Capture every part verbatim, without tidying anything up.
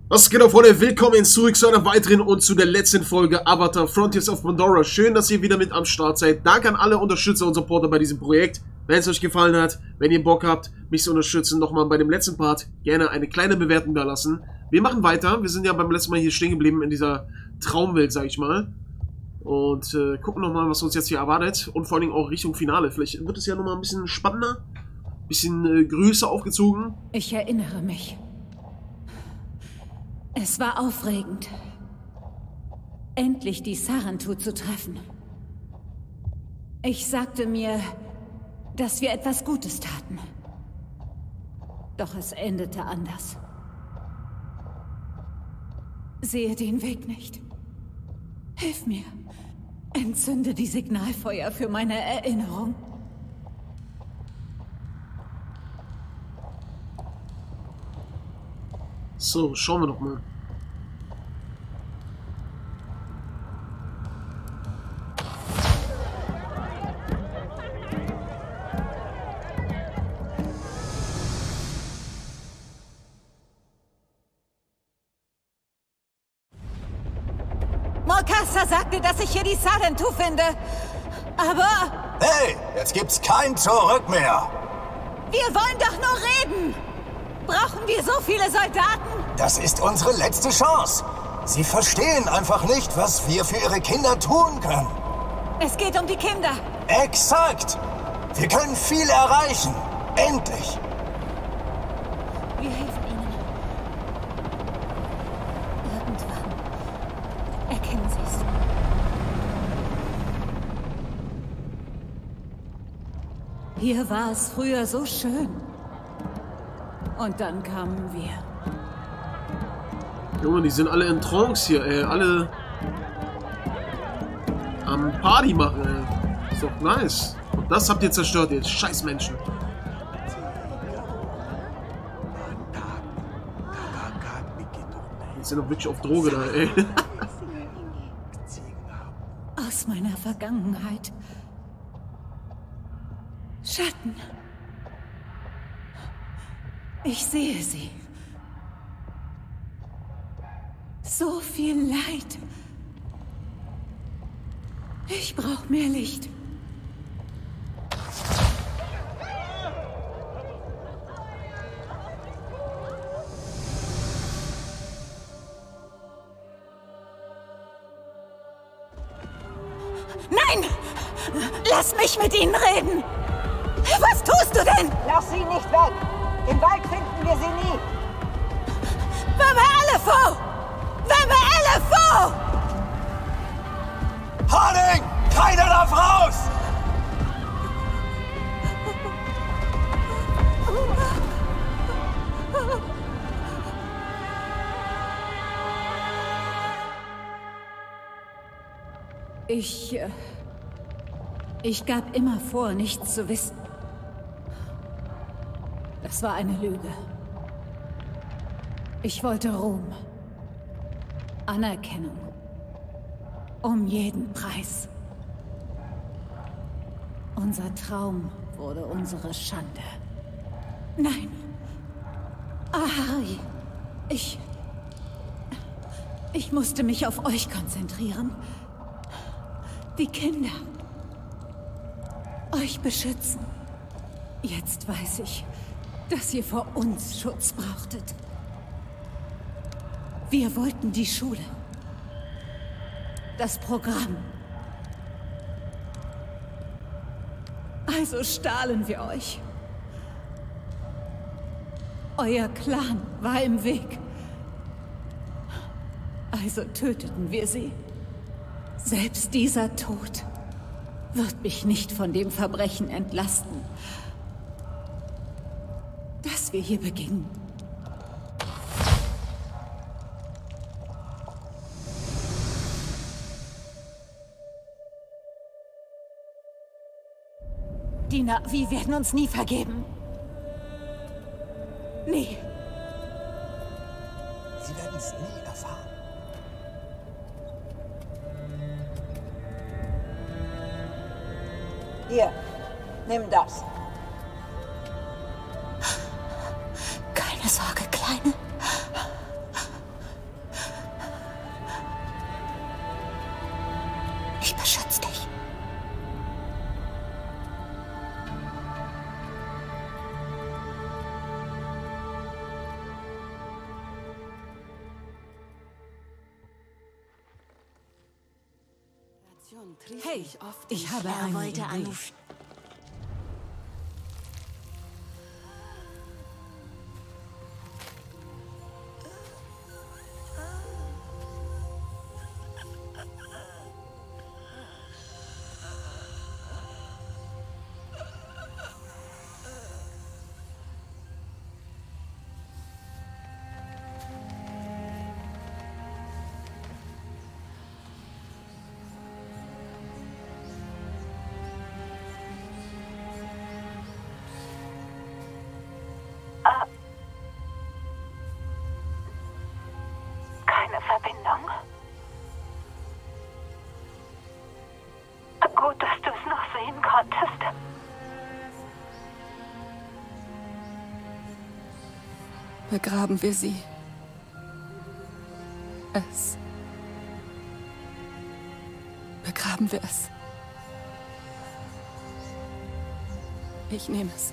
Was geht auf, Freunde? Willkommen zurück zu einer weiteren und zu der letzten Folge Avatar Frontiers of Pandora. Schön, dass ihr wieder mit am Start seid. Danke an alle Unterstützer und Supporter bei diesem Projekt. Wenn es euch gefallen hat, wenn ihr Bock habt, mich zu unterstützen, nochmal bei dem letzten Part gerne eine kleine Bewertung da lassen. Wir machen weiter. Wir sind ja beim letzten Mal hier stehen geblieben in dieser Traumwelt, sag ich mal. Und äh, gucken nochmal, was uns jetzt hier erwartet. Und vor allem auch Richtung Finale. Vielleicht wird es ja nochmal ein bisschen spannender. Ein bisschen äh, größer aufgezogen. Ich erinnere mich. Es war aufregend, endlich die Sarentu zu treffen. Ich sagte mir, dass wir etwas Gutes taten. Doch es endete anders. Sehe den Weg nicht. Hilf mir. Entzünde die Signalfeuer für meine Erinnerung. So, schauen wir doch mal. Morkassa sagte, dass ich hier die Sarentu finde. Aber... Hey, jetzt gibt's kein Zurück mehr. Wir wollen doch nur reden. Brauchen wir so viele Soldaten? Das ist unsere letzte Chance. Sie verstehen einfach nicht, was wir für ihre Kinder tun können. Es geht um die Kinder. Exakt. Wir können viel erreichen. Endlich. Wir helfen ihnen. Irgendwann erkennen sie es. Hier war es früher so schön. Und dann kamen wir. Junge, die sind alle in Trance hier, ey. Alle am Party machen, ey. Ist doch nice. Und das habt ihr zerstört, ihr scheiß Menschen. Die sind doch wirklich auf Droge da, ey. Aus meiner Vergangenheit. Schatten. Ich sehe sie. So viel Leid. Ich brauche mehr Licht. Nein! Lass mich mit ihnen reden! Was tust du denn? Lass sie nicht weg! Im Wald finden wir sie nie! Wame-Elefo! Wame-Elefo! Harding! Keiner darf raus! Ich... Äh, ich gab immer vor, nichts zu wissen. Das war eine Lüge. Ich wollte Ruhm. Anerkennung. Um jeden Preis. Unser Traum wurde unsere Schande. Nein. Ahari. Ich... Ich musste mich auf euch konzentrieren. Die Kinder. Euch beschützen. Jetzt weiß ich, dass ihr vor uns Schutz brauchtet. Wir wollten die Schule. Das Programm. Also stahlen wir euch. Euer Clan war im Weg. Also töteten wir sie. Selbst dieser Tod wird mich nicht von dem Verbrechen entlasten, das wir hier begingen. Die Na'vi werden uns nie vergeben. Nie. Sie werden es nie erfahren. Hier, nimm das. Keine Sorge, Kleine. Ich beschütze dich. Hey, ich habe eine Idee. Keine Verbindung. Gut, dass du es noch sehen konntest. Begraben wir sie. Es. Begraben wir es. Ich nehme es.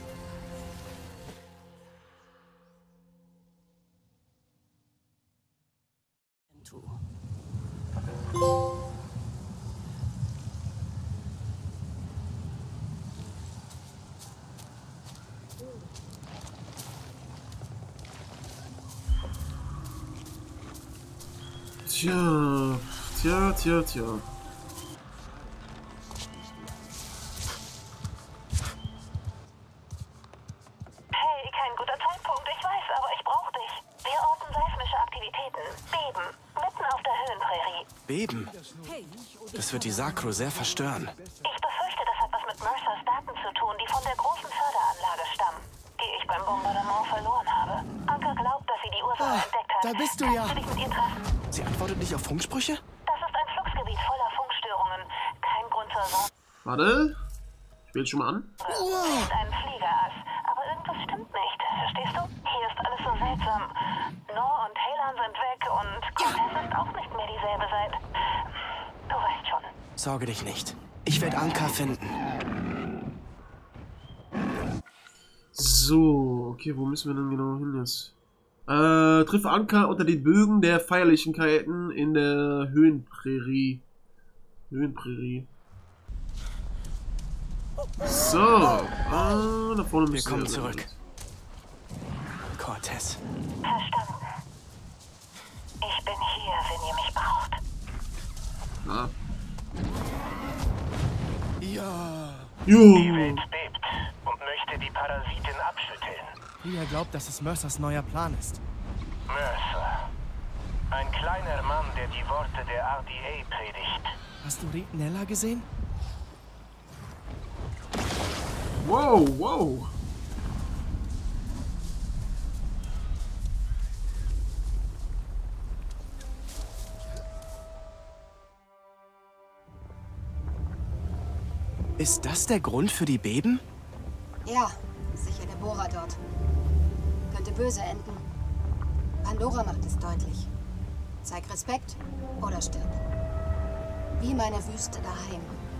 Tja, tja, tja, tja. Hey, kein guter Zeitpunkt, ich weiß, aber ich brauche dich. Wir orten seismische Aktivitäten. Beben. Mitten auf der Höhenprärie. Beben? Das wird die Sakro sehr verstören. Ich befürchte, das hat was mit Mercers Daten zu tun, die von der großen Förderanlage stammen, die ich beim Bombardement verloren habe. Anker glaubt, dass sie die Ursache Ah, entdeckt hat. da bist du ja. Kannst du dich mit ihr treffen? Sie antwortet nicht auf Funksprüche? Das ist ein Fluxgebiet voller Funkstörungen. Kein Grund zur Sorge. Warte. Ich wähle schon mal an. Ist ein Fliegerass. Aber irgendwas stimmt nicht. Verstehst du? Hier ist alles so seltsam. Nor und Taylor sind weg und Cortez ist auch nicht mehr dieselbe seit... Du weißt schon. Sorge dich nicht. Ich werde Anker finden. So, okay, wo müssen wir denn genau hin jetzt? Äh, triff Anker unter den Bögen der Feierlichkeiten in der Höhenprärie. Höhenprärie. So, ah, da vorne Wir müssen kommen wir zurück. Cortez. Verstanden. Ich bin hier, wenn ihr mich braucht. Ah. Ja. Jo. Die Welt bebt und möchte die Parasitin abschütteln. Ria glaubt, dass es Mercers neuer Plan ist. Mercer. Ein kleiner Mann, der die Worte der R D A predigt. Hast du Nella gesehen? Wow, wow. Ist das der Grund für die Beben? Ja, sicher der Bohrer dort. Könnte böse enden. Pandora macht es deutlich. Zeig Respekt oder stirb. Wie meine Wüste daheim.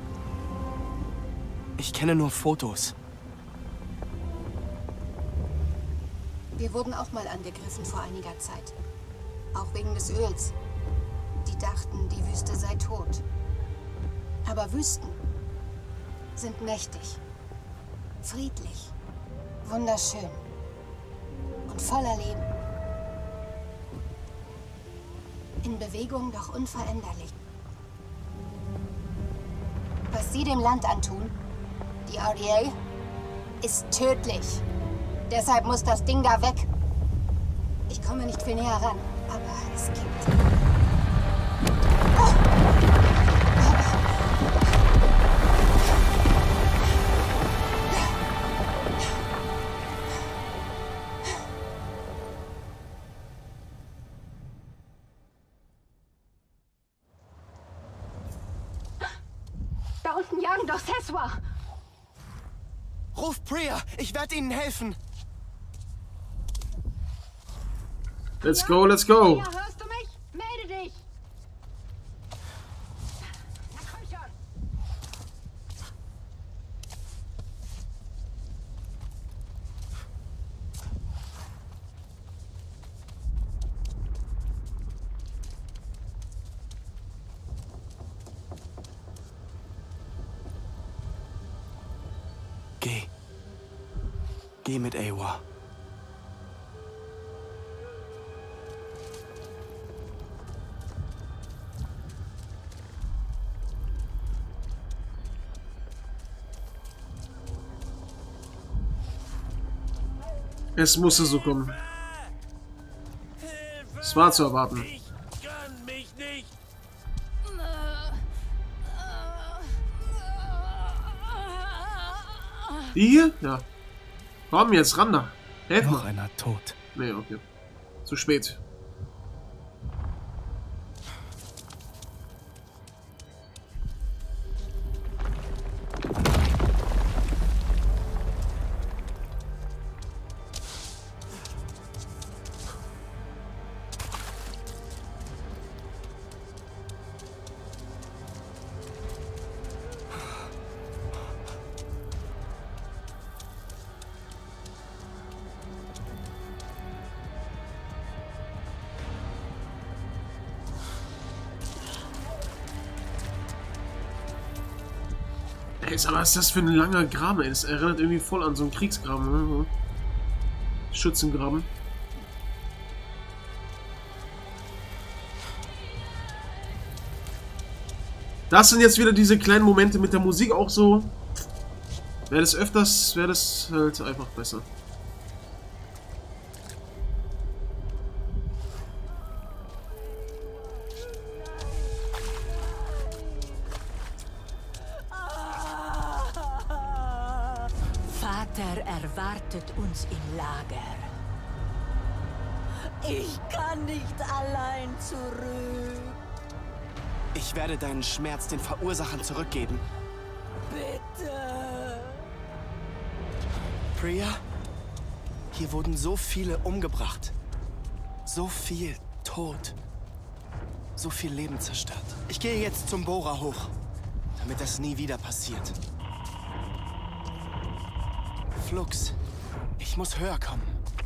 Ich kenne nur Fotos. Wir wurden auch mal angegriffen vor einiger Zeit. Auch wegen des Öls. Die dachten, die Wüste sei tot. Aber Wüsten sind mächtig, friedlich, wunderschön und voller Leben. In Bewegung, doch unveränderlich. Was sie dem Land antun, die R D A, ist tödlich. Deshalb muss das Ding da weg. Ich komme nicht viel näher ran, aber es gibt... Da unten jagen doch Seswa! Ruf Priya! Ich werde ihnen helfen! Let's go, let's go. Ja, hörst du mich? Melde dich! Na komm schon! Geh mit Eywa. Es musste so kommen. Es war zu erwarten. Ich kann mich nicht. Die hier? Ja. Komm jetzt ran da. Helf Noch mal. einer tot. Nee, okay. Zu spät. Ey, aber was ist das für ein langer Graben, ey? Das erinnert irgendwie voll an so einen Kriegsgraben, ne? Schützengraben. Das sind jetzt wieder diese kleinen Momente mit der Musik auch so. Wäre das öfters, wäre das halt einfach besser. Vater erwartet uns im Lager. Ich kann nicht allein zurück. Ich werde deinen Schmerz den Verursachern zurückgeben. Bitte. Priya, hier wurden so viele umgebracht. So viel Tod. So viel Leben zerstört. Ich gehe jetzt zum Bohrer hoch, damit das nie wieder passiert. Flux, ich muss höher kommen.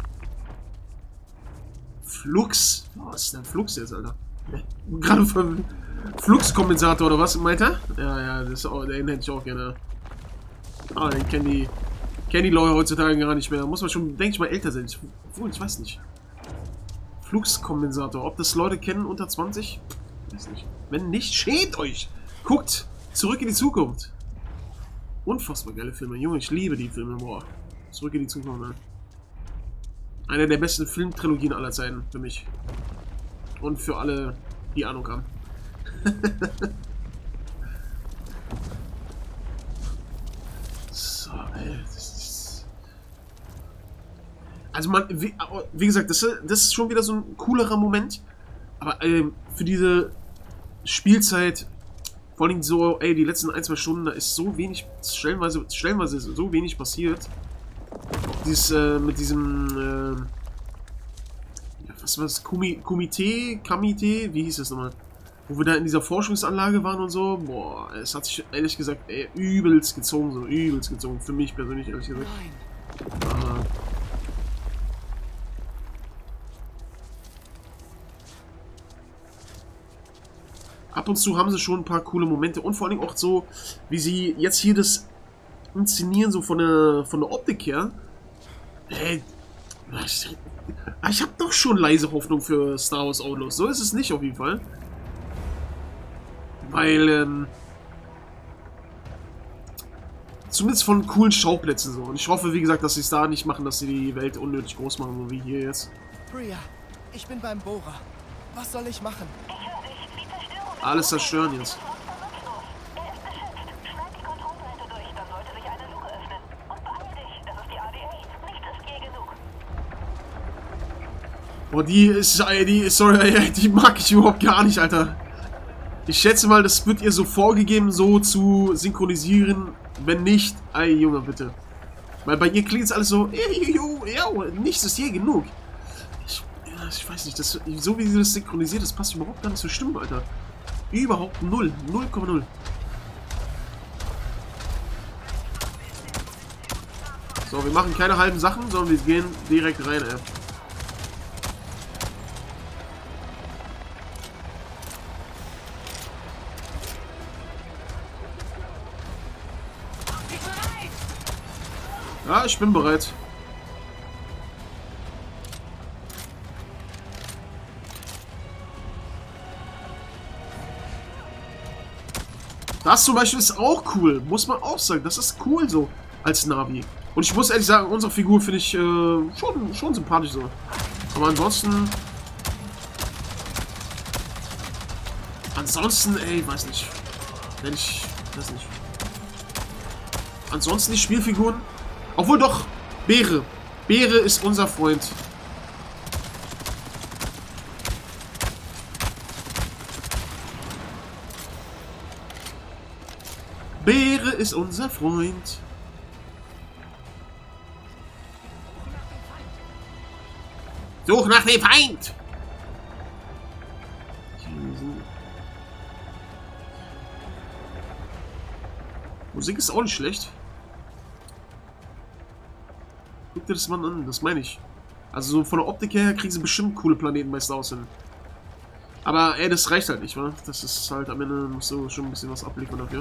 Flux? Was ist denn Flux jetzt, Alter? Gerade von Fluxkompensator oder was meint er? Ja, ja, das ist auch, den hätte ich auch gerne. Ah, den kennen die, kennen die Leute heutzutage gar nicht mehr. Muss man schon, denke ich mal, älter sein. Obwohl, ich weiß nicht. Fluxkompensator. Ob das Leute kennen unter zwanzig? Weiß nicht. Wenn nicht, schämt euch! Guckt! Zurück in die Zukunft! Unfassbar geile Filme. Junge, ich liebe die Filme. Boah. Zurück in die Zukunft, ne? Eine der besten Filmtrilogien aller Zeiten für mich. Und für alle, die Ahnung haben. So, ey. Das ist... Also man, wie, wie gesagt, das, das ist schon wieder so ein coolerer Moment. Aber ähm, für diese Spielzeit, vor allem so, ey, die letzten ein, zwei Stunden, da ist so wenig, stellenweise, stellenweise so wenig passiert. Dieses, äh, mit diesem, äh, ja, was war das, Komi Komitee, Komitee, wie hieß das nochmal? Wo wir da in dieser Forschungsanlage waren und so, boah, es hat sich ehrlich gesagt, ey, übelst gezogen, so übelst gezogen, für mich persönlich, ehrlich gesagt. Ah. Ab und zu haben sie schon ein paar coole Momente und vor allem auch so, wie sie jetzt hier das inszenieren, so von der, von der Optik her. Hey, ich, ich habe doch schon leise Hoffnung für Star Wars Outlaws. So ist es nicht auf jeden Fall. Weil, ähm, zumindest von coolen Schauplätzen so. Und ich hoffe, wie gesagt, dass sie es da nicht machen, dass sie die Welt unnötig groß machen, so wie hier jetzt. Priya, ich bin beim Bohrer. Was soll ich machen? Alles zerstören jetzt. Er ist beschützt. Schneid die Kontrollseite durch, dann sollte sich eine Luke öffnen. Und beeil dich, das ist die A D A. Nichts ist je genug. Boah, die ist, die ist, sorry, die mag ich überhaupt gar nicht, Alter. Ich schätze mal, das wird ihr so vorgegeben, so zu synchronisieren. Wenn nicht, ey, Junge, bitte. Weil bei ihr klingt es alles so, ja, nichts ist je genug. Ich, ich weiß nicht, das, so wie sie das synchronisiert, das passt überhaupt gar nicht zur Stimme, Alter. Überhaupt null. null Komma null. So, wir machen keine halben Sachen, sondern wir gehen direkt rein, ey. Ja, ich bin bereit. Das zum Beispiel ist auch cool. Muss man auch sagen. Das ist cool so als Navi. Und ich muss ehrlich sagen, unsere Figur finde ich äh, schon, schon sympathisch so. Aber ansonsten... Ansonsten, ey, weiß nicht. Wenn ich... Weiß nicht. Ansonsten die Spielfiguren. Obwohl doch, Beere. Beere ist unser Freund. Beere ist unser Freund. Such nach dem Feind! Musik ist auch nicht schlecht. Guck dir das mal an, das meine ich. Also so von der Optik her kriegen sie bestimmt coole Planeten meist aus hin. Aber ey, das reicht halt nicht, wa? Das ist halt am Ende muss so schon ein bisschen was abliefern dafür.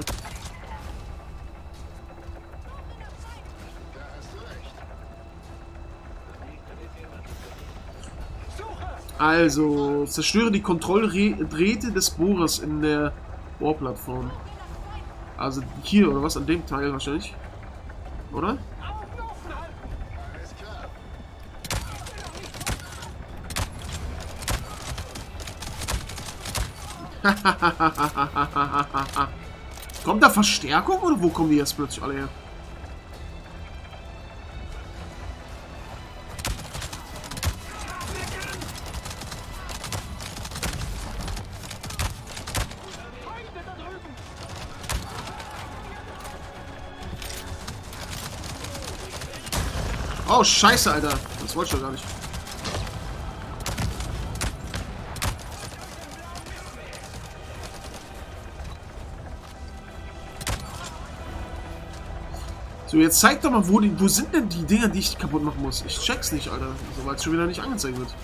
Also, zerstöre die Kontrolldrähte des Bohrers in der Bohrplattform. Also hier, oder was? An dem Teil wahrscheinlich. Oder? Kommt da Verstärkung oder wo kommen die jetzt plötzlich alle her? Oh, scheiße, Alter. Das wollte ich doch gar nicht. So, jetzt zeig doch mal, wo, die, wo sind denn die Dinger, die ich kaputt machen muss? Ich check's nicht, Alter. So, weil es schon wieder nicht angezeigt wird.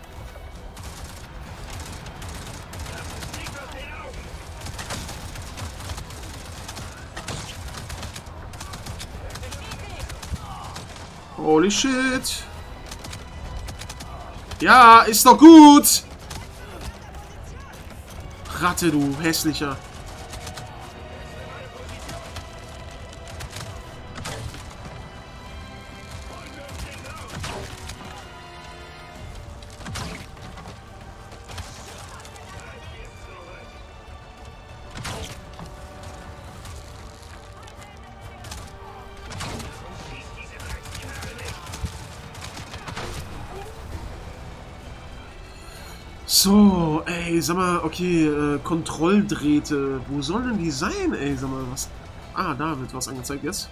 Holy shit. Ja, ist doch gut. Ratte, du hässlicher. So, ey, sag mal, okay, äh, Kontrolldrähte. Wo sollen denn die sein, ey, sag mal, was? Ah, da wird was angezeigt jetzt.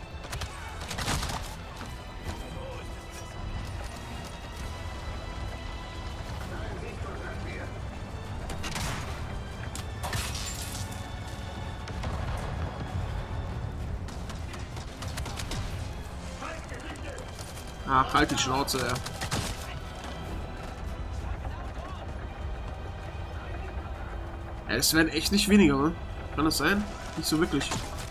Ach, halt die Schnauze, ey. Es werden echt nicht weniger, ne? Kann das sein? Nicht so wirklich.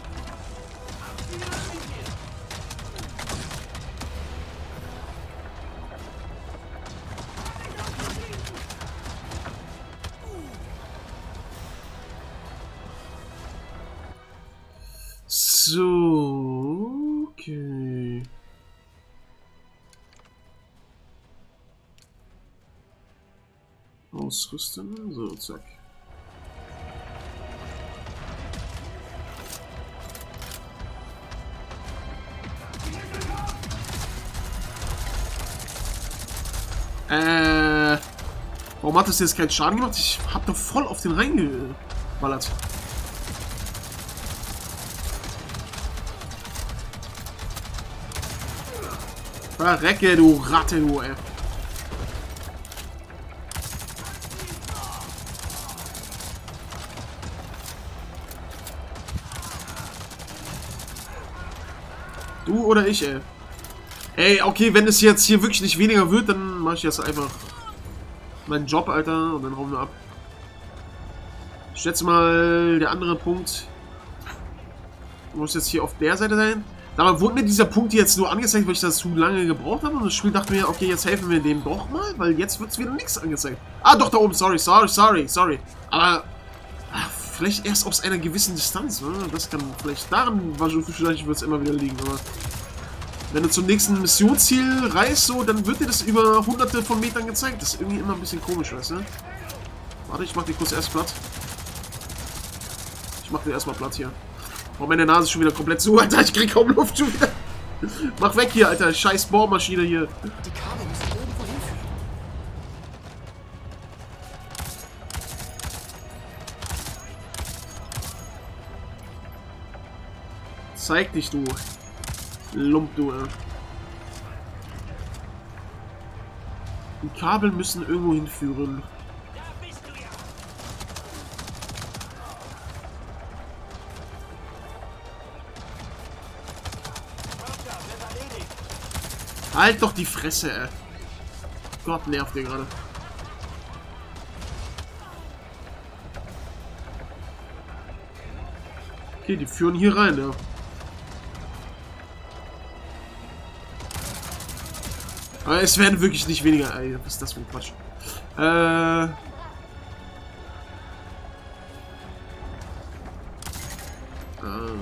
So, okay. Ausrüsten, so, zack. Äh, warum hat das jetzt keinen Schaden gemacht? Ich hab doch voll auf den reingeballert. Verrecke, du Ratte, du, ey. Du oder ich, ey. Ey, okay, wenn es jetzt hier wirklich nicht weniger wird, dann mache ich jetzt einfach meinen Job, Alter, und dann hauen wir ab. Ich schätze mal, der andere Punkt muss jetzt hier auf der Seite sein. Dabei wurde mir dieser Punkt jetzt nur angezeigt, weil ich das zu lange gebraucht habe. Und das Spiel dachte mir, okay, jetzt helfen wir dem doch mal, weil jetzt wird es wieder nichts angezeigt. Ah, doch, da oben, sorry, sorry, sorry, sorry. Aber, ach, vielleicht erst aus einer gewissen Distanz, ne? Das kann vielleicht daran, vielleicht wird es immer wieder liegen, aber wenn du zum nächsten Missionsziel reist, so, dann wird dir das über hunderte von Metern gezeigt. Das ist irgendwie immer ein bisschen komisch, weißt du? Warte, ich mach die kurz erst platt. Ich mach dir erstmal platt hier. Oh, meine Nase ist schon wieder komplett zu, Alter. Ich krieg kaum Luft schon wieder. Mach weg hier, Alter. Scheiß Bohrmaschine hier. Die Kabel müssen irgendwo hinführen. Zeig dich, du. Lump, du. Ey. Die Kabel müssen irgendwo hinführen. Halt doch die Fresse, ey. Gott, nervt dir gerade. Okay, die führen hier rein, ja. Aber es werden wirklich nicht weniger. Ey, was ist das für ein Quatsch? Äh. äh.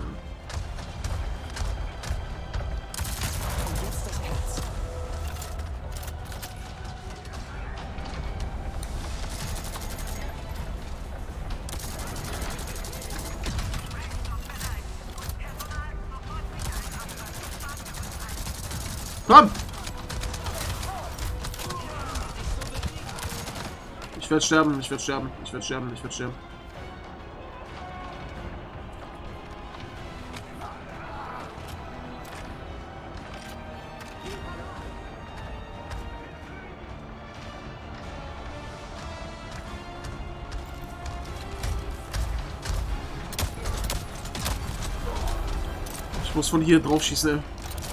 Komm! Ich werde sterben, ich werde sterben, ich werde sterben, ich werde sterben. Ich muss von hier drauf schießen, ey.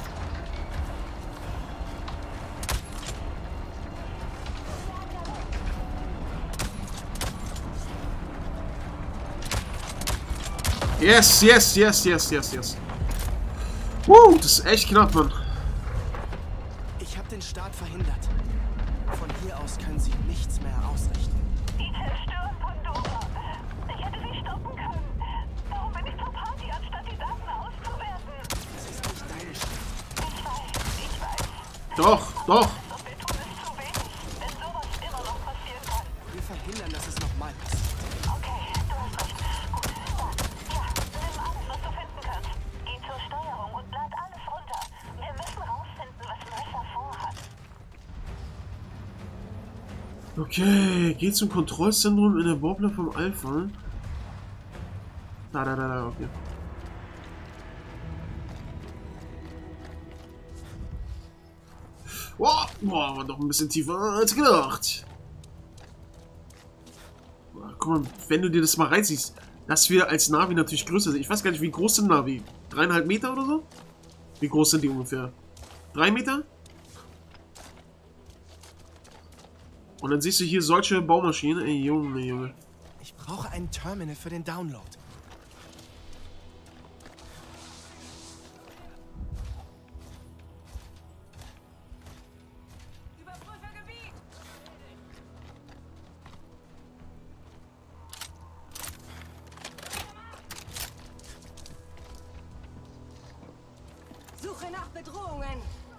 Yes, yes, yes, yes, yes, yes. Woo, das ist echt knapp, Mann. Ich habe den Start verhindert. Von hier aus können sie nichts mehr ausrichten. Die zerstören Pandora. Ich hätte sie stoppen können. Warum bin ich zur Party, anstatt die Daten auszuwerten? Das ist nicht deine Schuld. Ich weiß, ich weiß. Doch, doch. Doch wir tun es zu wenig, wenn sowas immer noch passieren kann. Wir verhindern, dass es nochmal passiert. Okay, du hast recht. Gut, dann. Ja, nimm alles, was du finden kannst. Geh zur Steuerung und lad alles runter. Wir müssen rausfinden, was Mercer vorhat. Okay, geh zum Kontrollzentrum in der Bobbler vom Alpha. Da, da, da, da, okay. Wow, boah, war doch ein bisschen tiefer als gedacht. Guck mal, wenn du dir das mal reinziehst, dass wir als Navi natürlich größer sind. Ich weiß gar nicht, wie groß sind Navi? Dreieinhalb Meter oder so? Wie groß sind die ungefähr? Drei Meter? Und dann siehst du hier solche Baumaschinen. Ey, Junge, Junge. Ich brauche ein Terminal für den Download. Suche nach Bedrohungen.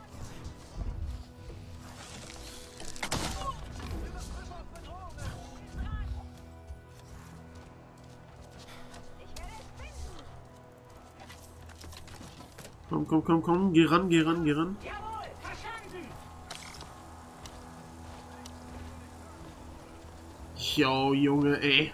Komm, komm, komm, komm. Geh ran, geh ran, geh ran. Jawohl, verstanden. Jo, Junge, ey.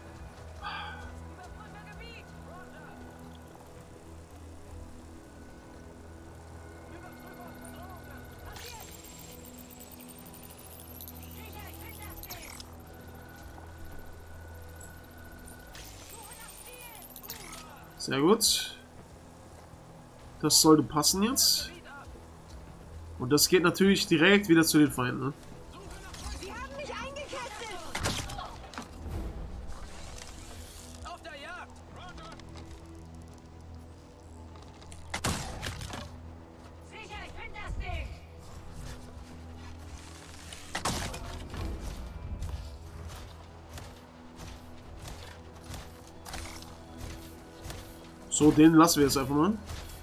Sehr gut. Das sollte passen jetzt. Und das geht natürlich direkt wieder zu den Feinden, ne? Sie haben mich eingekesselt. Auf der Jagd. Sicher, ich finde das Ding. So, den lassen wir jetzt einfach mal.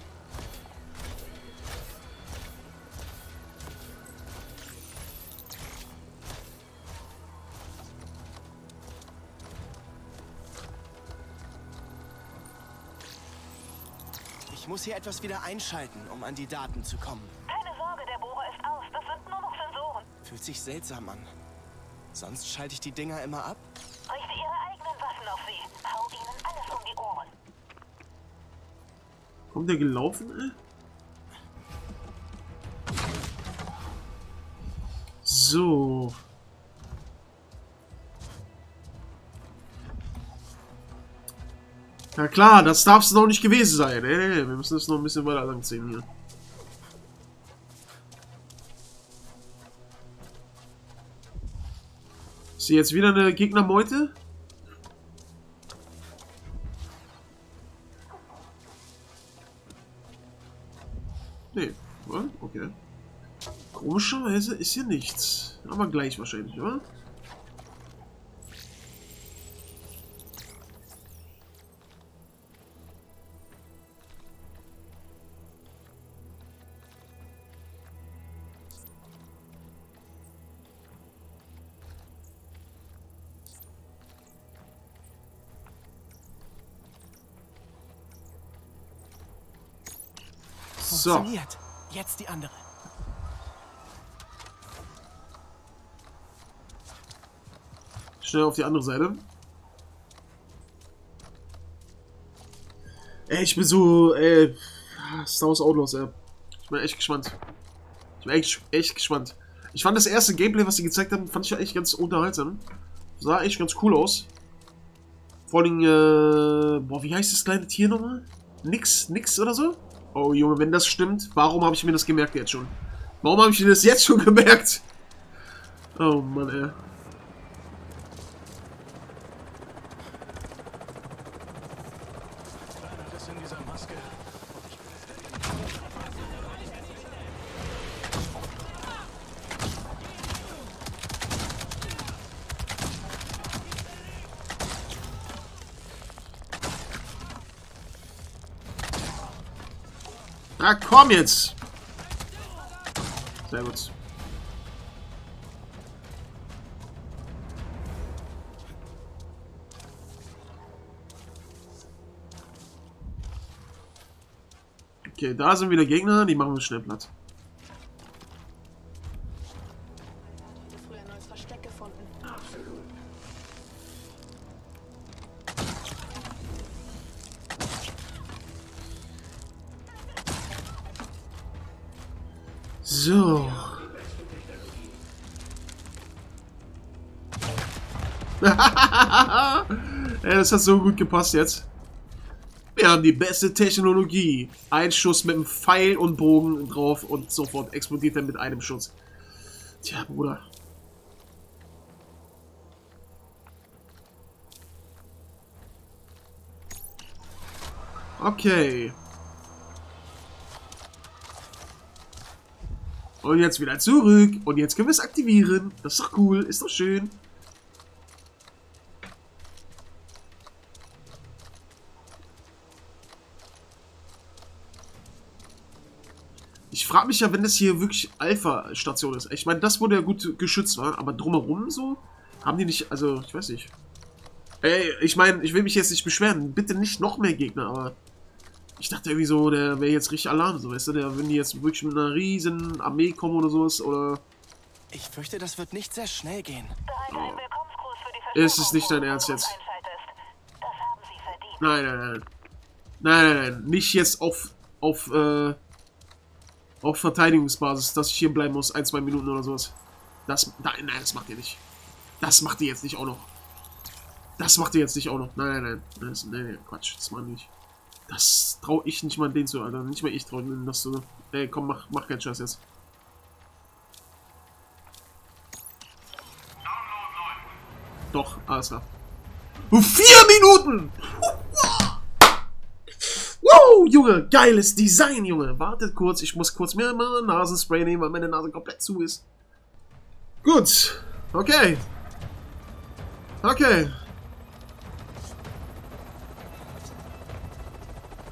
Ich muss hier etwas wieder einschalten, um an die Daten zu kommen. Keine Sorge, der Bohrer ist aus. Das sind nur noch Sensoren. Fühlt sich seltsam an. Sonst schalte ich die Dinger immer ab. Richte ihre eigenen Waffen auf sie. Hau ihnen alles um die Ohren. Kommt der gelaufen, ey? So. Ja klar, das darf es noch nicht gewesen sein. Ey, wir müssen das noch ein bisschen weiter langziehen hier. Ist hier jetzt wieder eine Gegnermeute? Nee, okay. Komischerweise ist hier nichts. Aber gleich wahrscheinlich, oder? So. Funktioniert. Jetzt die andere. Schnell auf die andere Seite. Ey, ich bin so, ey, Star Wars Outlaws, ey. Ich bin echt gespannt. Ich bin echt, echt gespannt. Ich fand das erste Gameplay, was sie gezeigt haben, fand ich ja echt ganz unterhaltsam. Sah echt ganz cool aus. Vor allem, äh, boah, wie heißt das kleine Tier nochmal? Nix, nix oder so? Oh Junge, wenn das stimmt, warum habe ich mir das gemerkt jetzt schon? Warum habe ich mir das jetzt schon gemerkt? Oh Mann, ey. Na komm jetzt! Sehr gut. Okay, da sind wieder Gegner, die machen wir schnell platt. Früher ein neues Versteck gefunden. So. Ja, das hat so gut gepasst jetzt. Wir haben die beste Technologie. Ein Schuss mit einem Pfeil und Bogen drauf und sofort explodiert er mit einem Schuss. Tja, Bruder. Okay. Und jetzt wieder zurück. Und jetzt können wir es aktivieren. Das ist doch cool. Ist doch schön. Ich frage mich ja, wenn das hier wirklich Alpha-Station ist. Ich meine, das wurde ja gut geschützt, war, aber drumherum so? Haben die nicht, also, ich weiß nicht. Ey, ich meine, ich will mich jetzt nicht beschweren. Bitte nicht noch mehr Gegner, aber ich dachte irgendwie so, der wäre jetzt richtig Alarm, so, weißt du, der, wenn die jetzt wirklich mit einer riesen Armee kommen oder sowas, oder... Ich fürchte, das wird nicht sehr schnell gehen. Bereite einen Willkommensgruß für die Ist es nicht dein Ernst jetzt? Das haben sie verdient. Nein, nein, nein. Nein, nein, nein. Nicht jetzt auf, auf, äh, auf Verteidigungsbasis, dass ich hier bleiben muss, ein, zwei Minuten oder sowas. Das, nein, nein, das macht ihr nicht. Das macht ihr jetzt nicht auch noch. Das macht ihr jetzt nicht auch noch. Nein, nein, nein. Das, nein, nein, Quatsch, das macht nicht. Das traue ich nicht mal den zu, Alter. Nicht mal ich traue denen das zu. Ey, komm, mach, mach keinen Scheiß jetzt. Doch, alles klar. Vier Minuten! Wow, Junge, geiles Design, Junge. Wartet kurz, ich muss kurz mir mal Nasenspray nehmen, weil meine Nase komplett zu ist. Gut, okay. Okay.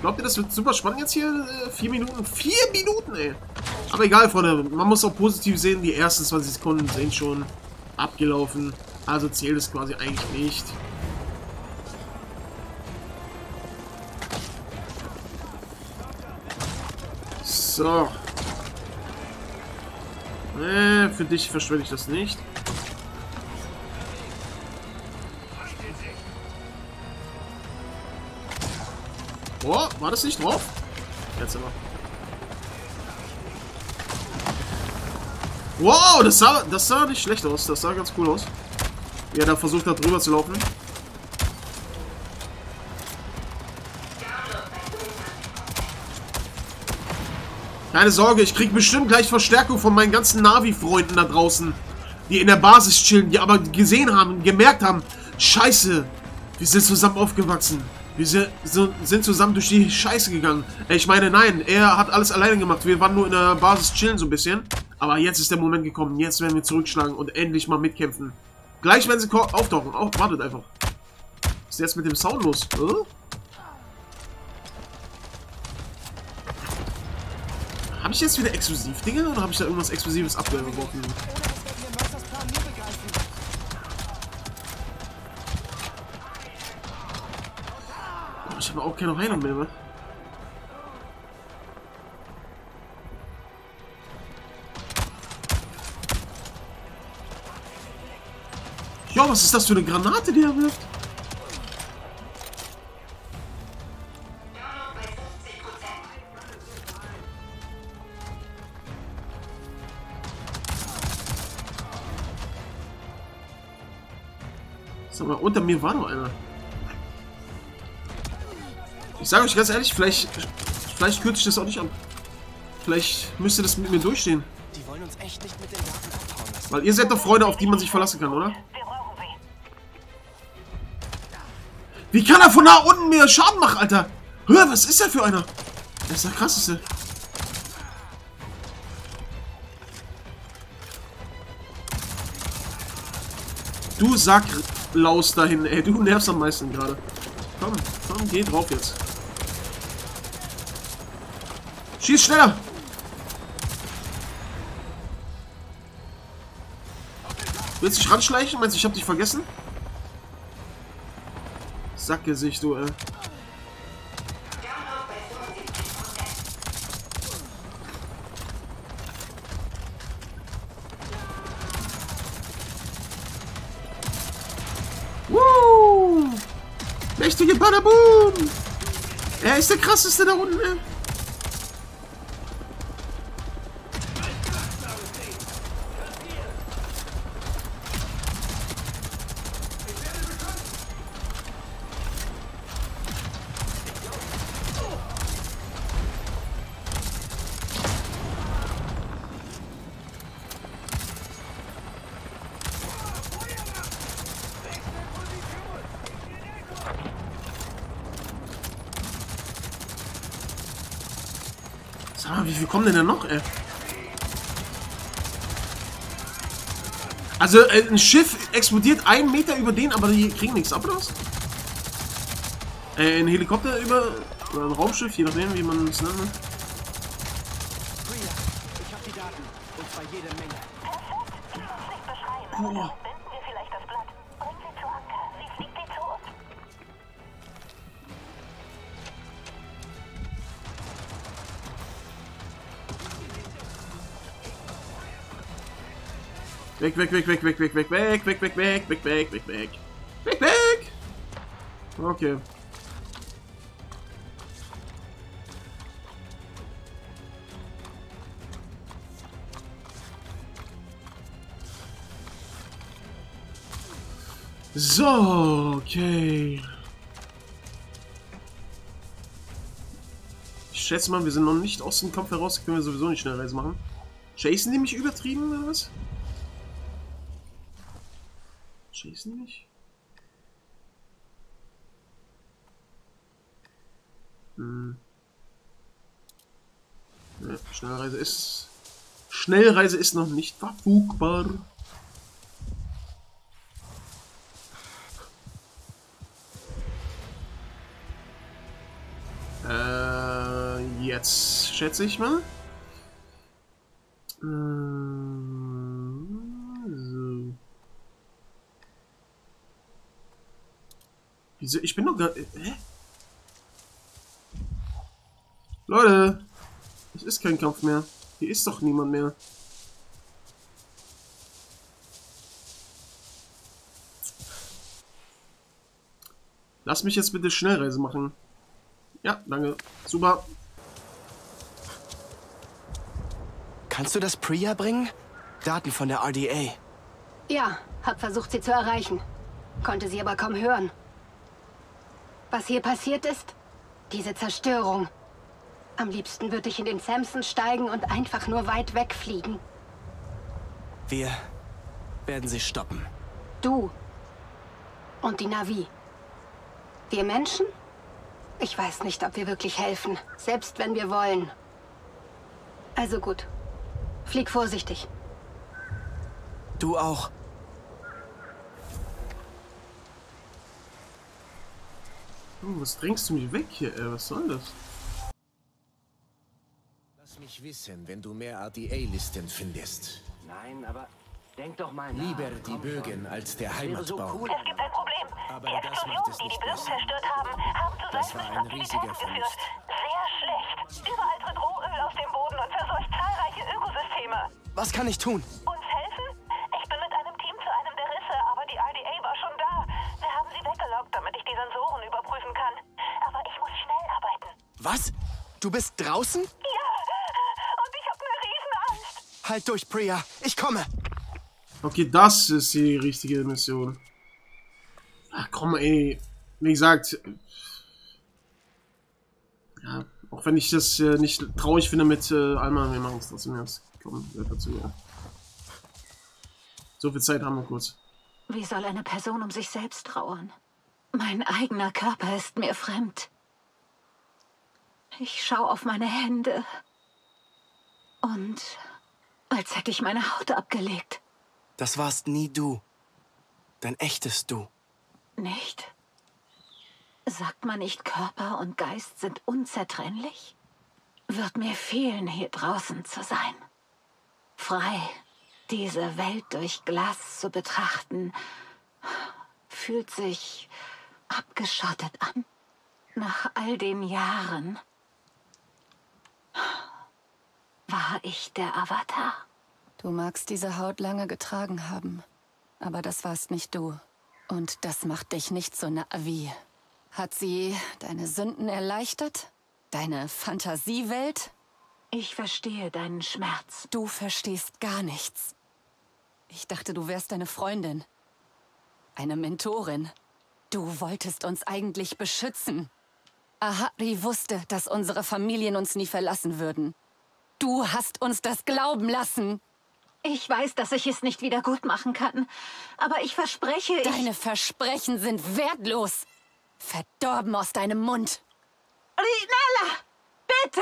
Glaubt ihr, das wird super spannend jetzt hier? Äh, vier Minuten? Vier Minuten, ey! Aber egal, Freunde. Man muss auch positiv sehen, die ersten zwanzig Sekunden sind schon abgelaufen. Also zählt es quasi eigentlich nicht. So. Äh, für dich verschwende ich das nicht. Oh, war das nicht drauf? Jetzt aber. Wow, das sah, das sah nicht schlecht aus. Das sah ganz cool aus. Wie er da versucht hat, drüber zu laufen. Keine Sorge, ich krieg bestimmt gleich Verstärkung von meinen ganzen Navi-Freunden da draußen, die in der Basis chillen, die aber gesehen haben, gemerkt haben, Scheiße, wir sind zusammen aufgewachsen. Wir sind zusammen durch die Scheiße gegangen. Ich meine, nein, er hat alles alleine gemacht. Wir waren nur in der Basis chillen so ein bisschen. Aber jetzt ist der Moment gekommen. Jetzt werden wir zurückschlagen und endlich mal mitkämpfen. Gleich werden sie auftauchen. Oh, wartet einfach. Was ist jetzt mit dem Sound los? Äh? Habe ich jetzt wieder Exklusiv-Dinge oder habe ich da irgendwas Exklusives abgeworfen? Ich habe auch keine Heilung mehr, ne? Ja, was ist das für eine Granate, die er wirft? Sag mal, unter mir war noch einer. Ich sage euch ganz ehrlich, vielleicht, vielleicht kürze ich das auch nicht an. Vielleicht müsst ihr das mit mir durchstehen. Die wollen uns echt nicht mit den Daten abhauen lassen. Weil ihr seid doch Freunde, auf die man sich verlassen kann, oder? Wie kann er von da unten mir Schaden machen, Alter? Hör, was ist der für einer? Das ist der krasseste. Du Sacklaus dahin, ey. Du nervst am meisten gerade. Komm, komm, geh drauf jetzt. Schieß schneller! Willst du dich ranschleichen? Meinst du, ich hab dich vergessen? Sackgesicht, du, ey. Woo! Mächtige Badaboom! Er ist der krasseste da unten, ey. Sag mal, wie viel kommen denn da noch, ey? Also, äh, ein Schiff explodiert einen Meter über den, aber die kriegen nichts ab, oder was? Äh, ein Helikopter über... Oder ein Raumschiff, je nachdem, wie man es nennt. Ich hab die Daten. Und zwar jede Menge. Boah. Binden wir vielleicht das Blatt. Bring sie zu Anker. Sie fliegt die zu uns. Weg, weg, weg, weg, weg, weg, weg, weg, weg, weg, weg, weg, weg, weg, weg. Weg, weg! Okay. So, okay. Ich schätze mal, wir sind noch nicht aus dem Kampf heraus, können wir sowieso nicht Schnellreise machen. Chasen die mich übertrieben oder was? Chasen die mich? Hm. Ja, Schnellreise ist... Schnellreise ist noch nicht verfügbar. Äh, jetzt schätze ich mal. So. Wieso? Ich bin doch gar... Hä? Leute! Es ist kein Kampf mehr. Hier ist doch niemand mehr. Lass mich jetzt bitte Schnellreise machen. Ja, danke. Super. Kannst du das Priya bringen? Daten von der R D A. Ja, hab versucht, sie zu erreichen. Konnte sie aber kaum hören. Was hier passiert ist? Diese Zerstörung. Am liebsten würde ich in den Samson steigen und einfach nur weit wegfliegen. Wir werden sie stoppen. Du. Und die Na'vi. Wir Menschen? Ich weiß nicht, ob wir wirklich helfen. Selbst wenn wir wollen. Also gut. Flieg vorsichtig. Du auch. Oh, was drängst du mich weg hier, ey? Was soll das? Lass mich wissen, wenn du mehr R D A-Listen findest. Nein, aber denk doch mal nach. Lieber die Bögen als der Heimatbaum. Es gibt ein Problem. Aber Die das macht Explosionen, es die die nicht Bögen besser. zerstört haben, haben zu Das war seismischen ein riesiger Aktivitäten Verlust. geführt. Sehr schlecht. Überall tritt Rohöl aus dem Boden und verseucht zahlreiche Ökosysteme. Was kann ich tun? Uns helfen? Ich bin mit einem Team zu einem der Risse, aber die R D A war schon da. Wir haben sie weggelockt, damit ich die Sensoren überprüfen kann. Aber ich muss schnell arbeiten. Was? Du bist draußen? Ja, und ich habe eine Riesenangst. Halt durch, Priya. Ich komme. Okay, das ist die richtige Mission. Ach komm, ey. Wie gesagt. Ja, auch wenn ich das äh, nicht traurig finde mit äh, Alma, wir machen es trotzdem erst. Komm, dazu, ja. So viel Zeit haben wir kurz. Wie soll eine Person um sich selbst trauern? Mein eigener Körper ist mir fremd. Ich schaue auf meine Hände. Und als hätte ich meine Haut abgelegt. Das warst nie du. Dein echtes Du. Nicht? Sagt man nicht, Körper und Geist sind unzertrennlich? Wird mir fehlen, hier draußen zu sein. Frei, diese Welt durch Glas zu betrachten, fühlt sich abgeschottet an. Nach all den Jahren war ich der Avatar. Du magst diese Haut lange getragen haben, aber das warst nicht du. Und das macht dich nicht so Na'vi. Hat sie deine Sünden erleichtert? Deine Fantasiewelt? Ich verstehe deinen Schmerz. Du verstehst gar nichts. Ich dachte, du wärst eine Freundin. Eine Mentorin. Du wolltest uns eigentlich beschützen. Ahari wusste, dass unsere Familien uns nie verlassen würden. Du hast uns das glauben lassen. Ich weiß, dass ich es nicht wieder gut machen kann. Aber ich verspreche, ich... Deine Versprechen sind wertlos. Verdorben aus deinem Mund. Rinella! Bitte!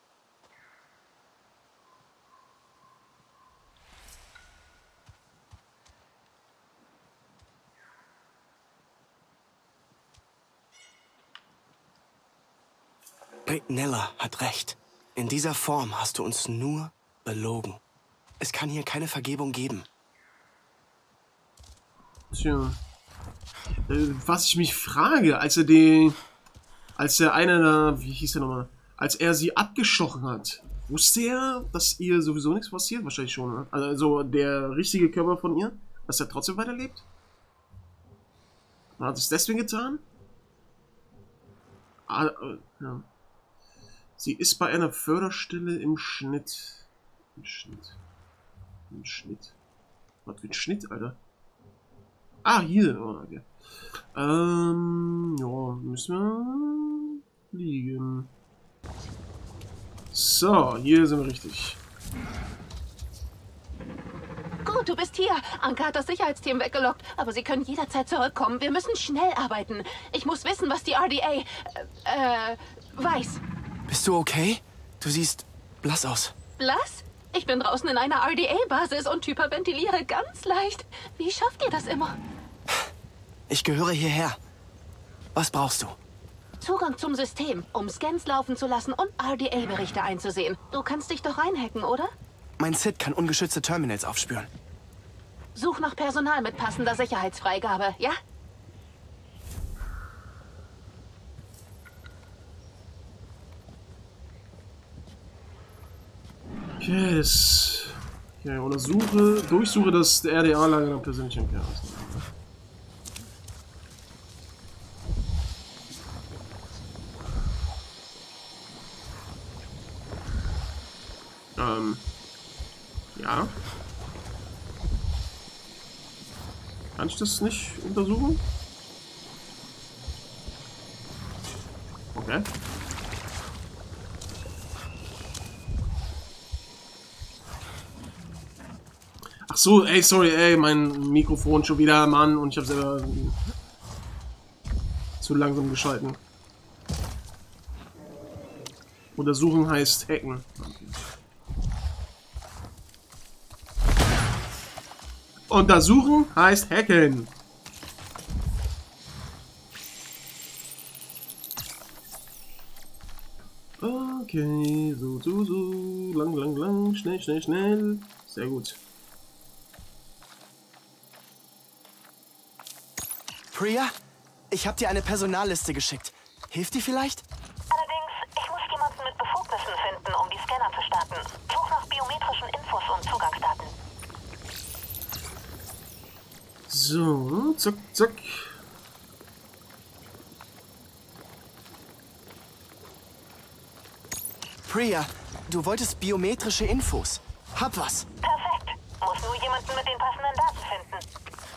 Rinella hat recht. In dieser Form hast du uns nur belogen. Es kann hier keine Vergebung geben. Tja. Äh, was ich mich frage, als er die... Als er einer da... Wie hieß er nochmal? Als er sie abgestochen hat, wusste er, dass ihr sowieso nichts passiert? Wahrscheinlich schon, ne? Also der richtige Körper von ihr? Dass er trotzdem weiterlebt? Hat es deswegen getan? Ah, äh, ja. Sie ist bei einer Förderstelle im Schnitt. Im Schnitt. Im Schnitt. Was für ein Schnitt, Alter? Ah, hier. Oh, okay. Ähm, ja, müssen wir fliegen. So, hier sind wir richtig. Gut, du bist hier. Anka hat das Sicherheitsteam weggelockt, aber sie können jederzeit zurückkommen. Wir müssen schnell arbeiten. Ich muss wissen, was die R D A äh, äh, weiß. Bist du okay? Du siehst blass aus. Blass? Ich bin draußen in einer R D A-Basis und hyperventiliere ganz leicht. Wie schafft ihr das immer? Ich gehöre hierher. Was brauchst du? Zugang zum System, um Scans laufen zu lassen und R D A-Berichte einzusehen. Du kannst dich doch reinhacken, oder? Mein S I D kann ungeschützte Terminals aufspüren. Such nach Personal mit passender Sicherheitsfreigabe, ja? Yes. Okay, untersuche, durchsuche das R D A-Lager nach persönlichen Chaos. Ähm. Ja. Kann ich das nicht untersuchen? Okay. Ach so, ey, sorry, ey, mein Mikrofon schon wieder, Mann, und ich habe selber zu langsam geschalten. Untersuchen heißt hacken. Untersuchen heißt hacken. Okay, so, so, so, lang, lang, lang, schnell, schnell, schnell. Sehr gut. Priya, ich habe dir eine Personalliste geschickt. Hilft die vielleicht? Allerdings, ich muss jemanden mit Befugnissen finden, um die Scanner zu starten. Such nach biometrischen Infos und Zugangsdaten. So, zack, zack. Priya, du wolltest biometrische Infos. Hab was. Perfekt. Muss nur jemanden mit den passenden Daten finden.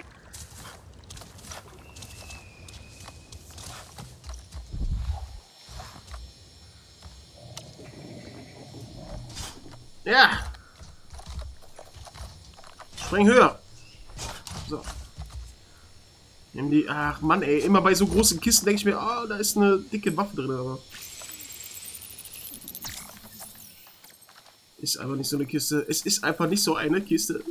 Ja. Spring höher. So. Nimm die. Ach Mann, ey. Immer bei so großen Kisten denke ich mir, ah, oh, da ist eine dicke Waffe drin, aber. Ist einfach nicht so eine Kiste. Es ist einfach nicht so eine Kiste.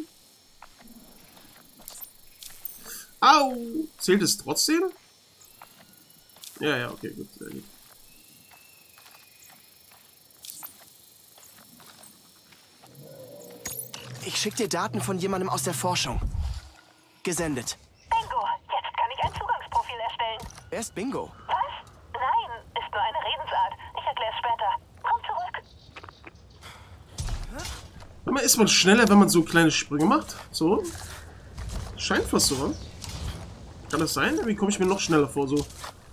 Au! Zählt es trotzdem? Ja, ja, okay, gut. Sehr gut. Ich schicke dir Daten von jemandem aus der Forschung. Gesendet. Bingo! Jetzt kann ich ein Zugangsprofil erstellen. Wer ist Bingo? Was? Nein, ist nur eine Redensart. Ich erkläre es später. Komm zurück. Manchmal ist man schneller, wenn man so kleine Sprünge macht. So. Scheint fast so, oder? Kann das sein? Wie komme ich mir noch schneller vor, so?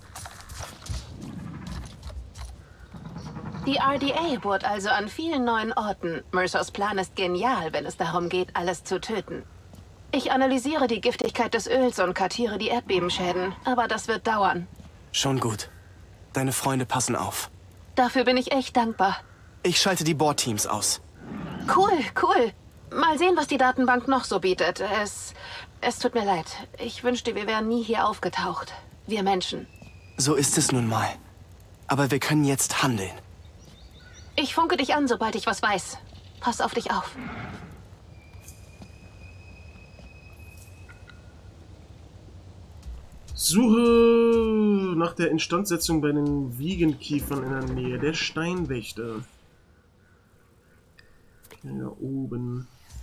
Die R D A bohrt also an vielen neuen Orten. Mercers Plan ist genial, wenn es darum geht, alles zu töten. Ich analysiere die Giftigkeit des Öls und kartiere die Erdbebenschäden, aber das wird dauern. Schon gut. Deine Freunde passen auf. Dafür bin ich echt dankbar. Ich schalte die Bohrteams aus. Cool, cool. Mal sehen, was die Datenbank noch so bietet. Es, es tut mir leid. Ich wünschte, wir wären nie hier aufgetaucht. Wir Menschen. So ist es nun mal. Aber wir können jetzt handeln. Ich funke dich an, sobald ich was weiß. Pass auf dich auf. Suche nach der Instandsetzung bei den Wiegenkiefern in der Nähe der Steinwächter. Da oben.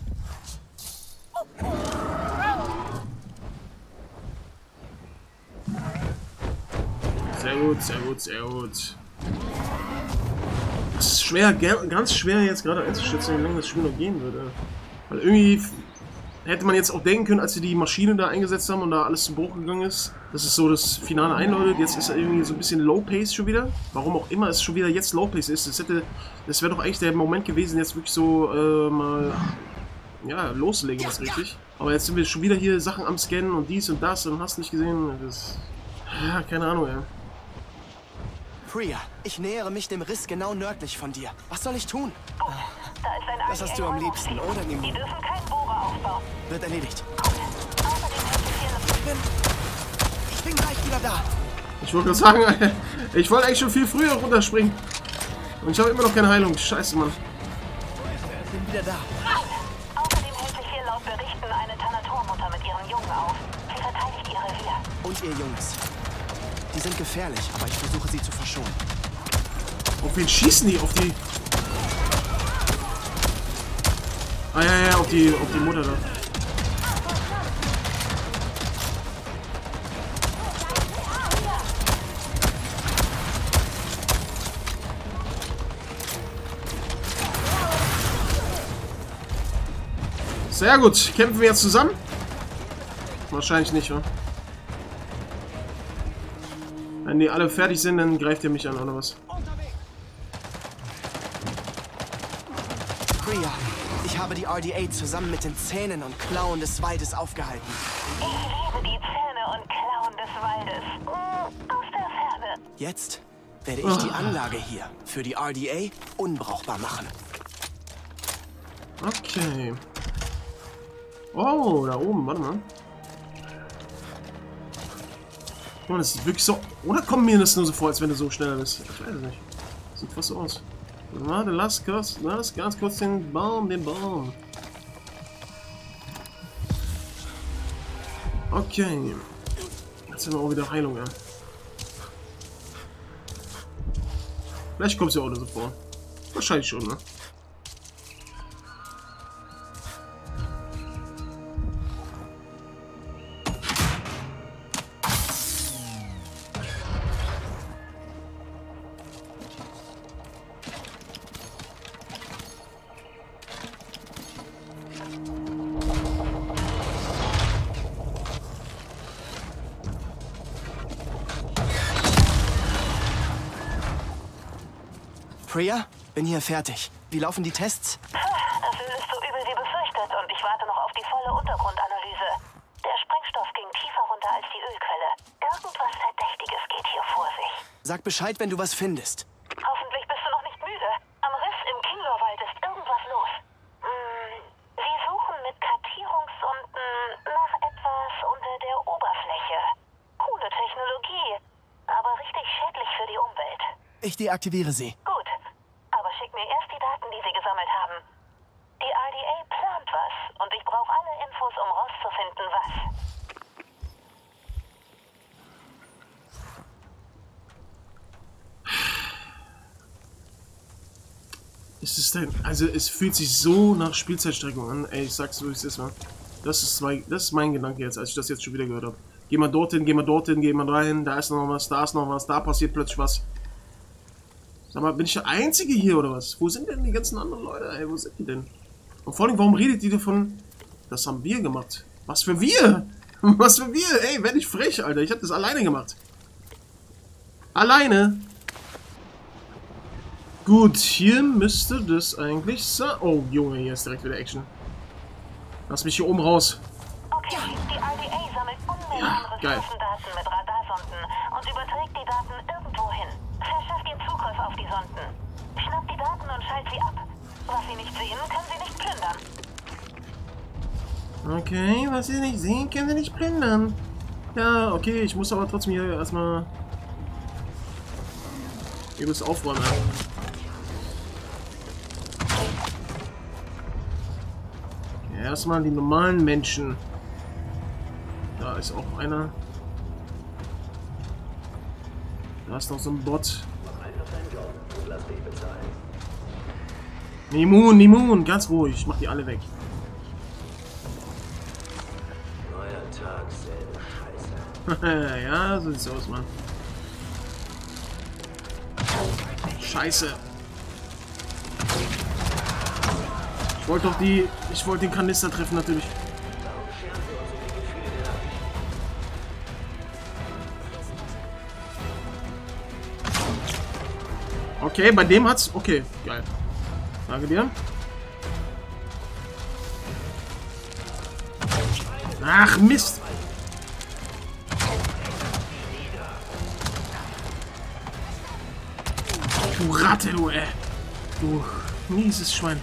Sehr gut, sehr gut, sehr gut. Das ist schwer, ganz schwer jetzt gerade einzuschätzen, wie lange das Spiel noch gehen würde. Weil irgendwie hätte man jetzt auch denken können, als sie die Maschine da eingesetzt haben und da alles zum Bruch gegangen ist, dass es so das Finale einläutet. Jetzt ist er irgendwie so ein bisschen Low-Pace schon wieder. Warum auch immer es schon wieder jetzt Low-Pace ist. Das hätte, das wäre doch eigentlich der Moment gewesen, jetzt wirklich so äh, mal ja, loslegen, das richtig. Aber jetzt sind wir schon wieder hier Sachen am Scannen und dies und das und hast nicht gesehen. Das, ja, keine Ahnung, ja. Priya, ich nähere mich dem Riss genau nördlich von dir. Was soll ich tun? Gut, da ist ein Das hast du am liebsten, oder, Nemo? Die dürfen keinen Bohrer aufbauen. Wird erledigt. Außerdem Ich bin... Ich bin gleich wieder da. Ich wollte gerade sagen, ich wollte eigentlich schon viel früher runterspringen. Und ich habe immer noch keine Heilung. Scheiße, Mann. Ich bin wieder da. Außerdem hält sich hier laut Berichten eine Thanator-Mutter mit ihrem Jungen auf. Sie verteidigt ihr Revier. Und ihr Jungs. Die sind gefährlich, aber ich versuche sie zu verschonen. Auf wen schießen die? Auf die... Ah ja, ja, auf die, auf die Mutter da. Sehr gut. Kämpfen wir jetzt zusammen? Wahrscheinlich nicht, wa? Wenn die alle fertig sind, dann greift ihr mich an, oder was? Priya, ich habe die R D A zusammen mit den Zähnen und Klauen des Waldes aufgehalten. Ich liebe die Zähne und Klauen des Waldes. Mm, aus der Ferne. Jetzt werde ich die Anlage hier für die R D A unbrauchbar machen. Okay. Oh, da oben, warte mal. Oh, das ist wirklich so... Oder kommt mir das nur so vor, als wenn du so schneller bist? Ich weiß es nicht. Sieht fast so aus. Warte, lass kurz, lass ganz kurz den Baum, den Baum. Okay. Jetzt haben wir auch wieder Heilung, ja. Vielleicht kommt es ja auch so vor. Wahrscheinlich schon, ne? Priya, bin hier fertig. Wie laufen die Tests? Das Öl ist so übel wie befürchtet und ich warte noch auf die volle Untergrundanalyse. Der Sprengstoff ging tiefer runter als die Ölquelle. Irgendwas Verdächtiges geht hier vor sich. Sag Bescheid, wenn du was findest. Hoffentlich bist du noch nicht müde. Am Riss im Kinglorwald ist irgendwas los. Hm, sie suchen mit Kartierungssonden nach etwas unter der Oberfläche. Coole Technologie, aber richtig schädlich für die Umwelt. Ich deaktiviere sie. Gut, aber schick mir erst die Daten, die sie gesammelt haben. Die R D A plant was und ich brauche alle Infos, um rauszufinden, was. Ist es denn... Also, es fühlt sich so nach Spielzeitstreckung an. Ey, ich sag's so, wie es ist, man. Das ist, mein, das ist mein Gedanke jetzt, als ich das jetzt schon wieder gehört habe. Geh mal dorthin, geh mal dorthin, geh mal rein. Da ist noch was, da ist noch was, da passiert plötzlich was. Sag mal, bin ich der Einzige hier oder was? Wo sind denn die ganzen anderen Leute? Ey, wo sind die denn? Und vor allem, warum redet die davon? Das haben wir gemacht. Was für wir? Was für wir? Ey, werd ich frech, Alter. Ich hab das alleine gemacht. Alleine. Gut, hier müsste das eigentlich sein. Oh, Junge, hier ist direkt wieder Action. Lass mich hier oben raus. Okay, die R D A sammelt Unmengen Ja, an geil. Ressourcendaten mit Radarsonden und überträgt die Daten irgendwo hin. Verschafft ihr Zugriff auf die Sonden. Schnappt die Daten und schalt sie ab. Was sie nicht sehen, können sie nicht plündern. Okay, was sie nicht sehen, können sie nicht plündern. Ja, okay, ich muss aber trotzdem hier erstmal... Ihr müsst aufräumen. Ja, erstmal die normalen Menschen. Da ist auch einer. Da ist noch so ein Bot. Nimun, Nimun, ganz ruhig. Ich mach die alle weg. Neuer Tag, selbe Scheiße. Ja, so sieht's aus, Mann. Scheiße. Ich wollte doch die... Ich wollte den Kanister treffen, natürlich. Okay, bei dem hat's... Okay, geil. Danke dir. Ach, Mist. Du Ratte, du, ey. Du mieses Schwein.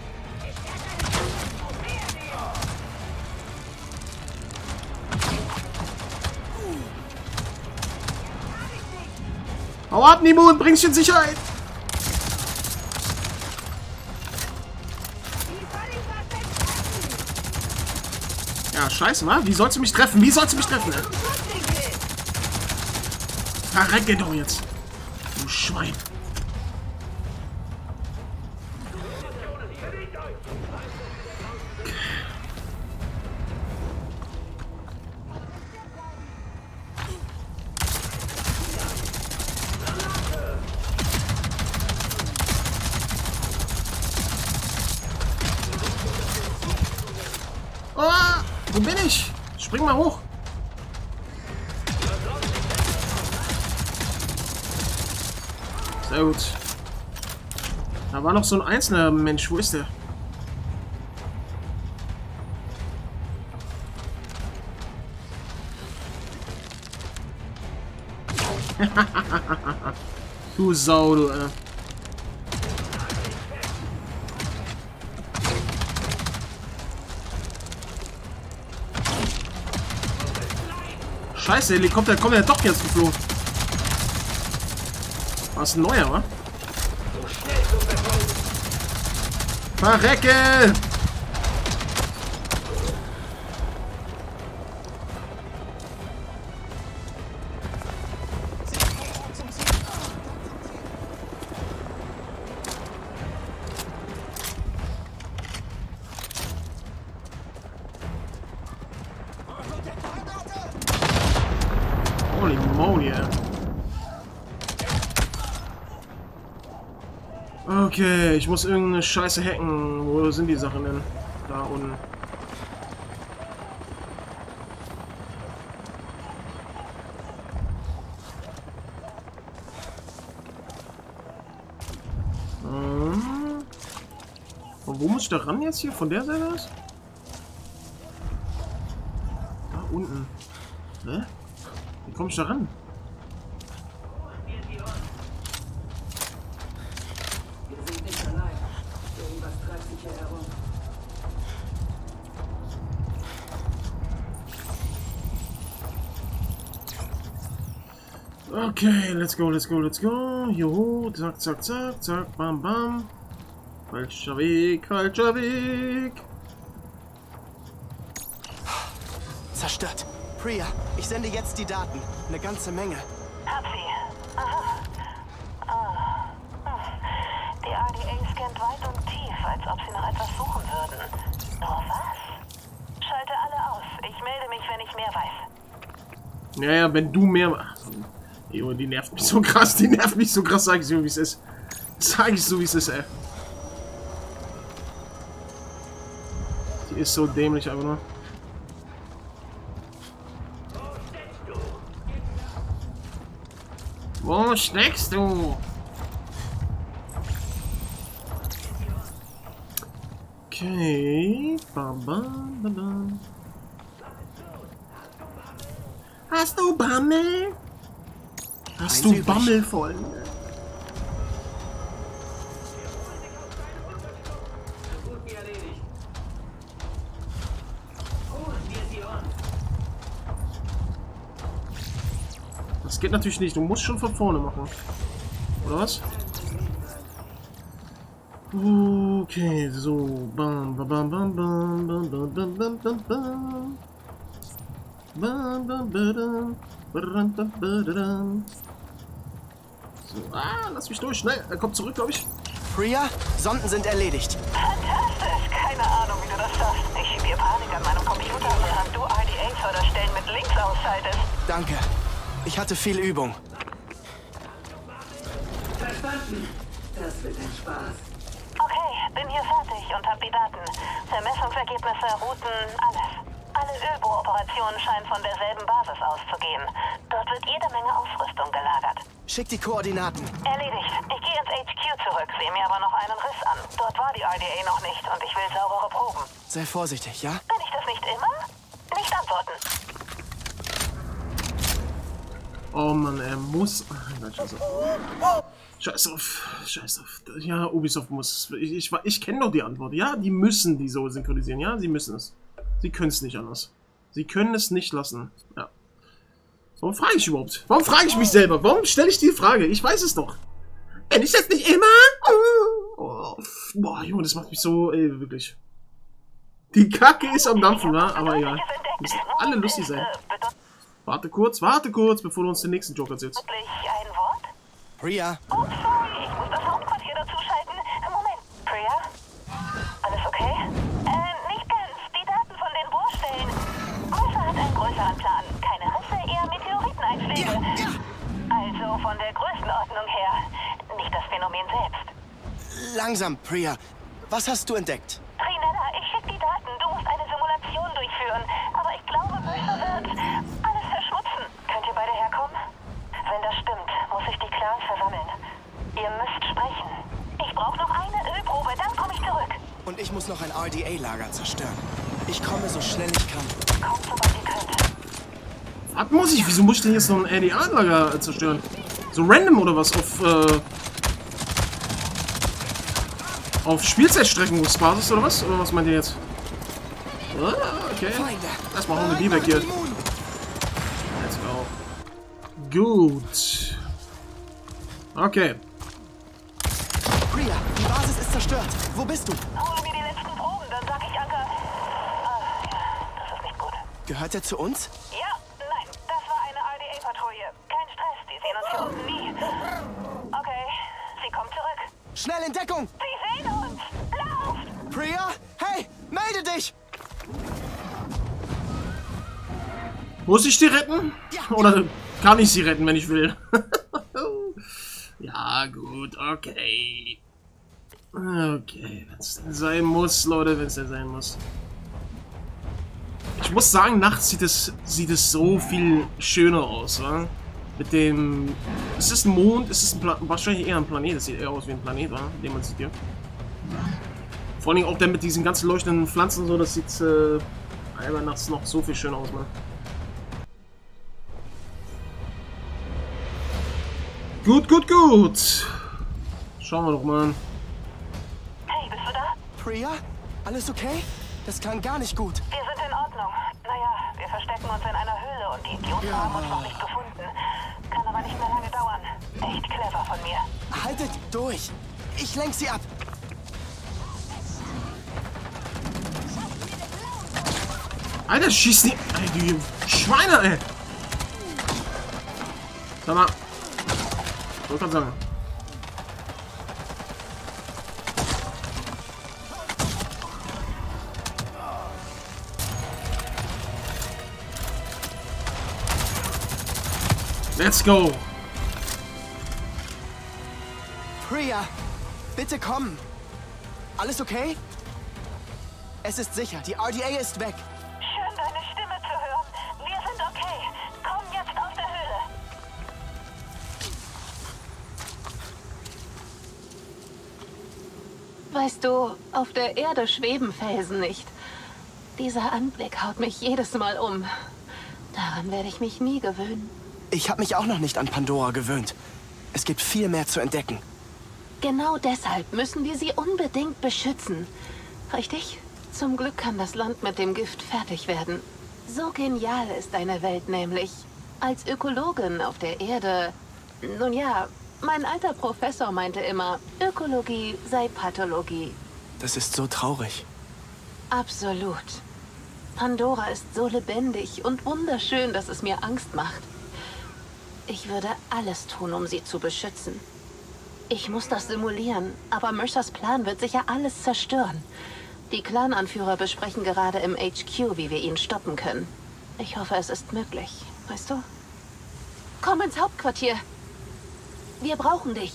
Hau ab, Nimun, bring's in Sicherheit. Ja, scheiße, wa? Wie sollst du mich treffen? Wie sollst du mich treffen? Ey? Verrecke doch jetzt. Du Schwein. Oh, wo bin ich? Spring mal hoch. Sehr gut. Da war noch so ein einzelner Mensch. Wo ist der? Du Sau, du, äh. Scheiße, Helikopter kommt ja doch jetzt geflogen. Was ein neuer, wa? Verrecke! Holy moly, ey. Okay, ich muss irgendeine Scheiße hacken. Wo sind die Sachen denn? Da unten. Hm. Und wo muss ich da ran jetzt hier? Von der Seite aus? Da unten. Hä? Wie komme ich da ran? Okay, let's go, let's go, let's go. Juhu, zack, zack, zack, zack, bam, bam. Falscher Weg, falscher Weg. Zerstört. Priya, ich sende jetzt die Daten. Eine ganze Menge. Hab sie. Aha. Ah. Hm. Die R D A scannt weit und tief, als ob sie noch etwas suchen würden. Nur was? Schalte alle aus. Ich melde mich, wenn ich mehr weiß. Naja, wenn du mehr... Ach, jo, die nervt mich so krass, die nervt mich so krass, sag ich so, wie es ist. Sag ich so, wie es ist, ey. Die ist so dämlich, aber nur. Wo steckst du? Okay. Bam, bam, bam, bam. Hast du Bammel? Hast du Bammel voll? Das geht natürlich nicht. Du musst schon von vorne machen. Oder was? Okay, so. Bam, bam, bam, bam, bam, bam, bam, bam, bam, bam, bam. Bam, bam, bam, bam, bam, bam. So, ah, lass mich durch. Schnell, er kommt zurück, glaube ich. Priya, Sonden sind erledigt. Fantastisch. Keine Ahnung, wie du das schaffst. Ich schieb dir Panik an meinem Computer, während du R D A-Förderstellen mit links ausschaltest. Danke. Ich hatte viel Übung. Verstanden. Das wird ein Spaß. Okay, bin hier fertig und hab die Daten. Vermessungsergebnisse, Routen, alles. Alle Ölbohroperationen scheinen von derselben Basis auszugehen. Dort wird jede Menge Ausrüstung gelagert. Schick die Koordinaten. Erledigt. Ich gehe ins H Q zurück, sehe mir aber noch einen Riss an. Dort war die R D A noch nicht und ich will saubere Proben. Sei vorsichtig, ja? Bin ich das nicht immer? Nicht antworten. Oh Mann, er muss... Scheiß auf. Scheiß auf. Scheiß auf. Ja, Ubisoft muss... Ich, ich, ich kenne doch die Antwort. Ja, die müssen die so synchronisieren. Ja, sie müssen es. Sie können es nicht anders. Sie können es nicht lassen. Ja. Warum frage ich überhaupt? Warum frage ich mich selber? Warum stelle ich die Frage? Ich weiß es doch. Wenn ich das nicht immer... Oh, boah, Junge, das macht mich so... Ey, wirklich. Die Kacke ist am Dampfen, wa? Aber egal. Müssen alle lustig sein. Warte kurz, warte kurz, bevor du uns den nächsten Joker erzählst. Wirklich ein Wort? Priya? Oh, sorry, ich muss das Hauptquartier dazuschalten. Moment, Priya? Alles okay? Äh, nicht ganz. Die Daten von den Bohrstellen. Größe hat einen größeren Plan. Keine Risse, eher Meteoriteneinschläge. Ja, ja. Also von der Größenordnung her. Nicht das Phänomen selbst. Langsam, Priya. Was hast du entdeckt? Trinella, ich schicke die Daten. Du musst eine Simulation durchführen. Aber ich glaube, Böse wird alles verschmutzen. Könnt ihr beide herkommen? Wenn das stimmt, muss ich die Clans versammeln. Ihr müsst sprechen. Ich brauche noch eine Ölprobe, dann komme ich zurück. Und ich muss noch ein R D A-Lager zerstören. Ich komme so schnell ich kann. Kommt, sobald ihr könnt. Was muss ich? Wieso muss ich denn jetzt noch ein R D A-Lager zerstören? So random oder was? Auf, äh... Auf Spielzeitstreckenbasis oder was? Oder was meint ihr jetzt? Ah, okay. Erstmal hauen wir die weg hier. Let's go. Gut. Okay. Priya, die Basis ist zerstört. Wo bist du? Hole mir die letzten Proben, dann sag ich Anker. Ah, ja, das ist nicht gut. Gehört er zu uns? Ja, nein, das war eine R D A-Patrouille. Kein Stress, die sehen uns hier unten nie. Okay, sie kommt zurück. Schnell in Deckung! Sie sehen uns! Lauft! Priya? Hey, melde dich! Muss ich die retten? Oder kann ich sie retten, wenn ich will? Ja, gut, okay. Okay, wenn es denn sein muss, Leute, wenn es denn sein muss. Ich muss sagen, nachts sieht es, sieht es so viel schöner aus, wa? Mit dem... Ist es ein Mond? Ist es ein Pla wahrscheinlich eher ein Planet. Das sieht eher aus wie ein Planet, wa? Den man sieht hier. Vor allem auch der mit diesen ganzen leuchtenden Pflanzen und so, das sieht äh, einfach nachts noch so viel schöner aus, man. Gut, gut, gut. Schauen wir doch mal an. Hey, bist du da? Priya? Alles okay? Das klang gar nicht gut. Wir sind in Ordnung. Naja, wir verstecken uns in einer Höhle und die Idioten Ja. haben uns noch nicht gefunden. Kann aber nicht mehr lange dauern. Echt clever von mir. Haltet durch! Ich lenk sie ab! Alter, schieß die... Ey, die Schweine, ey! Sag mal. Ich wollte gerade sagen. Let's go! Priya, bitte komm! Alles okay? Es ist sicher, die R D A ist weg. Schön, deine Stimme zu hören. Wir sind okay. Komm jetzt aus der Höhle. Weißt du, auf der Erde schweben Felsen nicht. Dieser Anblick haut mich jedes Mal um. Daran werde ich mich nie gewöhnen. Ich habe mich auch noch nicht an Pandora gewöhnt. Es gibt viel mehr zu entdecken. Genau deshalb müssen wir sie unbedingt beschützen. Richtig? Zum Glück kann das Land mit dem Gift fertig werden. So genial ist deine Welt nämlich. Als Ökologin auf der Erde... Nun ja, mein alter Professor meinte immer, Ökologie sei Pathologie. Das ist so traurig. Absolut. Pandora ist so lebendig und wunderschön, dass es mir Angst macht. Ich würde alles tun, um sie zu beschützen. Ich muss das simulieren, aber Mercers Plan wird sicher alles zerstören. Die Clan-Anführer besprechen gerade im H Q, wie wir ihn stoppen können. Ich hoffe, es ist möglich, weißt du? Komm ins Hauptquartier. Wir brauchen dich.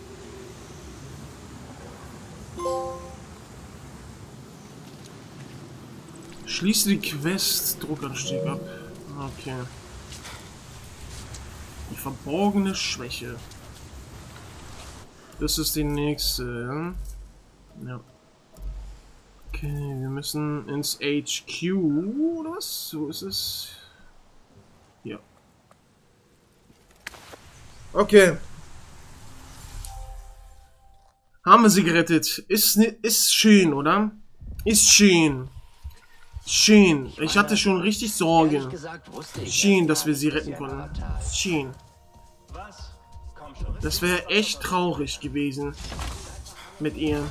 Schließe die Quest. Druckanstieg ab. Okay. Die verborgene Schwäche. Das ist die nächste. Ja. Okay, wir müssen ins H Q, oder was? Wo ist es? Ja. Okay. Haben wir sie gerettet. Ist, ist schön, oder? Ist schön. Schön. Ich hatte schon richtig Sorgen. Schön, dass wir sie retten konnten. Schön. Das wäre echt traurig gewesen. Mit ihr.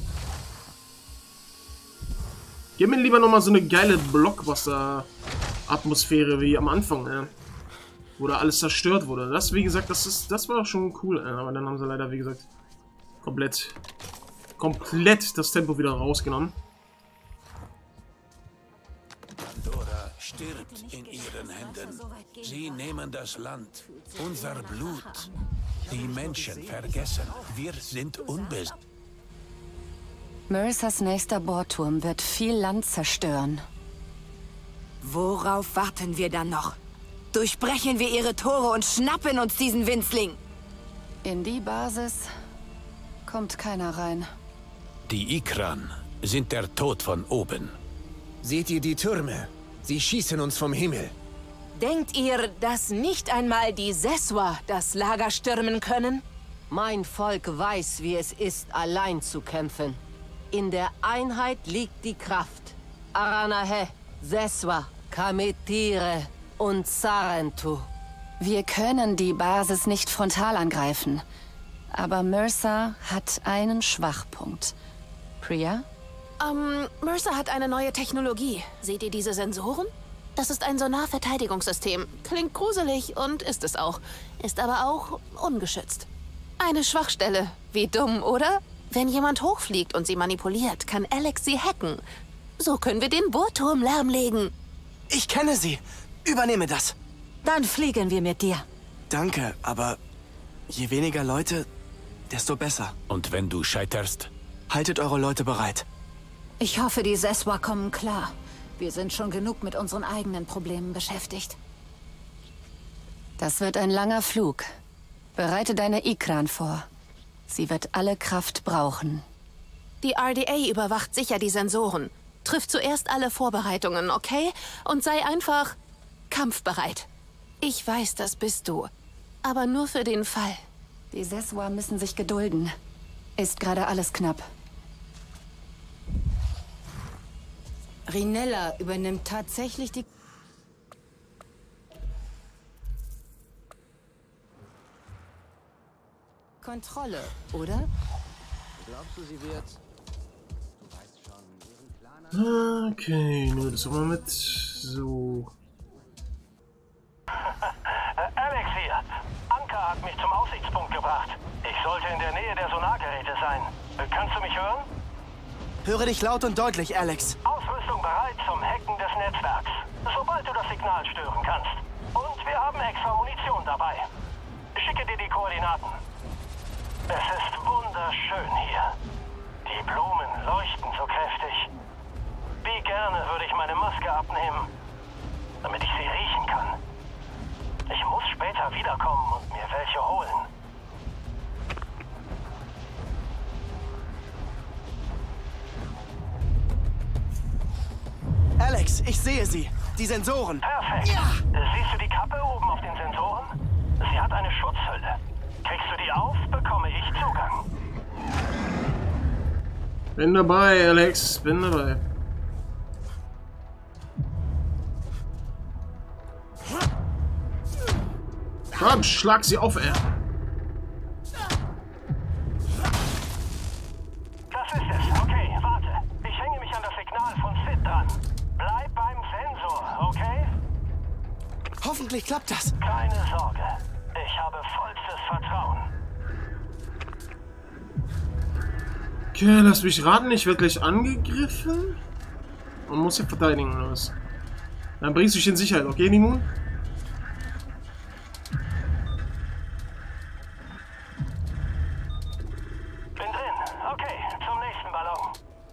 Gib mir lieber nochmal so eine geile Blockbuster-Art Atmosphäre wie am Anfang, ja. Wo da alles zerstört wurde. Das, wie gesagt, das ist, das war schon cool, ja. Aber dann haben sie leider, wie gesagt, komplett, komplett das Tempo wieder rausgenommen. Pandora stirbt in ihren Händen. Sie nehmen das Land, unser Blut. Die Menschen vergessen, wir sind unbesiegt. Mercers nächster Bohrturm wird viel Land zerstören. Worauf warten wir dann noch? Durchbrechen wir ihre Tore und schnappen uns diesen Winzling! In die Basis kommt keiner rein. Die Ikran sind der Tod von oben. Seht ihr die Türme? Sie schießen uns vom Himmel. Denkt ihr, dass nicht einmal die Seswa das Lager stürmen können? Mein Volk weiß, wie es ist, allein zu kämpfen. In der Einheit liegt die Kraft. Aranahe, Seswa, Kametire und Sarentu. Wir können die Basis nicht frontal angreifen. Aber Mercer hat einen Schwachpunkt. Priya? Ähm, Mercer hat eine neue Technologie. Seht ihr diese Sensoren? Das ist ein Sonarverteidigungssystem. Klingt gruselig und ist es auch. Ist aber auch ungeschützt. Eine Schwachstelle. Wie dumm, oder? Wenn jemand hochfliegt und sie manipuliert, kann Alex sie hacken. So können wir den Bohrturm lahmlegen. Ich kenne sie. Übernehme das. Dann fliegen wir mit dir. Danke, aber je weniger Leute, desto besser. Und wenn du scheiterst? Haltet eure Leute bereit. Ich hoffe, die Seswa kommen klar. Wir sind schon genug mit unseren eigenen Problemen beschäftigt. Das wird ein langer Flug. Bereite deine Ikran vor. Sie wird alle Kraft brauchen. Die R D A überwacht sicher die Sensoren. Triff zuerst alle Vorbereitungen, okay? Und sei einfach kampfbereit. Ich weiß, das bist du. Aber nur für den Fall. Die Seswa müssen sich gedulden. Ist gerade alles knapp. Rinella übernimmt tatsächlich die... Kontrolle, oder? Glaubst du, sie wird... Du weißt schon, ihren Plan... Okay, nur das mal mit. So. Alex hier. Anka hat mich zum Aussichtspunkt gebracht. Ich sollte in der Nähe der Sonargeräte sein. Kannst du mich hören? Höre dich laut und deutlich, Alex. Ausrüstung bereit zum Hacken des Netzwerks. Sobald du das Signal stören kannst. Und wir haben extra Munition dabei. Schicke dir die Koordinaten. Es ist wunderschön hier. Die Blumen leuchten so kräftig. Wie gerne würde ich meine Maske abnehmen, damit ich sie riechen kann. Ich muss später wiederkommen und mir welche holen. Alex, ich sehe sie. Die Sensoren. Perfekt. Ja. Siehst du die Kappe oben auf den Sensoren? Sie hat eine Schutzhülle. Kriegst du die auf, bekomme ich Zugang. Bin dabei, Alex. Bin dabei. Komm, schlag sie auf, ey. Das ist es. Okay, warte. Ich hänge mich an das Signal von Sid dran. Bleib beim Sensor, okay? Hoffentlich klappt das. Keine Sorge. Ich habe vollstes Vertrauen. Okay, lass mich raten. Ich werde gleich angegriffen. Und muss hier verteidigen, oder was? Dann bringst du dich in Sicherheit, okay, Nimun? Bin drin. Okay, zum nächsten Ballon.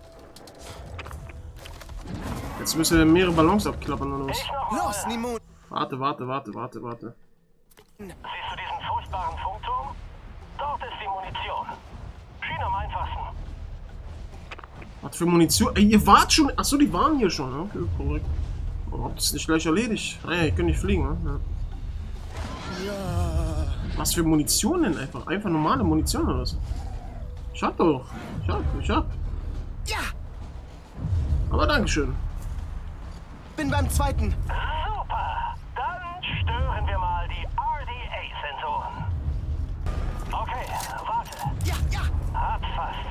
Jetzt müssen wir mehrere Ballons abklappern, oder was? Los, Nimun! Warte, warte, warte, warte, warte. Siehst du diesen furchtbaren Funkturm? Dort ist die Munition. Schien am einfachsten. Was für Munition? Ey, ihr wart schon. Achso, die waren hier schon. Okay, korrekt. Aber habt ihr es nicht gleich erledigt? Ah ja, ihr könnt nicht fliegen, ne? Ja. Ja. Was für Munition denn einfach? Einfach normale Munition oder was? Ich hab doch. Ich hab, ich hab. Ja! Aber dankeschön. Bin beim zweiten. Super! Dann stören wir mal die R D A-Sensoren. Okay, warte. Ja, ja! Hat fast.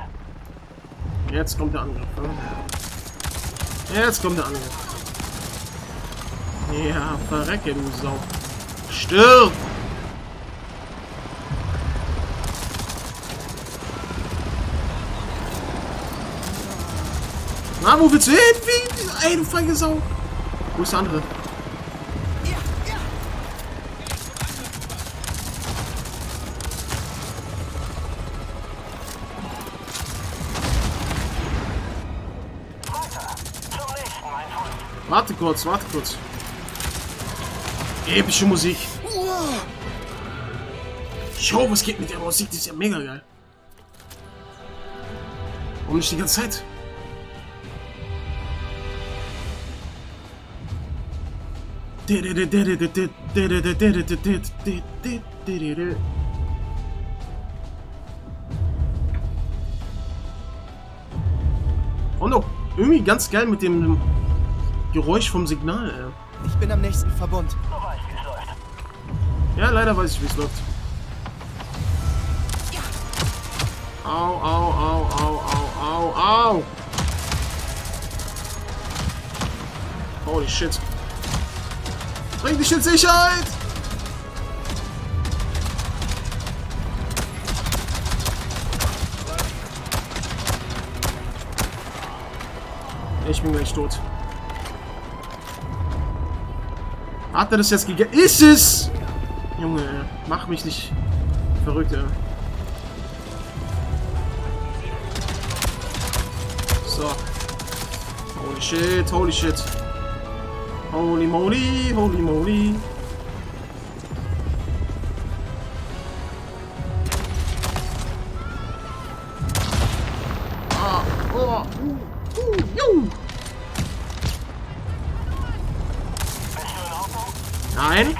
Jetzt kommt der Angriff. Jetzt kommt der Angriff. Ja, verrecke, du Sau. Stirb! Na, wo willst du hin? Wie? Ey, du feige Sau. Wo ist der andere? Warte kurz, warte kurz. Epische Musik. Jo, was geht mit der Musik? Die ist ja mega geil. Warum nicht die ganze Zeit? Und auch irgendwie ganz geil mit dem Geräusch vom Signal, ey. Ich bin am nächsten Verbund. Du weißt, wie es läuft. Ja, leider weiß ich, wie es läuft. Au, au, au, au, au, au, au. Holy shit. Bring dich in Sicherheit! Ich bin gleich tot. Hat er das jetzt gegessen? Ist es! Junge, mach mich nicht verrückt, ey. So. Holy shit, holy shit. Holy moly, holy moly. Ah, oh, uh, uh, juh. Nein.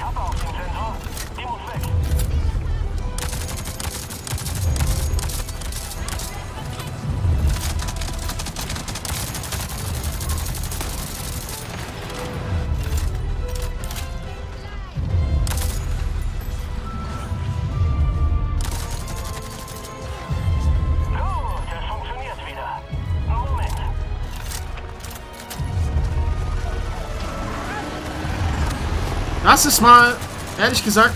Das ist mal, ehrlich gesagt,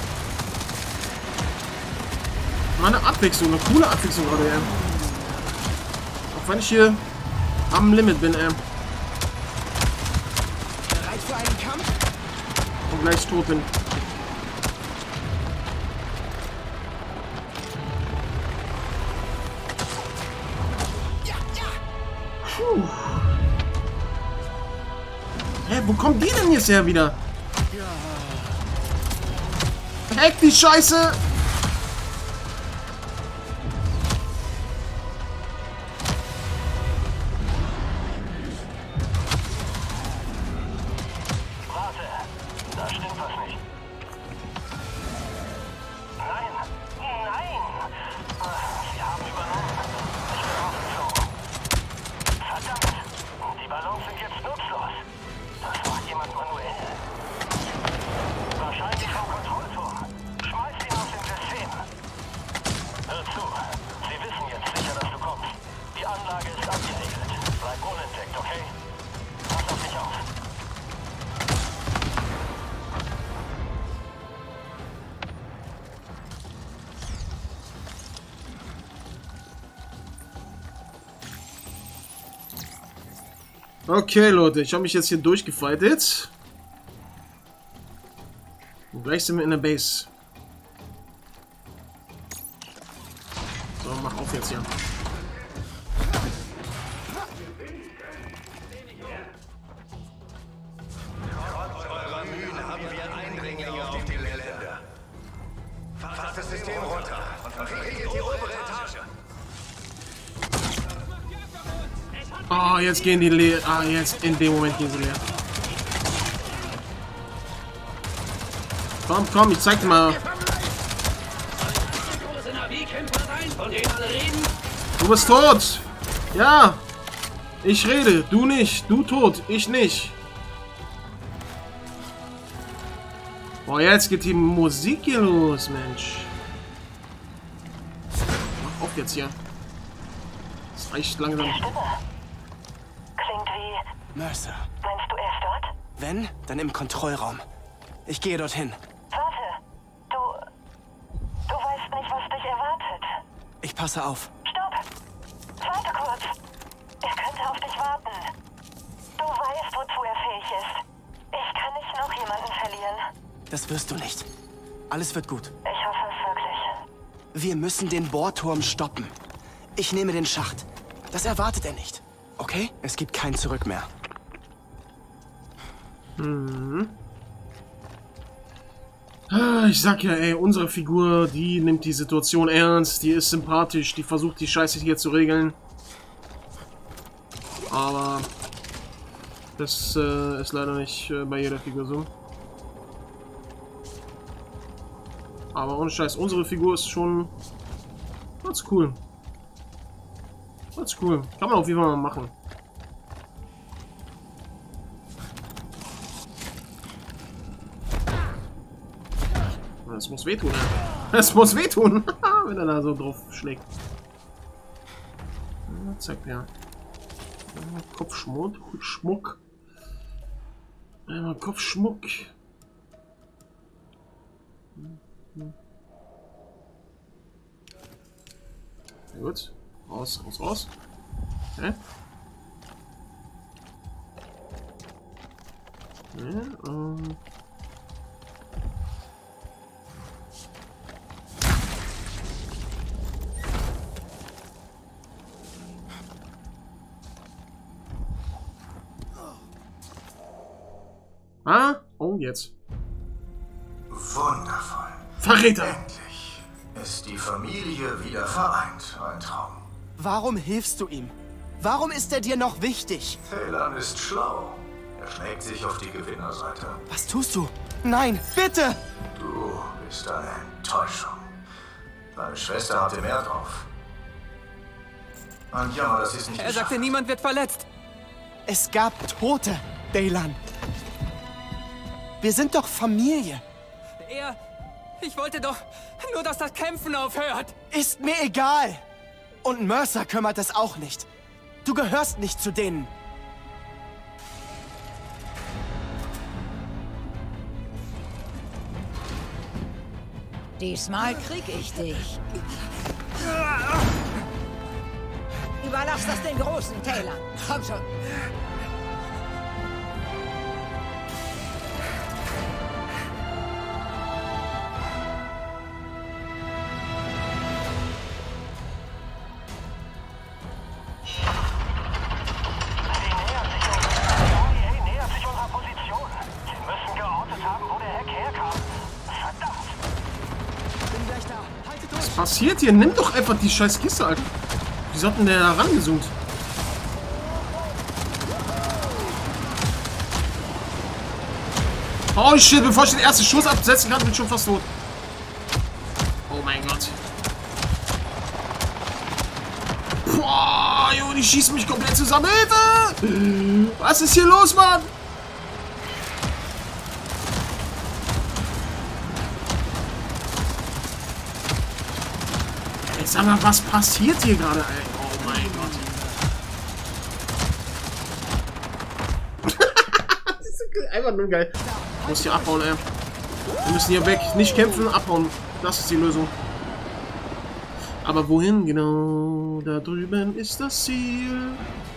mal eine Abwechslung, eine coole Abwechslung gerade, ey. Auch wenn ich hier am Limit bin, ey. Bereit für einen Kampf? Und gleich tot bin. Puh. Hä, wo kommen die denn jetzt her wieder? Heck die Scheiße! Warte, da stimmt was nicht. Nein, nein! Sie haben übernommen. Ich bin aufgeflogen. Verdammt! Die Ballons sind jetzt nutzlos. Das macht jemand manuell. Wahrscheinlich vom Kontrollturm. Schmeiß ihn aus dem System. Hör zu. Sie wissen jetzt sicher, dass du kommst. Die Anlage ist abgeriegelt. Bleib unentdeckt, okay? Pass auf dich auf. Okay, Leute, ich habe mich jetzt hier durchgefightet. Und gleich sind wir in der Base. So, mach auf jetzt hier. Trotz eurer Mühen haben wir Eindringlinge auf dem Gelände. Fasst das System runter und verriegelt die obere Etage. Ah, jetzt gehen die leer. Ah, jetzt in dem Moment gehen sie leer. Komm, komm, ich zeig dir mal. Du bist tot. Ja. Ich rede. Du nicht. Du tot. Ich nicht. Boah, jetzt geht die Musik hier los, Mensch. Mach auf jetzt hier. Das reicht langsam. Klingt wie... Mercer. Meinst du, er ist dort? Wenn, dann im Kontrollraum. Ich gehe dorthin. Warte. Du... Du weißt nicht, was dich erwartet. Ich passe auf. Stopp! Warte kurz. Er könnte auf dich warten. Du weißt, wozu er fähig ist. Ich kann nicht noch jemanden verlieren. Das wirst du nicht. Alles wird gut. Ich hoffe es wirklich. Wir müssen den Bohrturm stoppen. Ich nehme den Schacht. Das erwartet er nicht. Okay? Es gibt kein Zurück mehr. Mhm. Ich sag ja, ey, unsere Figur, die nimmt die Situation ernst, die ist sympathisch, die versucht die Scheiße hier zu regeln. Aber das äh, ist leider nicht äh, bei jeder Figur so. Aber ohne Scheiß, unsere Figur ist schon ganz cool. Ganz cool. Kann man auf jeden Fall mal machen. Das muss wehtun, ey. Das muss wehtun, wenn er da so drauf schlägt. Ja, zack, ja. Kopfschmuck. Schmuck. Einmal Kopfschmuck. Ja, gut. Raus, raus, raus. Okay. Ja, ähm. Ah? Oh, jetzt. Wundervoll. Verräter! Endlich ist die Familie wieder vereint. Ein Traum. Warum hilfst du ihm? Warum ist er dir noch wichtig? Taylor ist schlau. Er schlägt sich auf die Gewinnerseite. Was tust du? Nein, bitte! Du bist eine Enttäuschung. Deine Schwester hatte mehr drauf. Ein Jammer, das ist nicht Er sagte, niemand wird verletzt. Es gab Tote, Daylan. Wir sind doch Familie. Er... Ich wollte doch nur, dass das Kämpfen aufhört. Ist mir egal. Und Mercer kümmert es auch nicht. Du gehörst nicht zu denen. Diesmal krieg ich dich. Überlass das den Großen, Taylor. Komm schon. Was passiert hier? Nimm doch einfach die scheiß Kiste, Alter. Wie sollten der da rangezoomt? Oh shit, bevor ich den ersten Schuss absetzen kann, bin ich schon fast tot. Oh mein Gott. Boah, Junge, die schießen mich komplett zusammen. Hilfe! Was ist hier los, Mann? Sag mal, was passiert hier gerade, ey? Oh mein Gott. Das ist einfach nur geil. Ich muss hier abhauen, ey. Wir müssen hier weg. Nicht kämpfen, abhauen. Das ist die Lösung. Aber wohin genau? Da drüben ist das Ziel.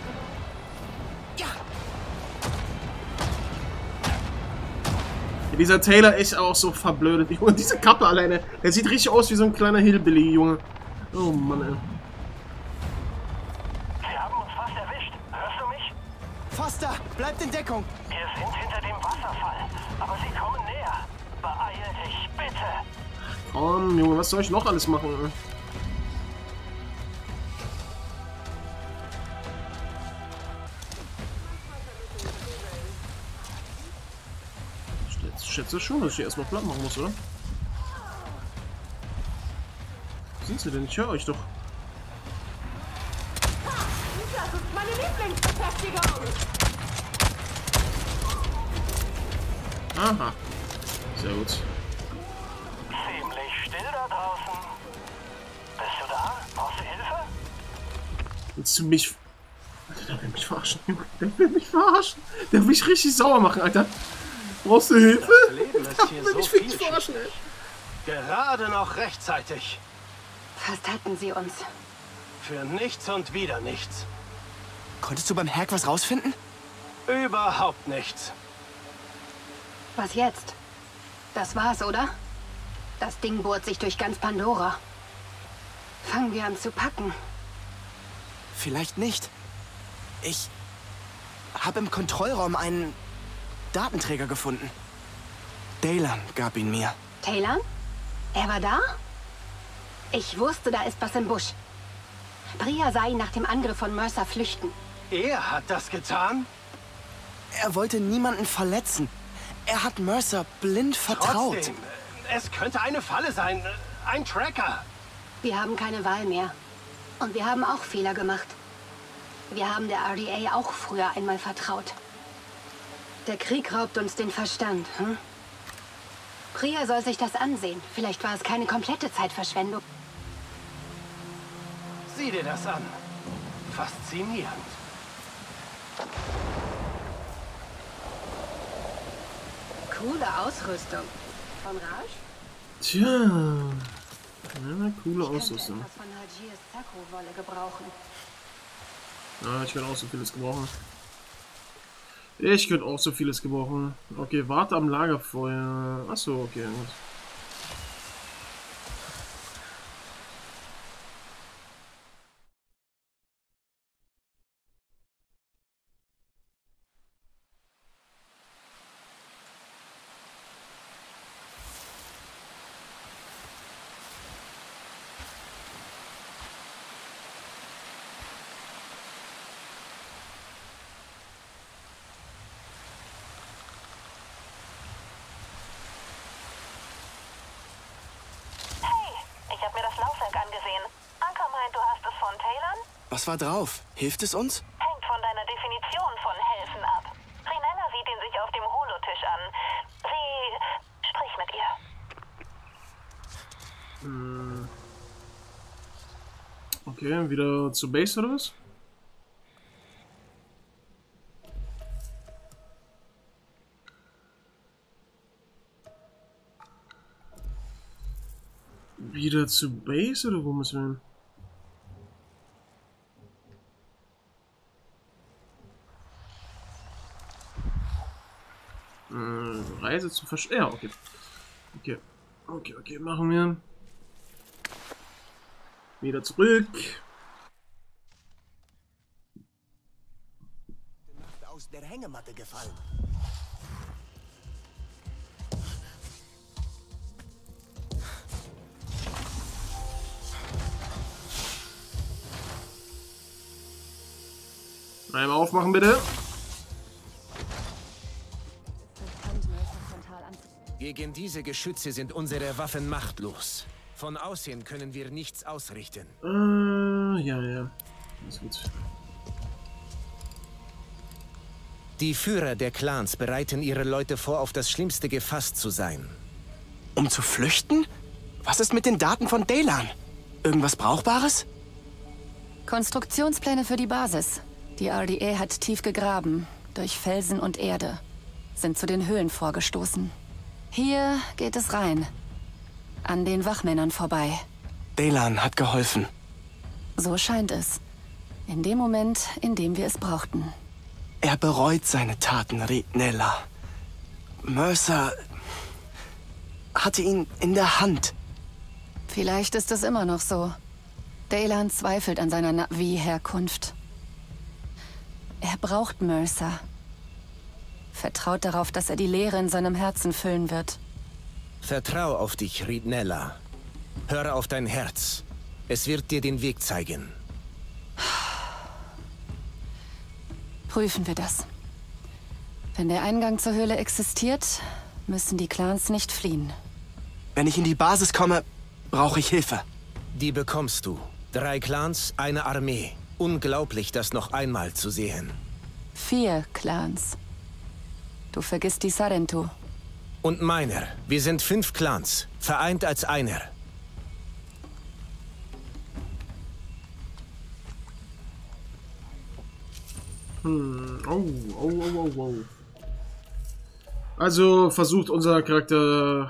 Dieser Taylor ist auch so verblödet. Und diese Kappe alleine. Der sieht richtig aus wie so ein kleiner Hillbilly, Junge. Oh Mann, ey. Sie haben uns fast erwischt. Hörst du mich? Foster, bleibt in Deckung. Wir sind hinter dem Wasserfall, aber sie kommen näher. Beeil dich, bitte. Komm, Junge, was soll ich noch alles machen, ey? Ich schätze schon, dass ich hier erstmal platt machen muss, oder? Wo sind sie denn? Ich höre euch doch. Das ist meine Lieblingsbefestigung! Aha. Sehr gut. Ziemlich still da draußen. Bist du da? Brauchst du Hilfe? Willst du mich... Der will mich verarschen, Junge. Der will mich verarschen. Der will mich richtig sauer machen, Alter. Brauchst du Hilfe? Das Leben ist hier so vielschichtig. Gerade noch rechtzeitig. Fast hatten sie uns. Für nichts und wieder nichts. Konntest du beim Hack was rausfinden? Überhaupt nichts. Was jetzt? Das war's, oder? Das Ding bohrt sich durch ganz Pandora. Fangen wir an zu packen. Vielleicht nicht. Ich habe im Kontrollraum einen Datenträger gefunden. Daylan gab ihn mir. Taylor? Er war da? Ich wusste, da ist was im Busch. Bria sah ihn nach dem Angriff von Mercer flüchten. Er hat das getan? Er wollte niemanden verletzen. Er hat Mercer blind vertraut. Trotzdem, es könnte eine Falle sein. Ein Tracker. Wir haben keine Wahl mehr. Und wir haben auch Fehler gemacht. Wir haben der R D A auch früher einmal vertraut. Der Krieg raubt uns den Verstand, hm? Bria soll sich das ansehen. Vielleicht war es keine komplette Zeitverschwendung. Sieh dir das an. Faszinierend. Coole Ausrüstung. Von Raj? Tja. Ja, coole Ausrüstung. Ich von Hajirs Sakro-Wolle gebrauchen. Ja, ich könnte auch so vieles gebrauchen. Ich könnte auch so vieles gebrauchen. Okay, warte am Lagerfeuer. Achso, okay, gut. Ich habe mir das Laufwerk angesehen. Anker meint, du hast es von Taylor? Was war drauf? Hilft es uns? Hängt von deiner Definition von helfen ab. Rinella sieht ihn sich auf dem Holotisch an. Sie... sprich mit ihr. Hm. Okay, wieder zur Base oder was? Wieder zu Base oder wo müssen wir hin? Äh, Reise zu Versch... Ja, okay. Okay. Okay, okay, machen wir. Wieder zurück. Aus der Hängematte gefallen. Einmal aufmachen, bitte. Gegen diese Geschütze sind unsere Waffen machtlos. Von außen können wir nichts ausrichten. Äh, ja, ja. Alles gut. Die Führer der Clans bereiten ihre Leute vor, auf das Schlimmste gefasst zu sein. Um zu flüchten? Was ist mit den Daten von Daylan? Irgendwas Brauchbares? Konstruktionspläne für die Basis. Die R D A hat tief gegraben, durch Felsen und Erde, sind zu den Höhlen vorgestoßen. Hier geht es rein, an den Wachmännern vorbei. Daylan hat geholfen. So scheint es. In dem Moment, in dem wir es brauchten. Er bereut seine Taten, Rinella. Mercer hatte ihn in der Hand. Vielleicht ist es immer noch so. Daylan zweifelt an seiner Na'vi-Herkunft. Er braucht Mercer. Vertraut darauf, dass er die Leere in seinem Herzen füllen wird. Vertrau auf dich, Rinella. Höre auf dein Herz. Es wird dir den Weg zeigen. Prüfen wir das. Wenn der Eingang zur Höhle existiert, müssen die Clans nicht fliehen. Wenn ich in die Basis komme, brauche ich Hilfe. Die bekommst du. Drei Clans, eine Armee. Unglaublich, das noch einmal zu sehen. Vier Clans. Du vergisst die Sarentu. Und meiner. Wir sind fünf Clans, vereint als einer. Hm. Oh, oh, oh, oh, oh. Also versucht unser Charakter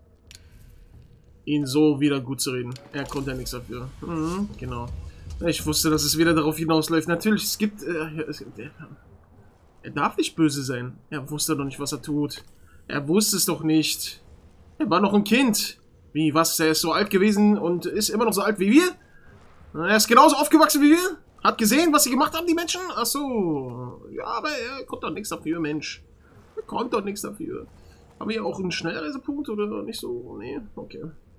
ihn so wieder gut zu reden. Er konnte ja nichts dafür. Mhm, genau. Ich wusste, dass es wieder darauf hinausläuft. Natürlich, es gibt... Äh, es, äh, er darf nicht böse sein. Er wusste doch nicht, was er tut. Er wusste es doch nicht. Er war noch ein Kind. Wie, was? Er ist so alt gewesen und ist immer noch so alt wie wir? Er ist genauso aufgewachsen wie wir? Hat gesehen, was sie gemacht haben, die Menschen? Ach so. Ja, aber er konnte doch nichts dafür, Mensch. Er konnte doch nichts dafür. Haben wir auch einen Schnellreisepunkt oder nicht so? Nee, okay.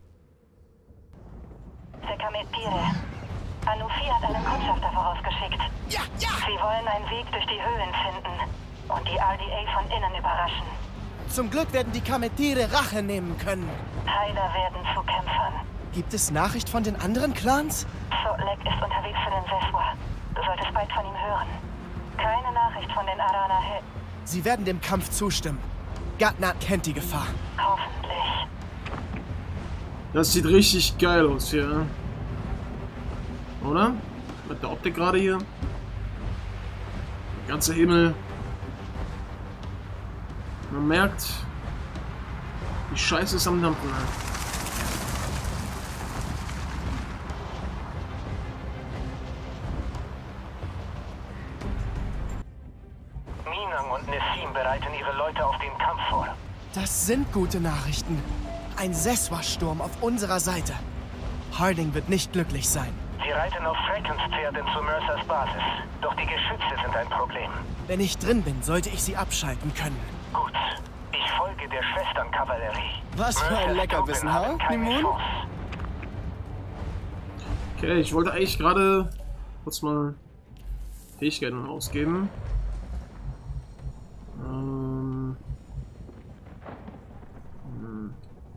Anufi hat einen Kundschafter vorausgeschickt. Ja, ja! Sie wollen einen Weg durch die Höhlen finden und die R D A von innen überraschen. Zum Glück werden die Kametire Rache nehmen können. Heiler werden zu Kämpfern. Gibt es Nachricht von den anderen Clans? Solek ist unterwegs für den Seswa. Du solltest bald von ihm hören. Keine Nachricht von den Arana He. Sie werden dem Kampf zustimmen. Gatnat kennt die Gefahr. Hoffentlich. Das sieht richtig geil aus hier. Oder? Mit der Optik gerade hier. Der ganze Himmel. Man merkt, die Scheiße ist am Dampfen. Minang und Nessim bereiten ihre Leute auf den Kampf vor. Das sind gute Nachrichten. Ein Seswa-Sturm auf unserer Seite. Harding wird nicht glücklich sein. Sie reiten auf Frackens Pferden zu Mercers Basis. Doch die Geschütze sind ein Problem. Wenn ich drin bin, sollte ich sie abschalten können. Gut. Ich folge der Schwesternkavallerie. Was für ein Leckerbissen, ha? Mimon? Okay, ich wollte eigentlich gerade kurz mal Fähigkeiten ausgeben. Ähm... Hm.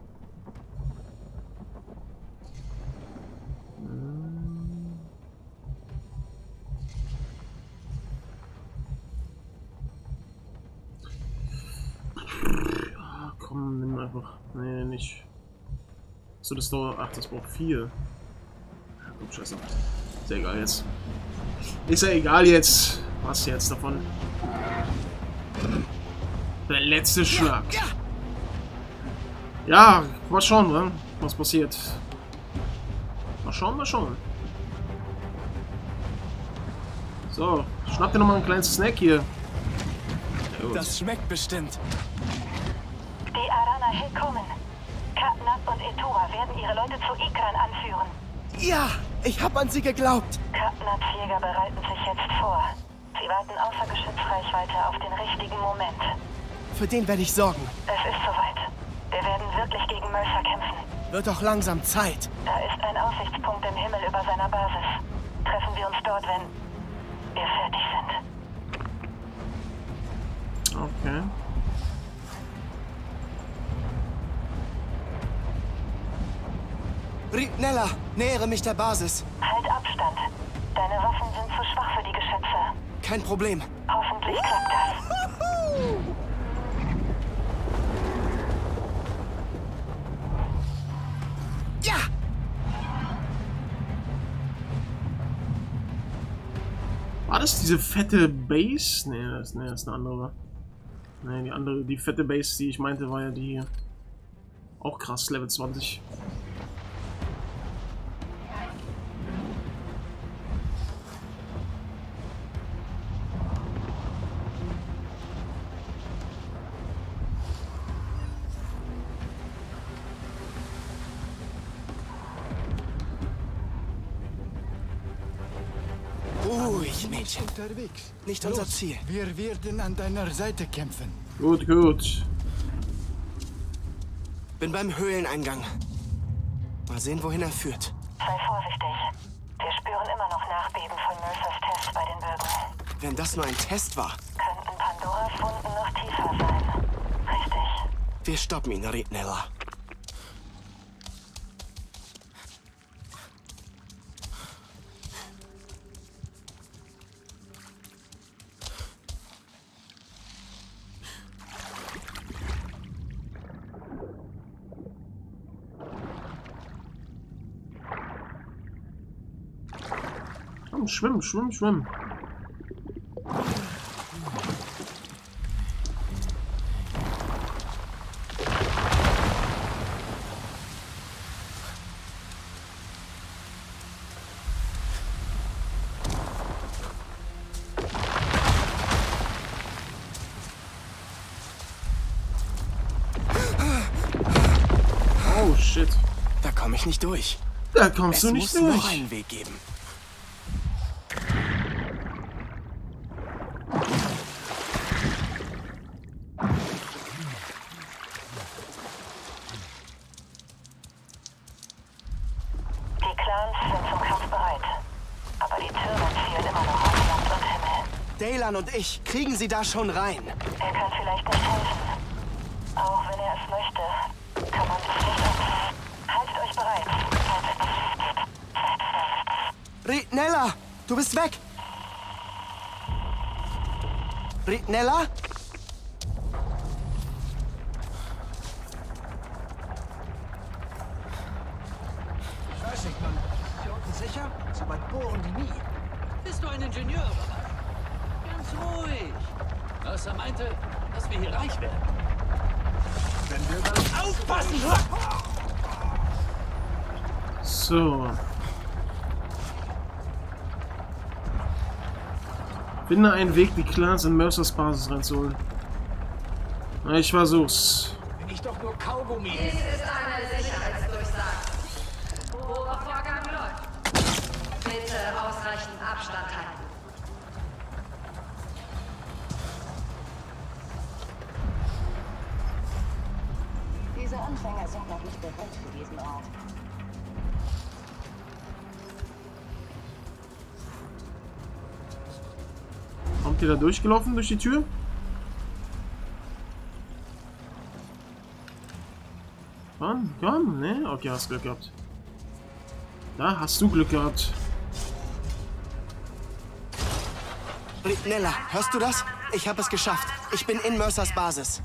Ja, komm, nimm einfach. Nee, nicht. So, das dauert. Ach, das braucht vier. Ja, komm, scheiße. Ist ja egal jetzt. Ist ja egal jetzt. Was jetzt davon? Der letzte Schlag. Ja, mal schauen, ne? Was passiert. Mal schauen, mal schauen. So, schnapp dir nochmal einen kleinen Snack hier. Das schmeckt bestimmt. Die Arana He kommen. Katnat und Etura werden ihre Leute zu Ikran anführen. Ja, ich hab an sie geglaubt. Katnats Jäger bereiten sich jetzt vor. Sie warten außer Geschützreichweite auf den richtigen Moment. Für den werde ich sorgen. Es ist soweit. Wir werden wirklich gegen Mercer kämpfen. Wird doch langsam Zeit. Da ist ein Aussichtspunkt im Himmel über seiner Basis. Treffen wir uns dort, wenn wir fertig sind. Okay. Rietnella, nähere mich der Basis. Halt Abstand. Deine Waffen sind zu schwach für die Geschütze. Kein Problem. Hoffentlich klappt das. Ja! War das diese fette Base? Nee, das, nee, das ist eine andere. Nee, die andere, die fette Base, die ich meinte, war ja die. Auch krass, Level zwanzig. Ruhig, Mädchen. Unterwegs. Nicht Los, unser Ziel. Wir werden an deiner Seite kämpfen. Gut, gut. Bin beim Höhleneingang. Mal sehen, wohin er führt. Sei vorsichtig. Wir spüren immer noch Nachbeben von Mercers Test bei den Bögen. Wenn das nur ein Test war. Könnten Pandoras Wunden noch tiefer sein. Richtig. Wir stoppen ihn, Rietnella. Komm, schwimm, schwimm, schwimm. Oh, shit. Da komme ich nicht durch. Da kommst es du nicht muss durch. noch einen Weg geben. Die Clans sind zum Kampf bereit. Aber die Türme zielen immer noch auf Land und Himmel. Daylan und ich, kriegen Sie da schon rein. Er kann vielleicht nicht helfen. Auch wenn er es möchte, kann man sich nicht auf. Haltet euch bereit. Ritnella, du bist weg. Ritnella? Ich weiß nicht, Mann. Hier unten sicher? So weit bohren die nie. Bist du ein Ingenieur, oder? Ganz ruhig. Mercer meinte, dass wir hier reich werden. Wenn wir dann Aufpassen! So. Finde einen Weg, die Clans in Mercers Basis reinzuholen. Na, ich versuch's. Bin ich doch nur Kaugummi. Dies ist eine Sicherheitsdurchsage. Bohrvorgang läuft. Bitte ausreichend Abstand halten. Diese Anfänger sind noch nicht bereit für diesen Ort. Kommt ihr da durchgelaufen durch die Tür? Komm, komm, ne? Okay, hast Glück gehabt. Da hast du Glück gehabt. Ritnella, hörst du das? Ich habe es geschafft. Ich bin in Mercers Basis.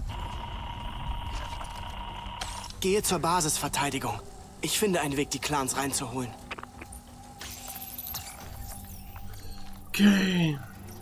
Gehe zur Basisverteidigung. Ich finde einen Weg, die Clans reinzuholen. Okay.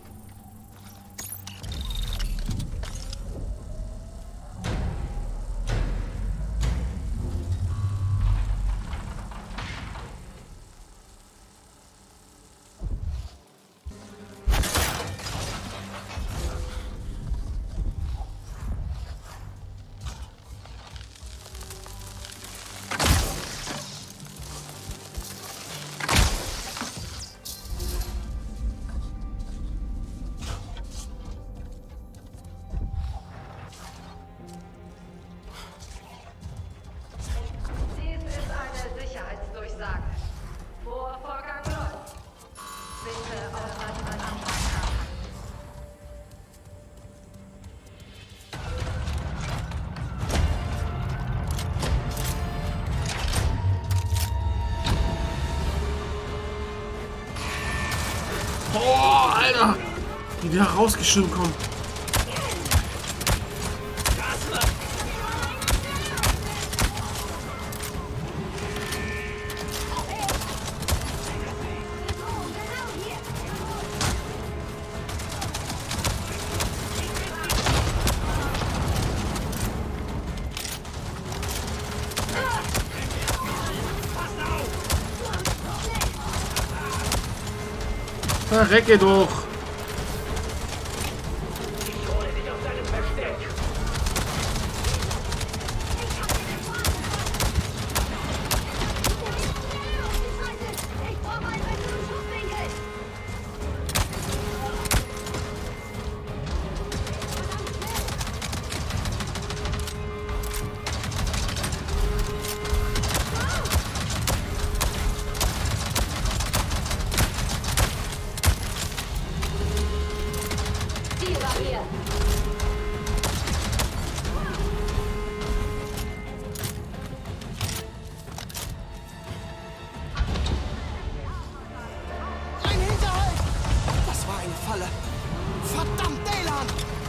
Boah, Alter! Wie die da rausgeschwimmen kommen. Verrecke doch! Verdammt, Daylan!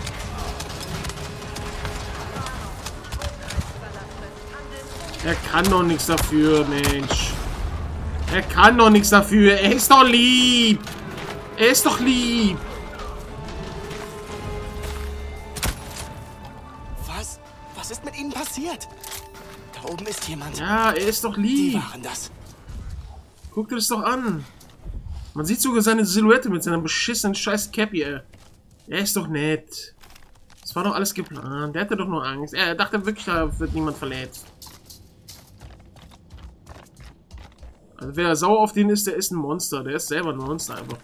Er kann doch nichts dafür, Mensch. Er kann doch nichts dafür. Er ist doch lieb. Er ist doch lieb. Was? Was ist mit ihnen passiert? Da oben ist jemand. Ja, er ist doch lieb. Die waren das. Guck dir das doch an. Man sieht sogar seine Silhouette mit seiner beschissenen scheiß Cappy, ey. Er ist doch nett. Das war doch alles geplant. Der hatte doch nur Angst. Er dachte wirklich, da wird niemand verletzt. Also wer sauer auf den ist, der ist ein Monster. Der ist selber ein Monster einfach.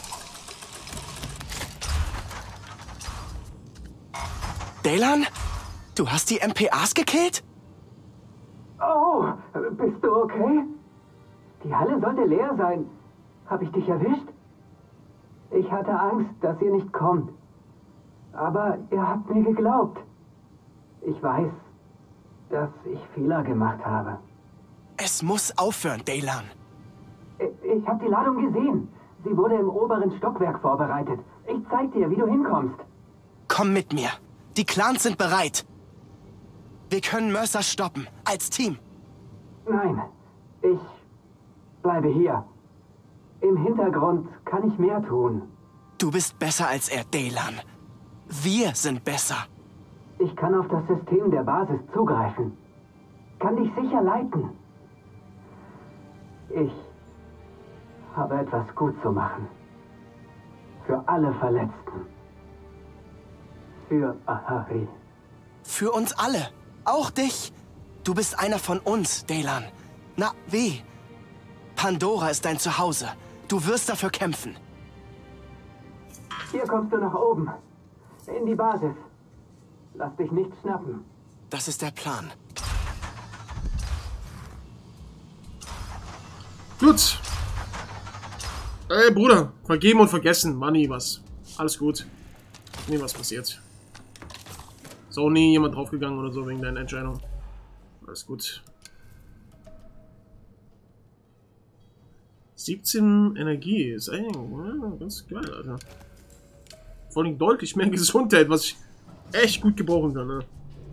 Daylan? Du hast die M P As gekillt? Oh, bist du okay? Die Halle sollte leer sein. Hab ich dich erwischt? Ich hatte Angst, dass ihr nicht kommt. Aber ihr habt mir geglaubt. Ich weiß, dass ich Fehler gemacht habe. Es muss aufhören, Daylan. Ich, ich habe die Ladung gesehen. Sie wurde im oberen Stockwerk vorbereitet. Ich zeig dir, wie du hinkommst. Komm mit mir. Die Clans sind bereit. Wir können Mercer stoppen. Als Team. Nein, ich bleibe hier. Im Hintergrund kann ich mehr tun. Du bist besser als er, Daylan. Wir sind besser. Ich kann auf das System der Basis zugreifen. Kann dich sicher leiten. Ich habe etwas gut zu machen. Für alle Verletzten. Für Ahari. Für uns alle. Auch dich. Du bist einer von uns, Daylan. Na, wie? Pandora ist dein Zuhause. Du wirst dafür kämpfen. Hier kommst du nach oben. In die Basis. Lass dich nicht schnappen. Das ist der Plan. Gut. Ey, Bruder. Vergeben und vergessen. War nie was. Alles gut. Nie was passiert. Ist auch nie jemand draufgegangen oder so wegen deiner Entscheidung. Alles gut. siebzehn Energie ist eigentlich ja, ganz geil, Alter. Vor allem deutlich mehr Gesundheit, was ich echt gut gebrauchen kann, ne?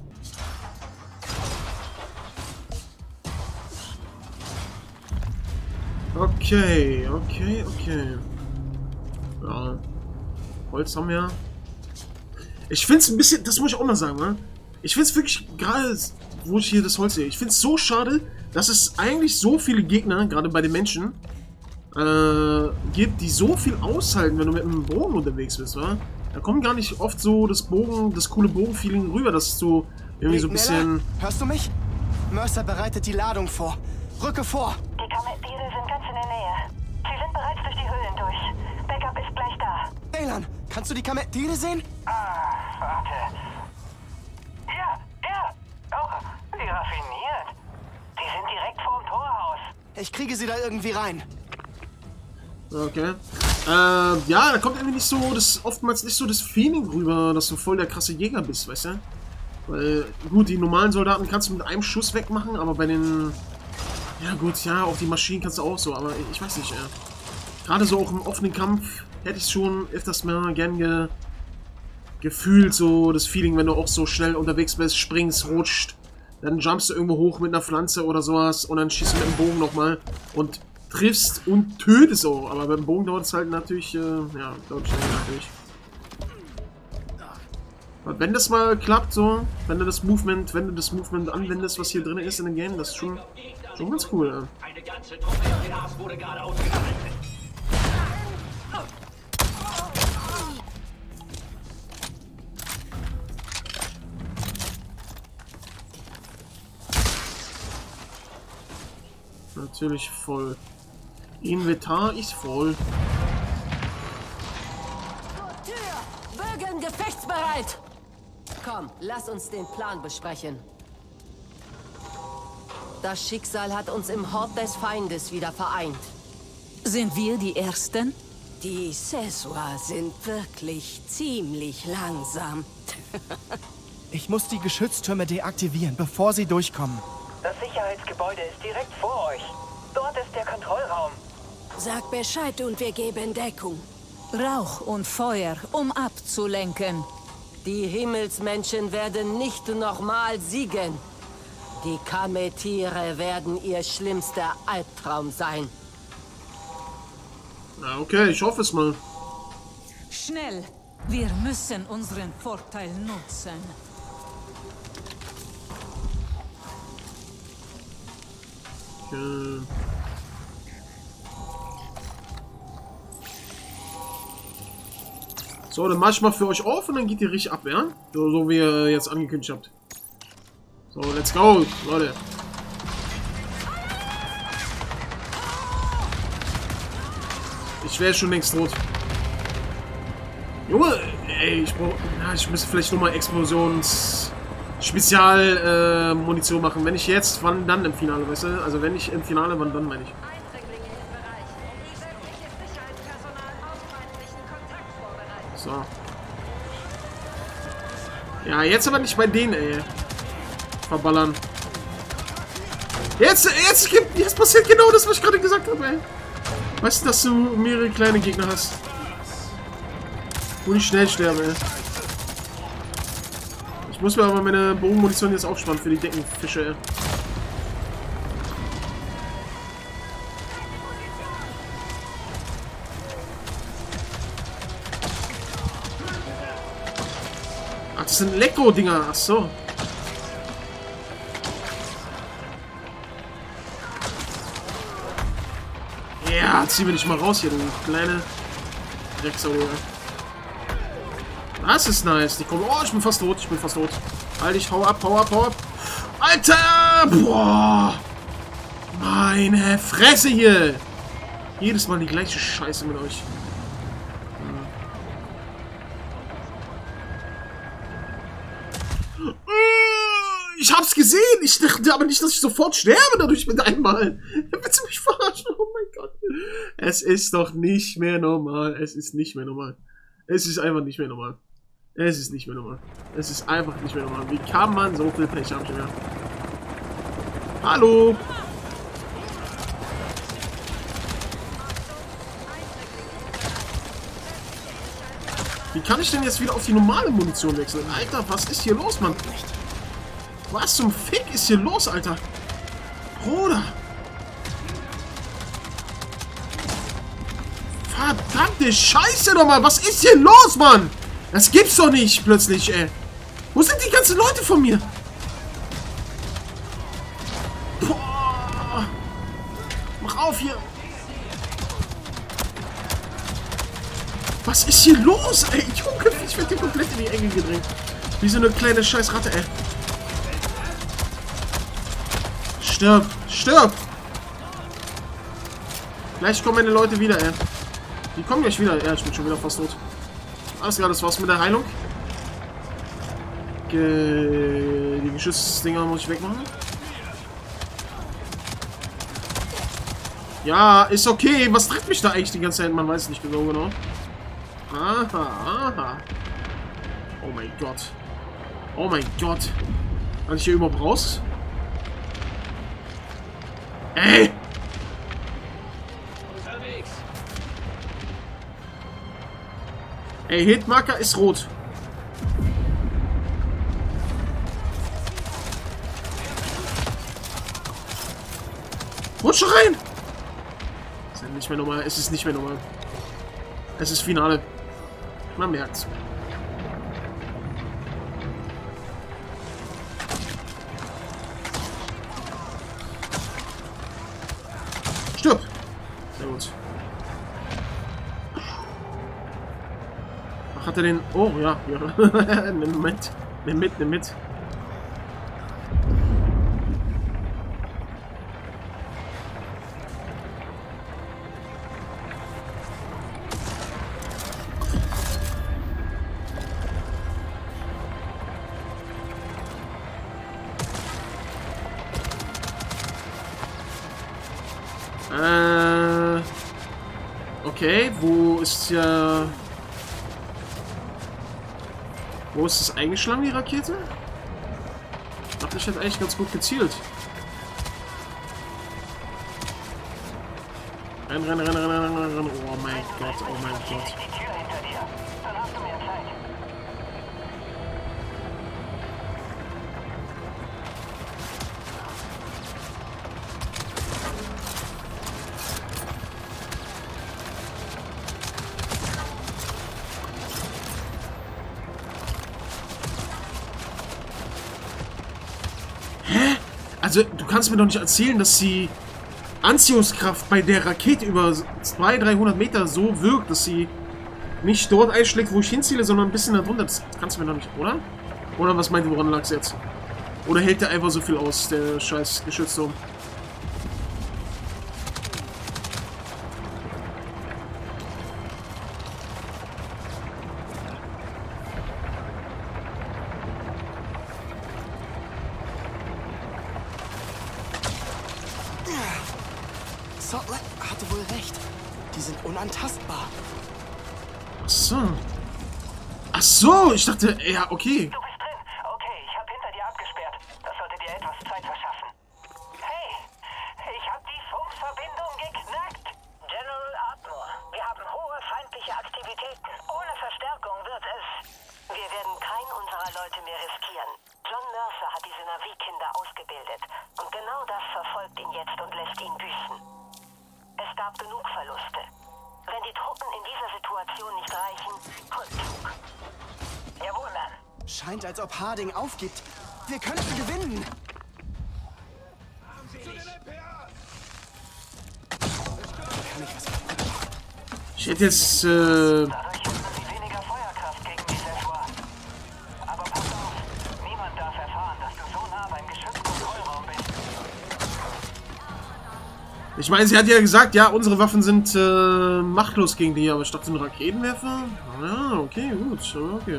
Okay, okay, okay. Ja. Holz haben wir. Ich finde es ein bisschen, das muss ich auch mal sagen, ne? Ich finde es wirklich, gerade wo ich hier das Holz sehe, ich finde es so schade, dass es eigentlich so viele Gegner, gerade bei den Menschen, äh, gibt, die so viel aushalten, wenn du mit einem Bogen unterwegs bist, wa? Da kommt gar nicht oft so das Bogen, das coole Bogenfeeling rüber, dass du irgendwie so ein bisschen... Hörst du mich? Mercer bereitet die Ladung vor. Rücke vor! Die Kametiere sind ganz in der Nähe. Sie sind bereits durch die Höhlen durch. Backup ist gleich da. Daylan, kannst du die Kametiere sehen? Ah, warte. Ja, ja. Oh, wie raffiniert. Die sind direkt vorm Torhaus. Ich kriege sie da irgendwie rein. Okay. Äh, ja, da kommt irgendwie nicht so, das oftmals nicht so das Feeling rüber, dass du voll der krasse Jäger bist, weißt du? Weil, gut, die normalen Soldaten kannst du mit einem Schuss wegmachen, aber bei den... Ja gut, ja, auch die Maschinen kannst du auch so, aber ich weiß nicht, ja. Gerade so auch im offenen Kampf hätte ich schon öfters mal gern ge gefühlt, so das Feeling, wenn du auch so schnell unterwegs bist, springst, rutscht, dann jumpst du irgendwo hoch mit einer Pflanze oder sowas und dann schießt du mit dem Bogen nochmal und triffst und tötest auch. Aber beim Bogen dauert es halt natürlich, äh, ja, dauert schnell natürlich. Aber wenn das mal klappt, so, wenn du das Movement, wenn du das Movement anwendest, was hier drin ist in dem Game, das ist schon, schon ganz cool, ja. Eine ganze Truppe M P As wurde gerade ausgeschaltet. Natürlich voll. Inventar ist voll. Bögen gefechtsbereit! Komm, lass uns den Plan besprechen. Das Schicksal hat uns im Hort des Feindes wieder vereint. Sind wir die Ersten? Die Seswa sind wirklich ziemlich langsam. Ich muss die Geschütztürme deaktivieren, bevor sie durchkommen. Das Sicherheitsgebäude ist direkt vor euch. Dort ist der Kontrollraum. Sag Bescheid und wir geben Deckung. Rauch und Feuer, um abzulenken. Die Himmelsmenschen werden nicht nochmal siegen. Die Kametiere werden ihr schlimmster Albtraum sein. Na okay, ich hoffe es mal. Schnell! Wir müssen unseren Vorteil nutzen. Okay. So, dann mach ich mal für euch auf und dann geht ihr richtig ab, ja? So, so wie ihr jetzt angekündigt habt. So, let's go, Leute. Ich wäre schon längst tot. Junge, ey, ich brauche... Ja, ich müsste vielleicht nochmal Explosions... Spezial-Munition äh, machen. Wenn ich jetzt, wann dann im Finale, weißt du? Also wenn ich im Finale, wann dann, meine ich. So. Ja, jetzt aber nicht bei denen, ey. Verballern. Jetzt, jetzt, gibt, jetzt passiert genau das, was ich gerade gesagt habe, ey. Weißt du, dass du mehrere kleine Gegner hast? Wo ich schnell sterbe, ey. Ich muss mir aber meine Bogenmunition jetzt aufspannen für die dicken Fische, ey. Ach, das sind Elektro-Dinger. Ach so. Ja, zieh mir dich mal raus hier, du kleine Drecksau. Das ist nice. Die kommen. Oh, ich bin fast tot. Ich bin fast tot. Halt dich, hau ab, hau ab, hau ab. Alter! Boah! Meine Fresse hier! Jedes Mal die gleiche Scheiße mit euch. Ich hab's gesehen! Ich dachte aber nicht, dass ich sofort sterbe dadurch mit einmal. Willst du mich verarschen? Oh mein Gott. Es ist doch nicht mehr normal. Es ist nicht mehr normal. Es ist einfach nicht mehr normal. Es ist nicht mehr normal. Es ist einfach nicht mehr normal. Wie kann man so viel Pech haben? Ja. Hallo! Wie kann ich denn jetzt wieder auf die normale Munition wechseln? Alter, was ist hier los, Mann? Was zum Fick ist hier los, Alter? Bruder! Verdammte Scheiße nochmal! Was ist hier los, Mann? Das gibt's doch nicht, plötzlich, ey. Wo sind die ganzen Leute von mir? Boah. Mach auf hier. Was ist hier los, ey? Junge, ich werde hier komplett in die Enge gedrängt. Wie so eine kleine Scheißratte, ey. Stirb. Stirb. Gleich kommen meine Leute wieder, ey. Die kommen gleich wieder. Ja, ich bin schon wieder fast tot. Alles klar, das war's mit der Heilung. Ge die Geschützdinger muss ich wegmachen. Ja, ist okay. Was trifft mich da eigentlich die ganze Zeit? Man weiß nicht genau genau. Aha, aha. Oh mein Gott. Oh mein Gott. Kann ich hier überhaupt raus? Ey! Ey, Hitmarker ist rot. Rutsch rein! Es ist nicht mehr normal. Es ist nicht mehr normal. Es ist Finale. Man merkt's. Stirb! Sehr gut. Ach, hat er den... Oh, ja. ja. Nimm mit. Nimm mit, nimm mit. Äh... Okay, wo ist ja... Wo ist das eingeschlagen, die Rakete? Ich dachte, ich hätte eigentlich ganz gut gezielt. Renn, renn, renn, renn, renn, renn. Oh mein Gott, oh mein Gott. Also, du kannst mir doch nicht erzählen, dass die Anziehungskraft bei der Rakete über zweihundert, dreihundert Meter so wirkt, dass sie nicht dort einschlägt, wo ich hinziele, sondern ein bisschen darunter. Das kannst du mir doch nicht, oder? Oder was meint ihr, woran lag es jetzt? Oder hält der einfach so viel aus, der scheiß Geschützturm? Sotlet hatte wohl recht. Die sind unantastbar. Ach so. Ach so, ich dachte, ja, okay. Du bist drin. Okay, ich habe hinter dir abgesperrt. Das sollte dir etwas Zeit verschaffen. Hey, ich habe die Funkverbindung geknackt. General Ardmore, wir haben hohe feindliche Aktivitäten. Ohne Verstärkung wird es... Wir werden keinen unserer Leute mehr riskieren. John Mercer hat diese Navi-Kinder ausgebildet. Und genau das verfolgt ihn jetzt und lässt ihn büßen. Es gab genug Verluste. Wenn die Truppen in dieser Situation nicht reichen, Rückzug. Jawohl, Mann. Scheint, als ob Harding aufgibt. Wir könnten gewinnen. Ich hätte jetzt, äh... Ich meine, sie hat ja gesagt, ja, unsere Waffen sind äh, machtlos gegen die, aber ich dachte, ein Raketenwerfer? Ja, okay, gut, okay.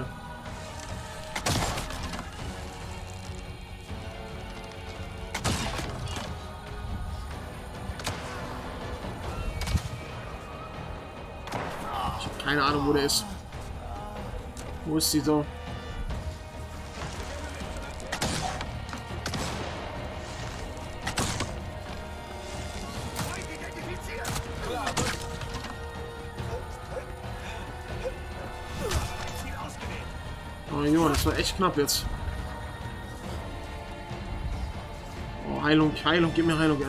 Ich habe keine Ahnung, wo der ist. Wo ist sie so? Oh Junge, das war echt knapp jetzt. Oh, Heilung, Heilung, gib mir Heilung, ey.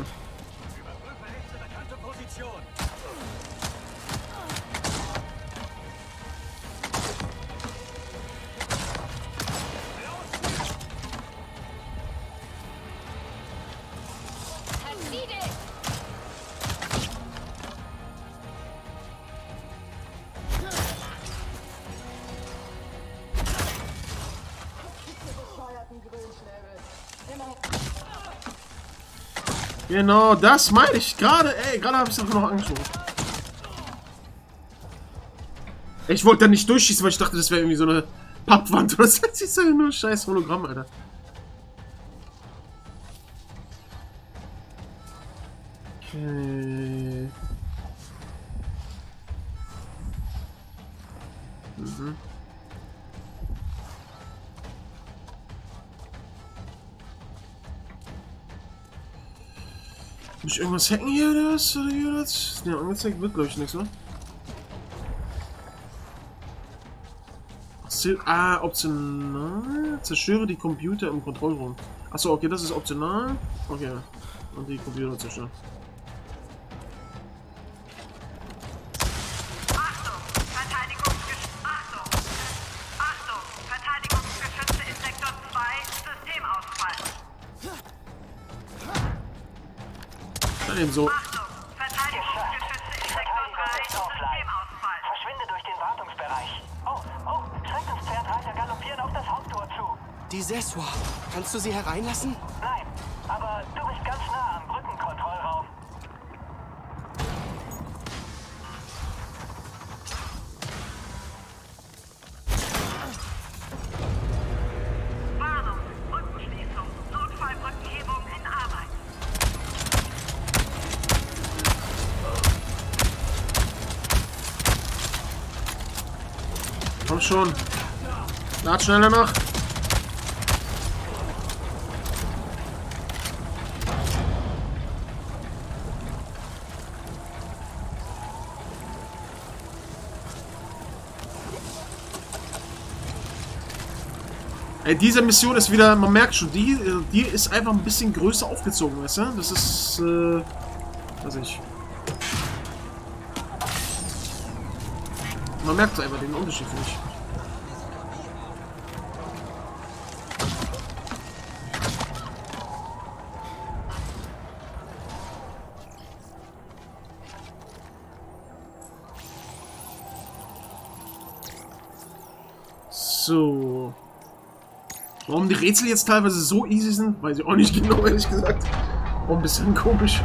Genau, das meine ich gerade. Ey, gerade habe ich es auch noch angesprochen. Ich wollte da nicht durchschießen, weil ich dachte, das wäre irgendwie so eine Pappwand. Oder das ist ja nur ein scheiß Hologramm, Alter. Okay. Mhm. Muss ich irgendwas hacken hier oder was? Oder hier das? Ja, angezeigt wird, glaube ich, nichts, ne? Ah, optional. Zerstöre die Computer im Kontrollraum. Achso, okay, das ist optional. Okay. Und die Computer zerstören. So. Verschwinde durch den Wartungsbereich. Oh, oh, Schreckenspferd Reiter galoppieren auf das Haupttor zu. Die Seswa. Kannst du sie hereinlassen? Nein, aber du bist ganz nah am Brückenkontrollraum. Warnung, Brückenschließung, Notfallbrückenhebung in Arbeit. Komm schon. Lad schneller nach. Ey, diese Mission ist wieder, man merkt schon, die, die ist einfach ein bisschen größer aufgezogen, weißt du? Das ist, äh, weiß ich. Man merkt einfach den Unterschied, finde ich. So. Warum die Rätsel jetzt teilweise so easy sind, weiß ich auch nicht genau, ehrlich gesagt. Auch ein bisschen komisch.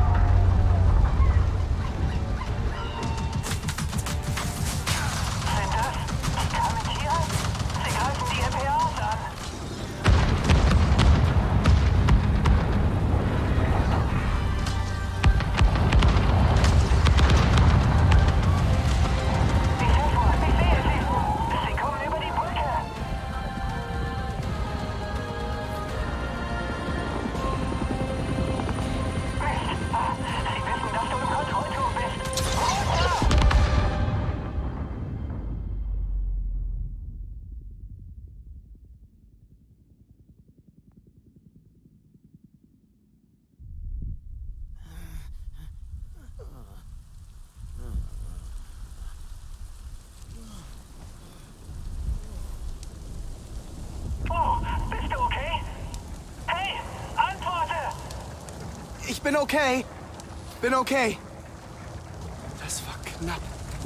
ich bin okay. Bin okay. Das war knapp.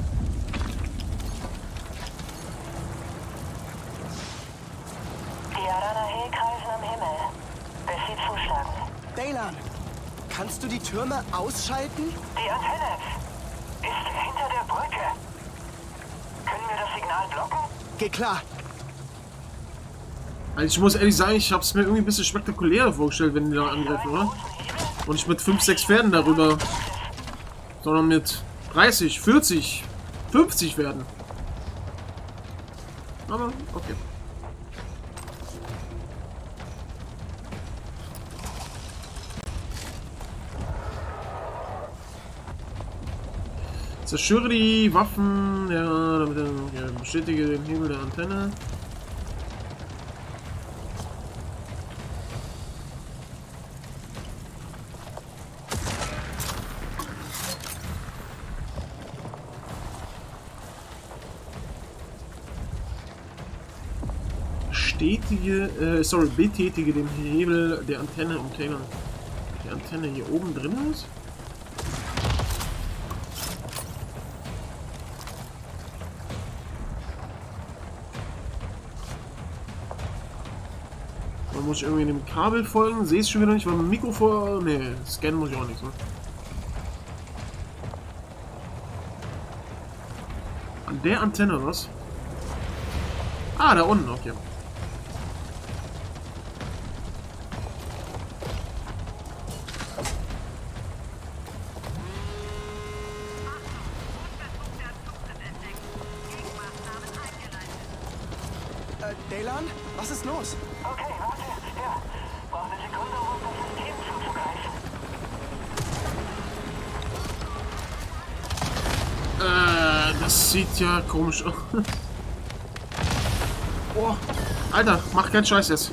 Die Arana He kreisen am Himmel, bis sie zuschlagen. Daylan, kannst du die Türme ausschalten? Die Antenne ist hinter der Brücke. Können wir das Signal blocken? Geh klar. Also ich muss ehrlich sagen, ich habe es mir irgendwie ein bisschen spektakulärer vorgestellt, wenn die da angreifen, oder? Und nicht mit fünf, sechs Pferden darüber, sondern mit dreißig, vierzig, fünfzig Pferden. Aber okay. Zerstöre die Waffen, ja, damit ja, bestätige den Hebel der Antenne. Bestätige, äh, sorry, betätige den Hebel der Antenne im Taylor. Die Antenne hier oben drin ist? Man muss ich irgendwie dem Kabel folgen, sehe es schon wieder nicht, weil mein Mikro vor. Ne, scannen muss ich auch nicht so. An der Antenne was? Ah, da unten, okay. Äh, Daylan, was ist los? Okay, warte. Ja, braucht eine Sekunde, um das System zuzugreifen. Äh, das sieht ja komisch aus. Oh, Alter, mach keinen Scheiß jetzt.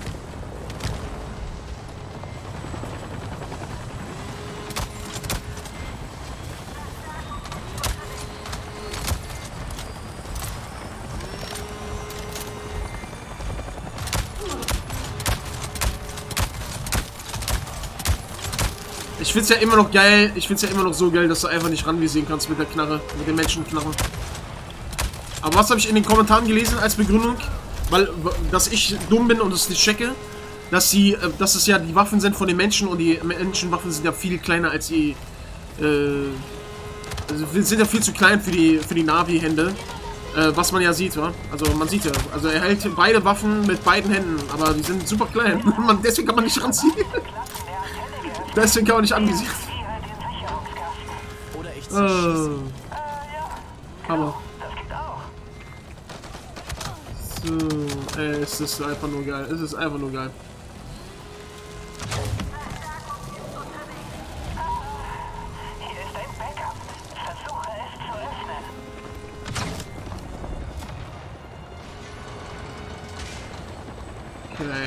Ich find's ja immer noch geil, ich find's ja immer noch so geil, dass du einfach nicht ranvisieren kannst mit der Knarre, mit den Menschenknarren. Aber was habe ich in den Kommentaren gelesen als Begründung? Weil, dass ich dumm bin und es nicht checke, dass sie, dass es ja die Waffen sind von den Menschen und die Menschenwaffen sind ja viel kleiner als die, äh, also sind ja viel zu klein für die, für die Navi-Hände, äh, was man ja sieht, wa? Also man sieht ja, also er hält beide Waffen mit beiden Händen, aber die sind super klein, man, deswegen kann man nicht ranziehen. Deswegen kann man nicht anvisieren. Oder ich äh, aber. So, ey, es ist einfach nur geil. Es ist einfach nur geil. Hier ist ein Backup. Versuche es zu öffnen. Okay.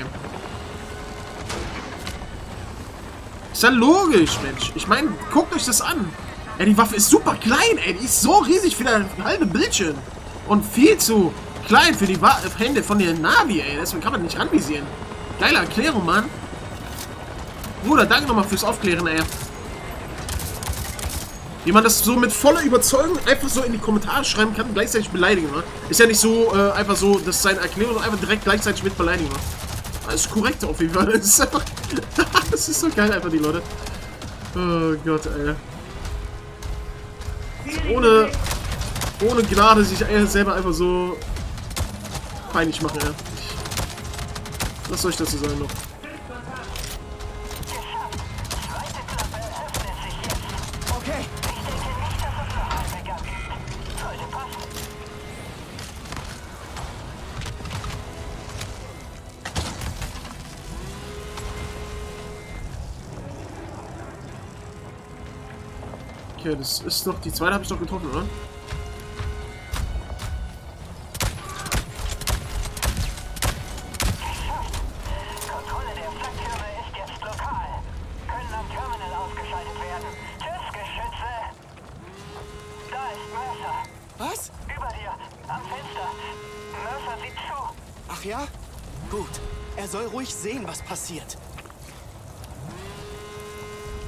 Ist ja logisch, Mensch. Ich meine, guckt euch das an. Ey, die Waffe ist super klein, ey. Die ist so riesig für den halben Bildschirm. Und viel zu klein für die Wa Hände von der Navi, ey. Deswegen kann man nicht anvisieren. Geile Erklärung, Mann. Bruder, danke nochmal fürs Aufklären, ey. Wie man das so mit voller Überzeugung einfach so in die Kommentare schreiben kann, gleichzeitig beleidigen, ne? Ist ja nicht so äh, einfach so, dass seine Erklärung einfach direkt gleichzeitig mit beleidigen, ne? Das ist korrekt auf jeden Fall. Das ist einfach. Das ist so geil, einfach die Leute. Oh Gott, ey. Ohne. Ohne Gnade sich selber einfach so peinlich machen, ey. Was soll ich dazu sagen noch? Okay. Okay, das ist doch. Die zweite habe ich doch getroffen, oder? Kontrolle der Flaktürme ist jetzt lokal. Können am Terminal ausgeschaltet werden. Tschüss, Geschütze. Da ist Mercer. Was? Über dir, am Fenster. Mercer sieht zu. Ach ja? Gut. Er soll ruhig sehen, was passiert.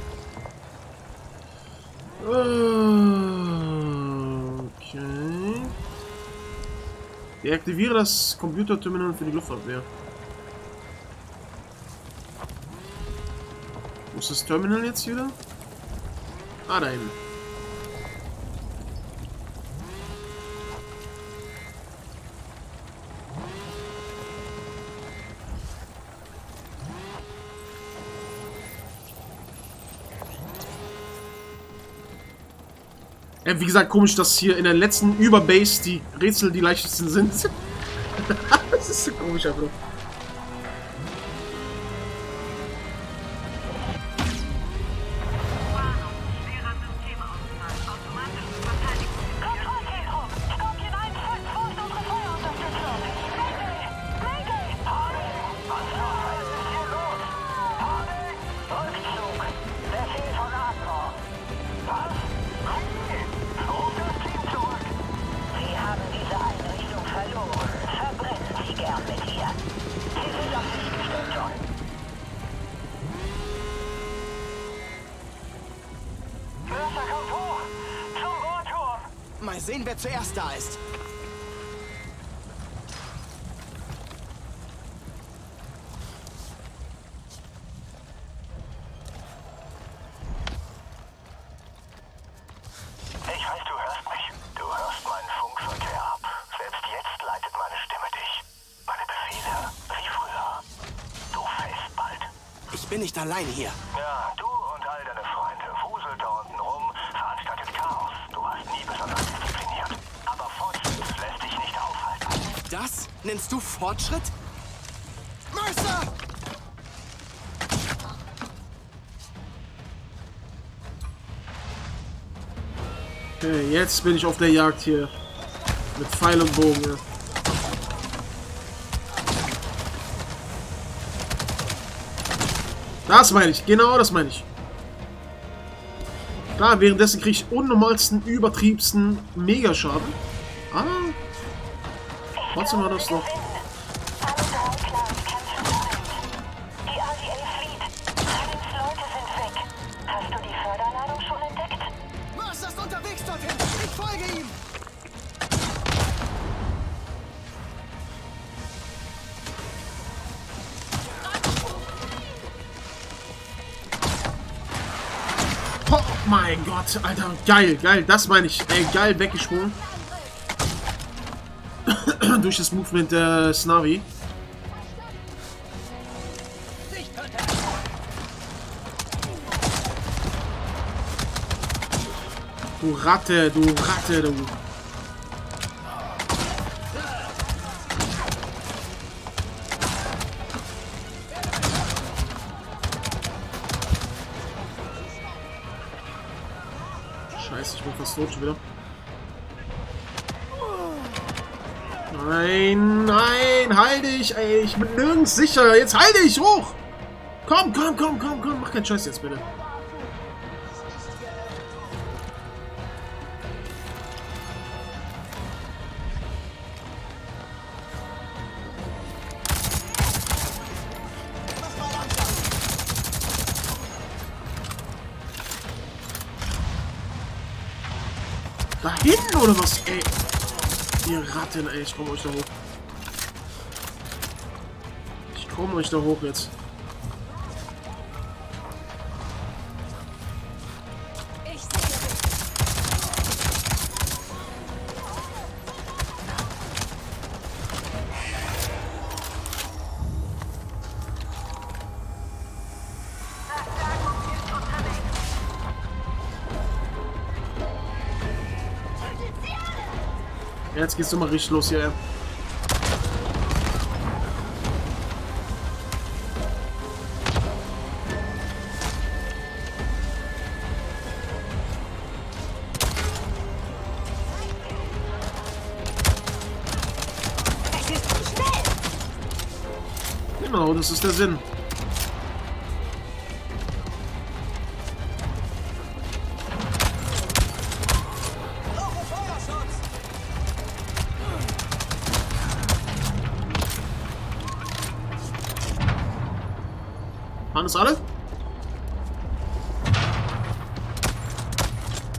Okay. Deaktiviere das Computerterminal für die Luftabwehr. Wo ist das Terminal jetzt wieder? Ah, da hinten. Ja, wie gesagt, komisch, dass hier in der letzten Überbase die Rätsel die leichtesten sind. Das ist so komisch einfach. Mal sehen, wer zuerst da ist. Ich weiß, du hörst mich. Du hörst meinen Funkverkehr ab. Selbst jetzt leitet meine Stimme dich. Meine Befehle, wie früher. Du fällst bald. Ich bin nicht allein hier. Ja, du und all deine Freunde wuselt da unten rum, veranstaltet Chaos. Du warst nie besonders diszipliniert. Aber Fortschritt lässt dich nicht aufhalten. Das nennst du Fortschritt? Mercer! Okay, jetzt bin ich auf der Jagd hier. Mit Pfeil und Bogen. Ja. Das meine ich, genau das meine ich. Klar, währenddessen kriege ich unnormalsten, übertriebsten Megaschaden. Ah. Trotzdem war das noch. Mercer ist unterwegs dorthin! Ich folge ihm! Oh mein Gott, Alter, geil, geil, das meine ich. Ey, geil weggesprungen. Durch das Movement der Snavi. Du Ratte, du Ratte, du. Scheiße, ich bin fast tot schon wieder. Nein, nein, halt dich, ey, ich bin nirgends sicher. Jetzt halt dich hoch. Komm, komm, komm, komm, komm, mach keinen Scheiß jetzt bitte. Da hinten oder was, ey? Ihr Ratten, ey, ich komme euch da hoch. Ich komme euch da hoch jetzt. Jetzt geht's doch mal richtig los hier. Genau, das ist der Sinn. Waren das alle?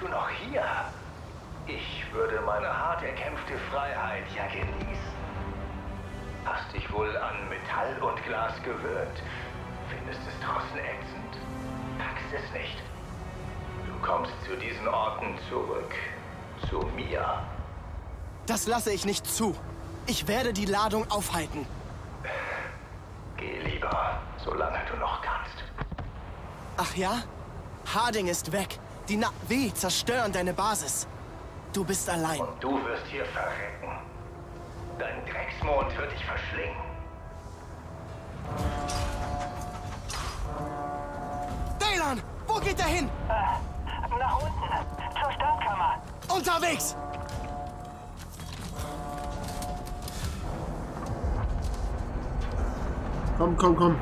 du noch hier? Ich würde meine hart erkämpfte Freiheit ja genießen. Hast dich wohl an Metall und Glas gewöhnt. Findest es draußen ätzend. Packst es nicht. Du kommst zu diesen Orten zurück. Zu mir. Das lasse ich nicht zu. Ich werde die Ladung aufhalten. Geh lieber, solange du noch kannst. Ach ja? Harding ist weg. Die N W zerstören deine Basis. Du bist allein. Und du wirst hier verrecken. Dein Drecksmond wird dich verschlingen. Daylan! Wo geht er hin? Äh, nach unten. Zur Startkammer. Unterwegs! Komm, komm, komm.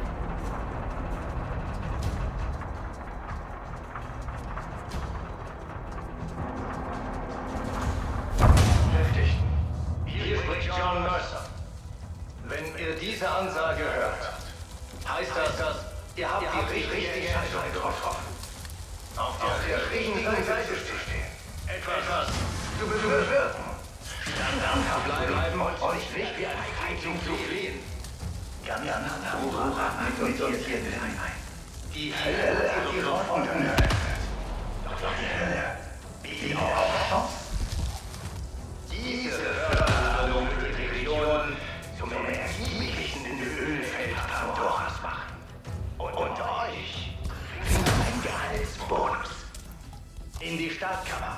Heftig. Hier spricht John Mercer. Wenn ihr diese Ansage hört, heißt das, ihr habt die richtige Entscheidung getroffen. Auf der richtigen Seite zu stehen. Etwas zu bewirken. Standhaft bleiben und euch nicht wie eine Feindung zu fliehen. Ganz Aurora mit uns hier hinein. Die Hölle hat ihre Pforten geöffnet. Doch die Hölle, wie auch diese Förderladung wird die Region zum ergiebigsten Ölfeld Pandoras machen. Und, und euch kriegt ein Gehaltsbonus. In die Startkammer.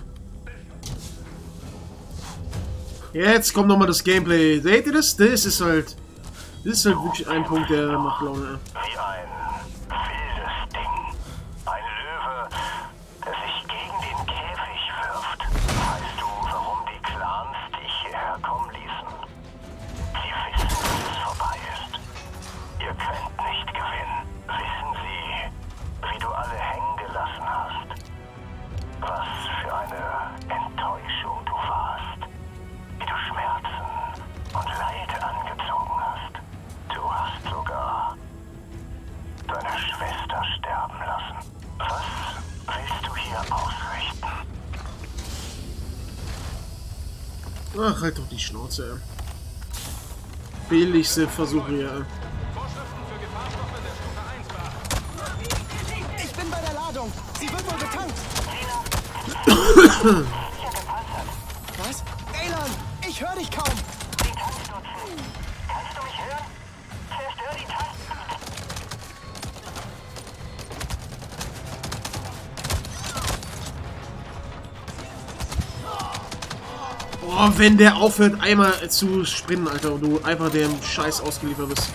Jetzt kommt nochmal das Gameplay. Seht ihr das? Das ist halt... Das ist halt wirklich ein Punkt, der macht Laune. Wie ein wildes Ding. Ein Löwe, der sich gegen den Käfig wirft. Weißt du, warum die Clans dich hierher kommen ließen? Sie wissen, dass es vorbei ist. Ihr könnt nicht gewinnen. Wissen sie, wie du alle hängen gelassen hast? Was für eine Enttäuschung du warst. Wie du Schmerzen und Leid angezogen hast. Du hast sogar deine Schwester sterben lassen. Was willst du hier ausrichten? Ach, halt doch die Schnauze, ey. Billigste Versuche hier. Ich bin bei der Ladung. Sie wird wohl betankt. Was? Daylan, ich höre dich kaum. Die Tankstutzen. Kannst du mich hören? Zerstör die Tasten. Boah, wenn der aufhört, einmal zu sprinten, Alter, und du einfach dem Scheiß ausgeliefert bist.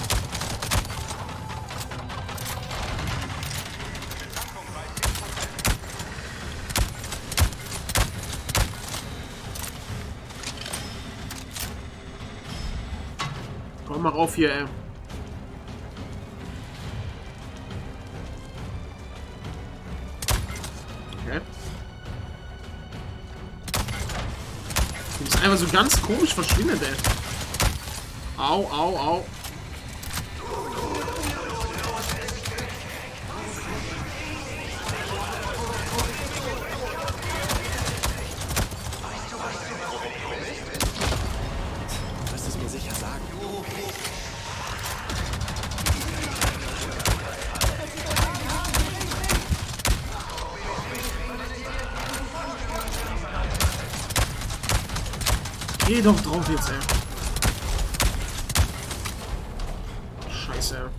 Komm mal rauf hier, ey. Okay. Die ist einfach so ganz komisch verschwindet, ey. Au, au, au. Du wirst es mir sicher sagen. Geh doch drauf jetzt, ey. Scheiße.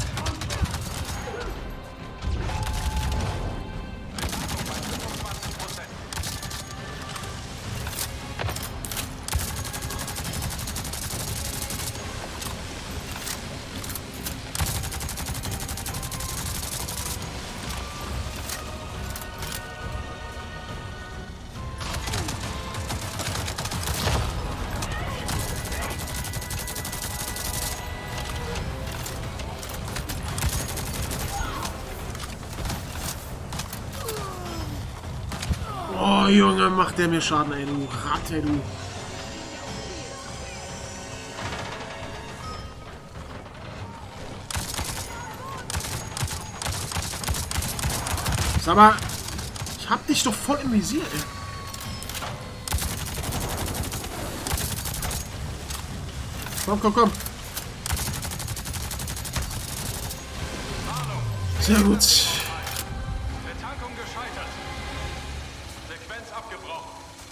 Oh, Junge, macht der mir Schaden, ey, du Ratte, du. Sag mal, Ich hab dich doch voll im Visier, ey. Komm, komm, komm. Sehr gut. Betankung gescheitert. Sequenz abgebrochen.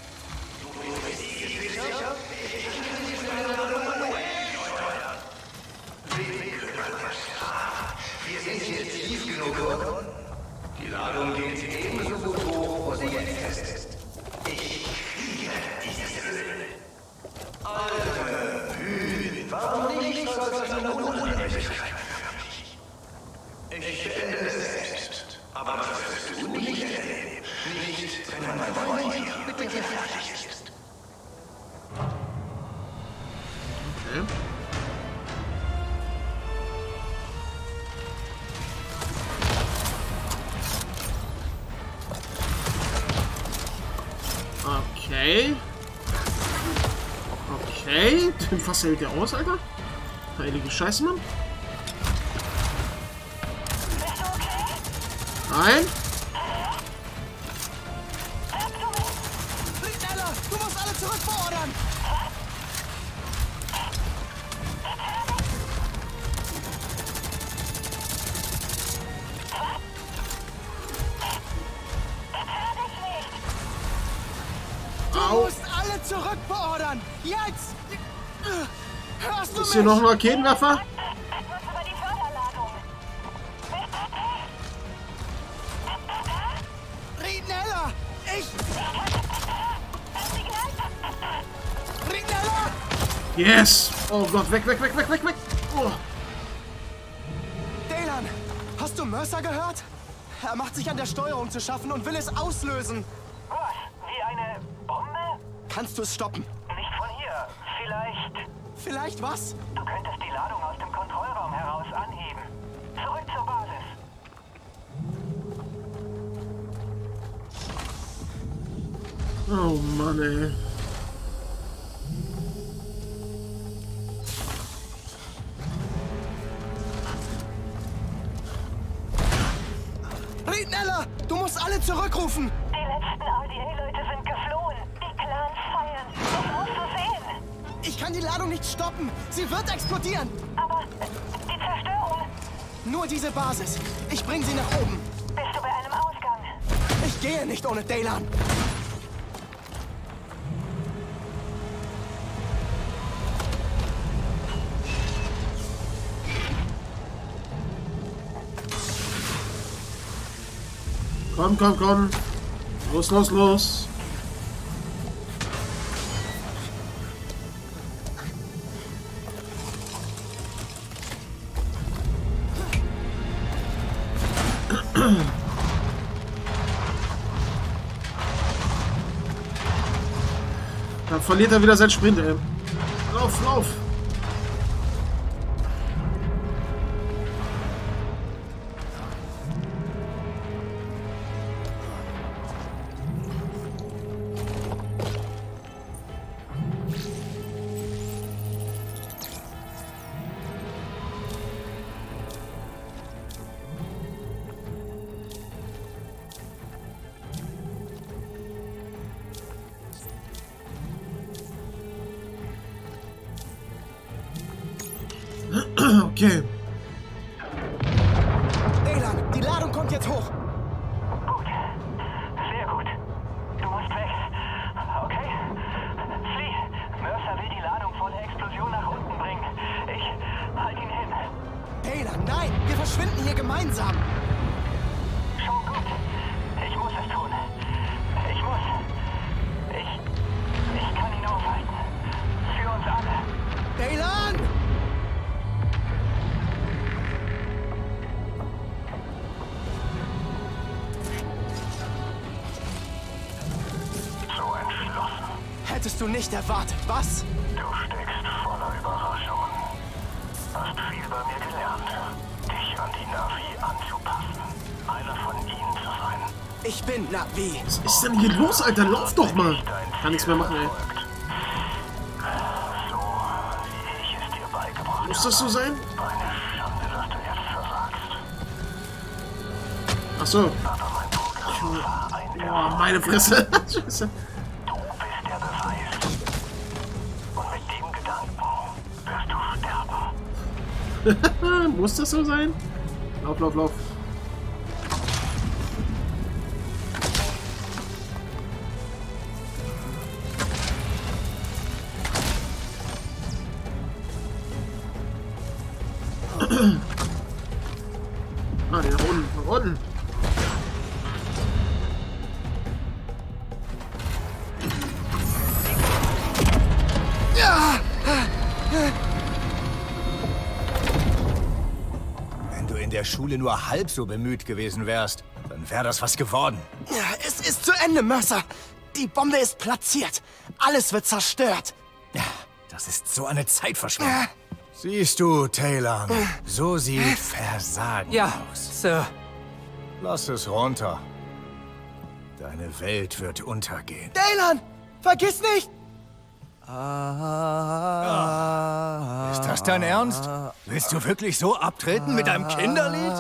Wir sind hier tief genug. Die Ladung geht ebenso hoch, wo sie jetzt ist. Ich kriege dieses Öl. Alter Hühn, warum nicht sollst du eine Unendlichkeit? Ich finde es selbst, aber das wirst du nicht erleben. Nicht, wenn mein Freund hier mit dir fertig ist. Okay. Okay. Okay. Den Fass hält der aus, Alter. Heilige Scheiße, Mann. Nein. Riedneller, du musst alle zurückbeordern. Du musst alle zurückbeordern. Jetzt. Hörst du mich? Ist hier noch ein Raketenwerfer? Riedneller, ich. Riedneller. Yes. Oh Gott, weg, weg, weg, weg, weg, weg. Oh. Daylan, hast du Mercer gehört? Er macht sich an der Steuerung zu schaffen und will es auslösen. Was? Wie eine Bombe? Kannst du es stoppen? Nicht von hier. Vielleicht... Vielleicht was? Du könntest die Ladung aus dem Kontrollraum heraus anheben. Zurück zur Basis. Oh Mann, ey. Riedneller, du musst alle zurückrufen. Die letzten R D A-Leute sind geflohen. Die Clans feiern. Das musst du sehen. Ich kann die Ladung nicht stoppen. Sie wird explodieren. Aber die Zerstörung... Nur diese Basis. Ich bring sie nach oben. Bist du bei einem Ausgang? Ich gehe nicht ohne Daylan. Komm, komm, komm. Los, los, los. Dann verliert er wieder seinen Sprint, ey. Lauf, lauf. Okay. Daylan, die Ladung kommt jetzt hoch. Gut. Sehr gut. Du musst weg. Okay? Flieh. Mercer will die Ladung vor der Explosion nach unten bringen. Ich halt ihn hin. Daylan, nein, wir verschwinden hier gemeinsam. Schon gut. Ich muss es tun. Ich muss. Ich... Ich kann ihn aufhalten. Für uns alle. Daylan! Hättest du nicht erwartet, was? Du steckst voller Überraschungen. Hast viel bei mir gelernt, dich an die Na'vi anzupassen. Einer von ihnen zu sein. Ich bin Na'vi. Was ist denn hier los, Alter? Lauf doch mal. Kann nichts mehr machen, ey. So, wie ich es dir beigebracht habe. Muss das so sein? Eine Schande, dass du jetzt versagst. Ach so. Aber mein Programm war ein Oh, meine Fresse. Scheiße. Du bist der Beweis. Und mit dem Gedanken wirst du sterben. Muss das so sein? Lauf, lauf, lauf. Ah, den nach unten, nach unten. Wenn du in der Schule nur halb so bemüht gewesen wärst, dann wäre das was geworden. Ja, es ist zu Ende, Mercer. Die Bombe ist platziert. Alles wird zerstört. Ja, das ist so eine Zeitverschwendung. Siehst du, Taylor, so sieht Versagen ja, aus. Sir. Lass es runter. Deine Welt wird untergehen. Daylan, vergiss nicht! Ah, ist das dein Ernst? Willst du wirklich so abtreten mit einem Kinderlied?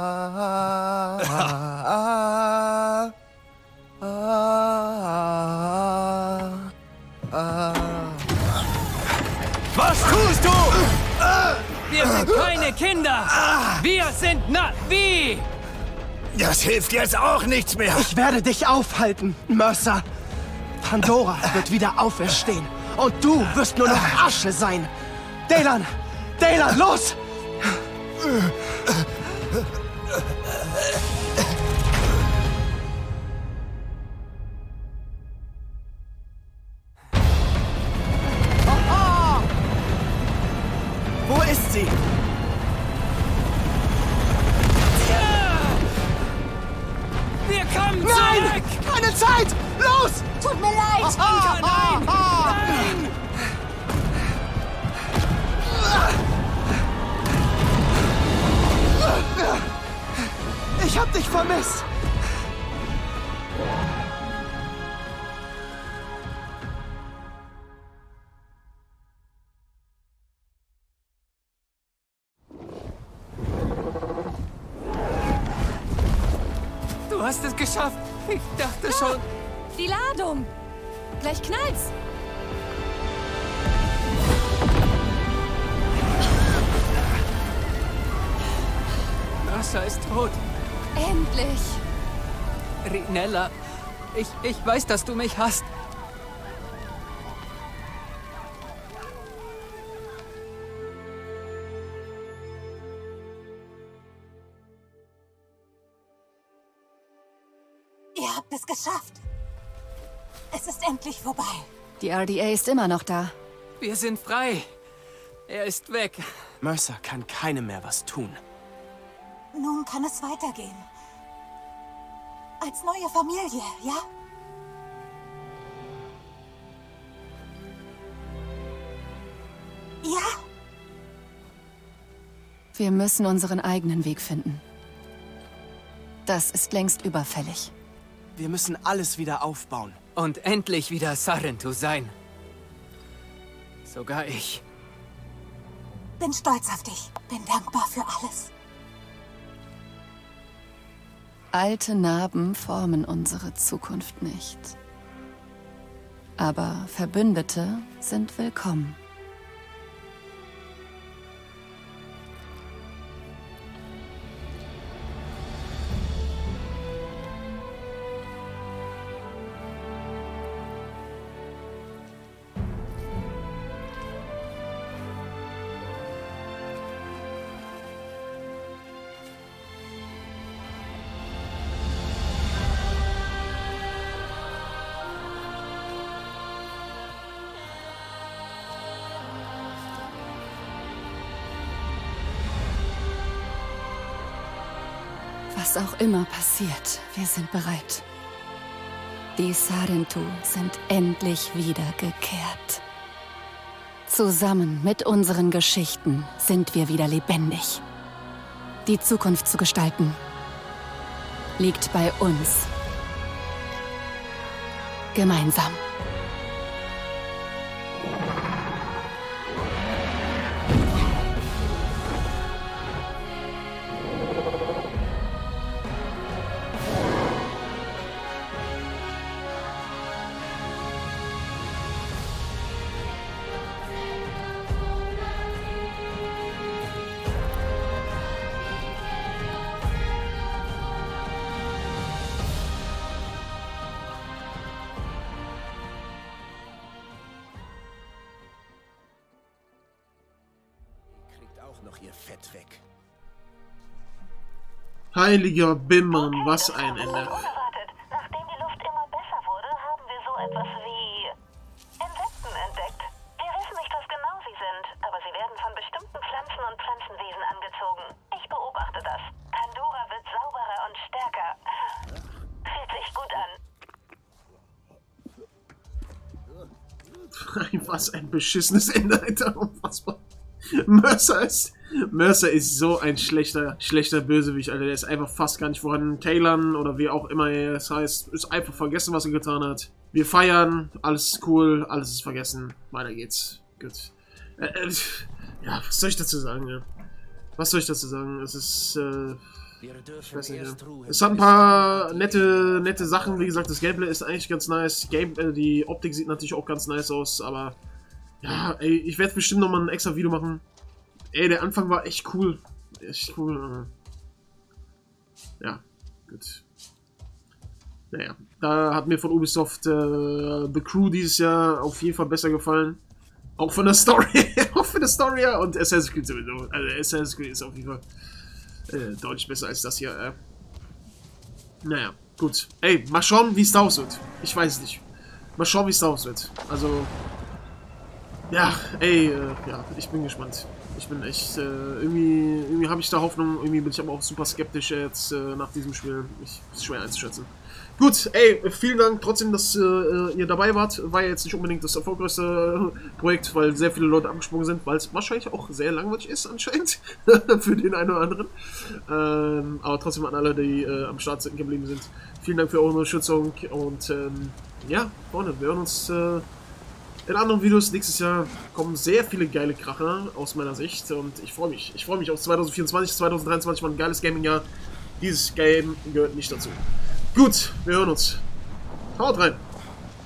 Was tust du? Wir sind keine Kinder! Wir sind Na'vi! Das hilft jetzt auch nichts mehr! Ich werde dich aufhalten, Mercer. Pandora wird wieder auferstehen. Und du wirst nur noch Asche sein. Daylan! Daylan, los! Aha! Wo ist sie? Wir kommen Nein! zurück! Keine Zeit! Los! Tut mir leid! Inka, nein! Nein! Ich hab dich vermisst! Du hast es geschafft! Ich dachte schon... Die Ladung! Gleich knallt's! Mercer ist tot. Endlich! Rinella, ich, ich weiß, dass du mich hasst. Ihr habt es geschafft. Es ist endlich vorbei. Die R D A ist immer noch da. Wir sind frei. Er ist weg. Mercer kann keinem mehr was tun. Nun kann es weitergehen. Als neue Familie, ja? Ja? Wir müssen unseren eigenen Weg finden. Das ist längst überfällig. Wir müssen alles wieder aufbauen. Und endlich wieder Sarentu sein. Sogar ich. Bin stolz auf dich. Bin dankbar für alles. Alte Narben formen unsere Zukunft nicht. Aber Verbündete sind willkommen. Was auch immer passiert, wir sind bereit. Die Sarentu sind endlich wiedergekehrt. Zusammen mit unseren Geschichten sind wir wieder lebendig. Die Zukunft zu gestalten liegt bei uns. Gemeinsam. ihr Fett weg. Heiliger Bimmern, was ein Ende. Unerwartet. Nachdem die Luft immer besser wurde, haben wir so etwas wie Insekten entdeckt. Wir wissen nicht, was genau sie sind, aber sie werden von bestimmten Pflanzen und Pflanzenwesen angezogen. Ich beobachte das. Pandora wird sauberer und stärker. Fühlt sich gut an. Was ein beschissenes Ende, Alter. Unfassbar. Mercer ist, Mercer ist so ein schlechter, schlechter Bösewicht, Alter. Der ist einfach fast gar nicht vorhanden. Talon oder wie auch immer es heißt, ist einfach vergessen, was er getan hat. Wir feiern, alles ist cool, alles ist vergessen. Weiter geht's. Gut. Äh, äh, ja, was soll ich dazu sagen, ja? Was soll ich dazu sagen? Es ist, äh... Ich weiß nicht, ja. Es hat ein paar nette, nette Sachen. Wie gesagt, das Gameplay ist eigentlich ganz nice. Game, äh, die Optik sieht natürlich auch ganz nice aus, aber ja, ey, ich werde bestimmt nochmal ein extra Video machen. Ey, der Anfang war echt cool. Echt cool. Ja, gut. Naja, da hat mir von Ubisoft äh, The Crew dieses Jahr auf jeden Fall besser gefallen. Auch von der Story. Auch von der Story, ja. Und Assassin's Creed sowieso. Also Assassin's Creed ist auf jeden Fall Äh, deutlich besser als das hier. Äh. Naja, gut. Ey, mal schauen, wie es da aussieht. Ich weiß es nicht. Mal schauen, wie es da aussieht. Also, ja, ey, äh, ja, ich bin gespannt. Ich bin echt, äh, irgendwie, irgendwie habe ich da Hoffnung. Irgendwie bin ich aber auch super skeptisch jetzt äh, nach diesem Spiel. Ich, ist schwer einzuschätzen. Gut, ey, vielen Dank trotzdem, dass äh, ihr dabei wart. War ja jetzt nicht unbedingt das erfolgreichste Projekt, weil sehr viele Leute abgesprungen sind, weil es wahrscheinlich auch sehr langweilig ist anscheinend. Für den einen oder anderen. Ähm, aber trotzdem an alle, die äh, am Start geblieben sind. Vielen Dank für eure Unterstützung und ähm, ja, Freunde, wir hören uns äh, in anderen Videos. Nächstes Jahr kommen sehr viele geile Kracher aus meiner Sicht und ich freue mich. Ich freue mich auf zwanzig vierundzwanzig, zwanzig dreiundzwanzig war ein geiles Gaming-Jahr. Dieses Game gehört nicht dazu. Gut, wir hören uns. Haut rein.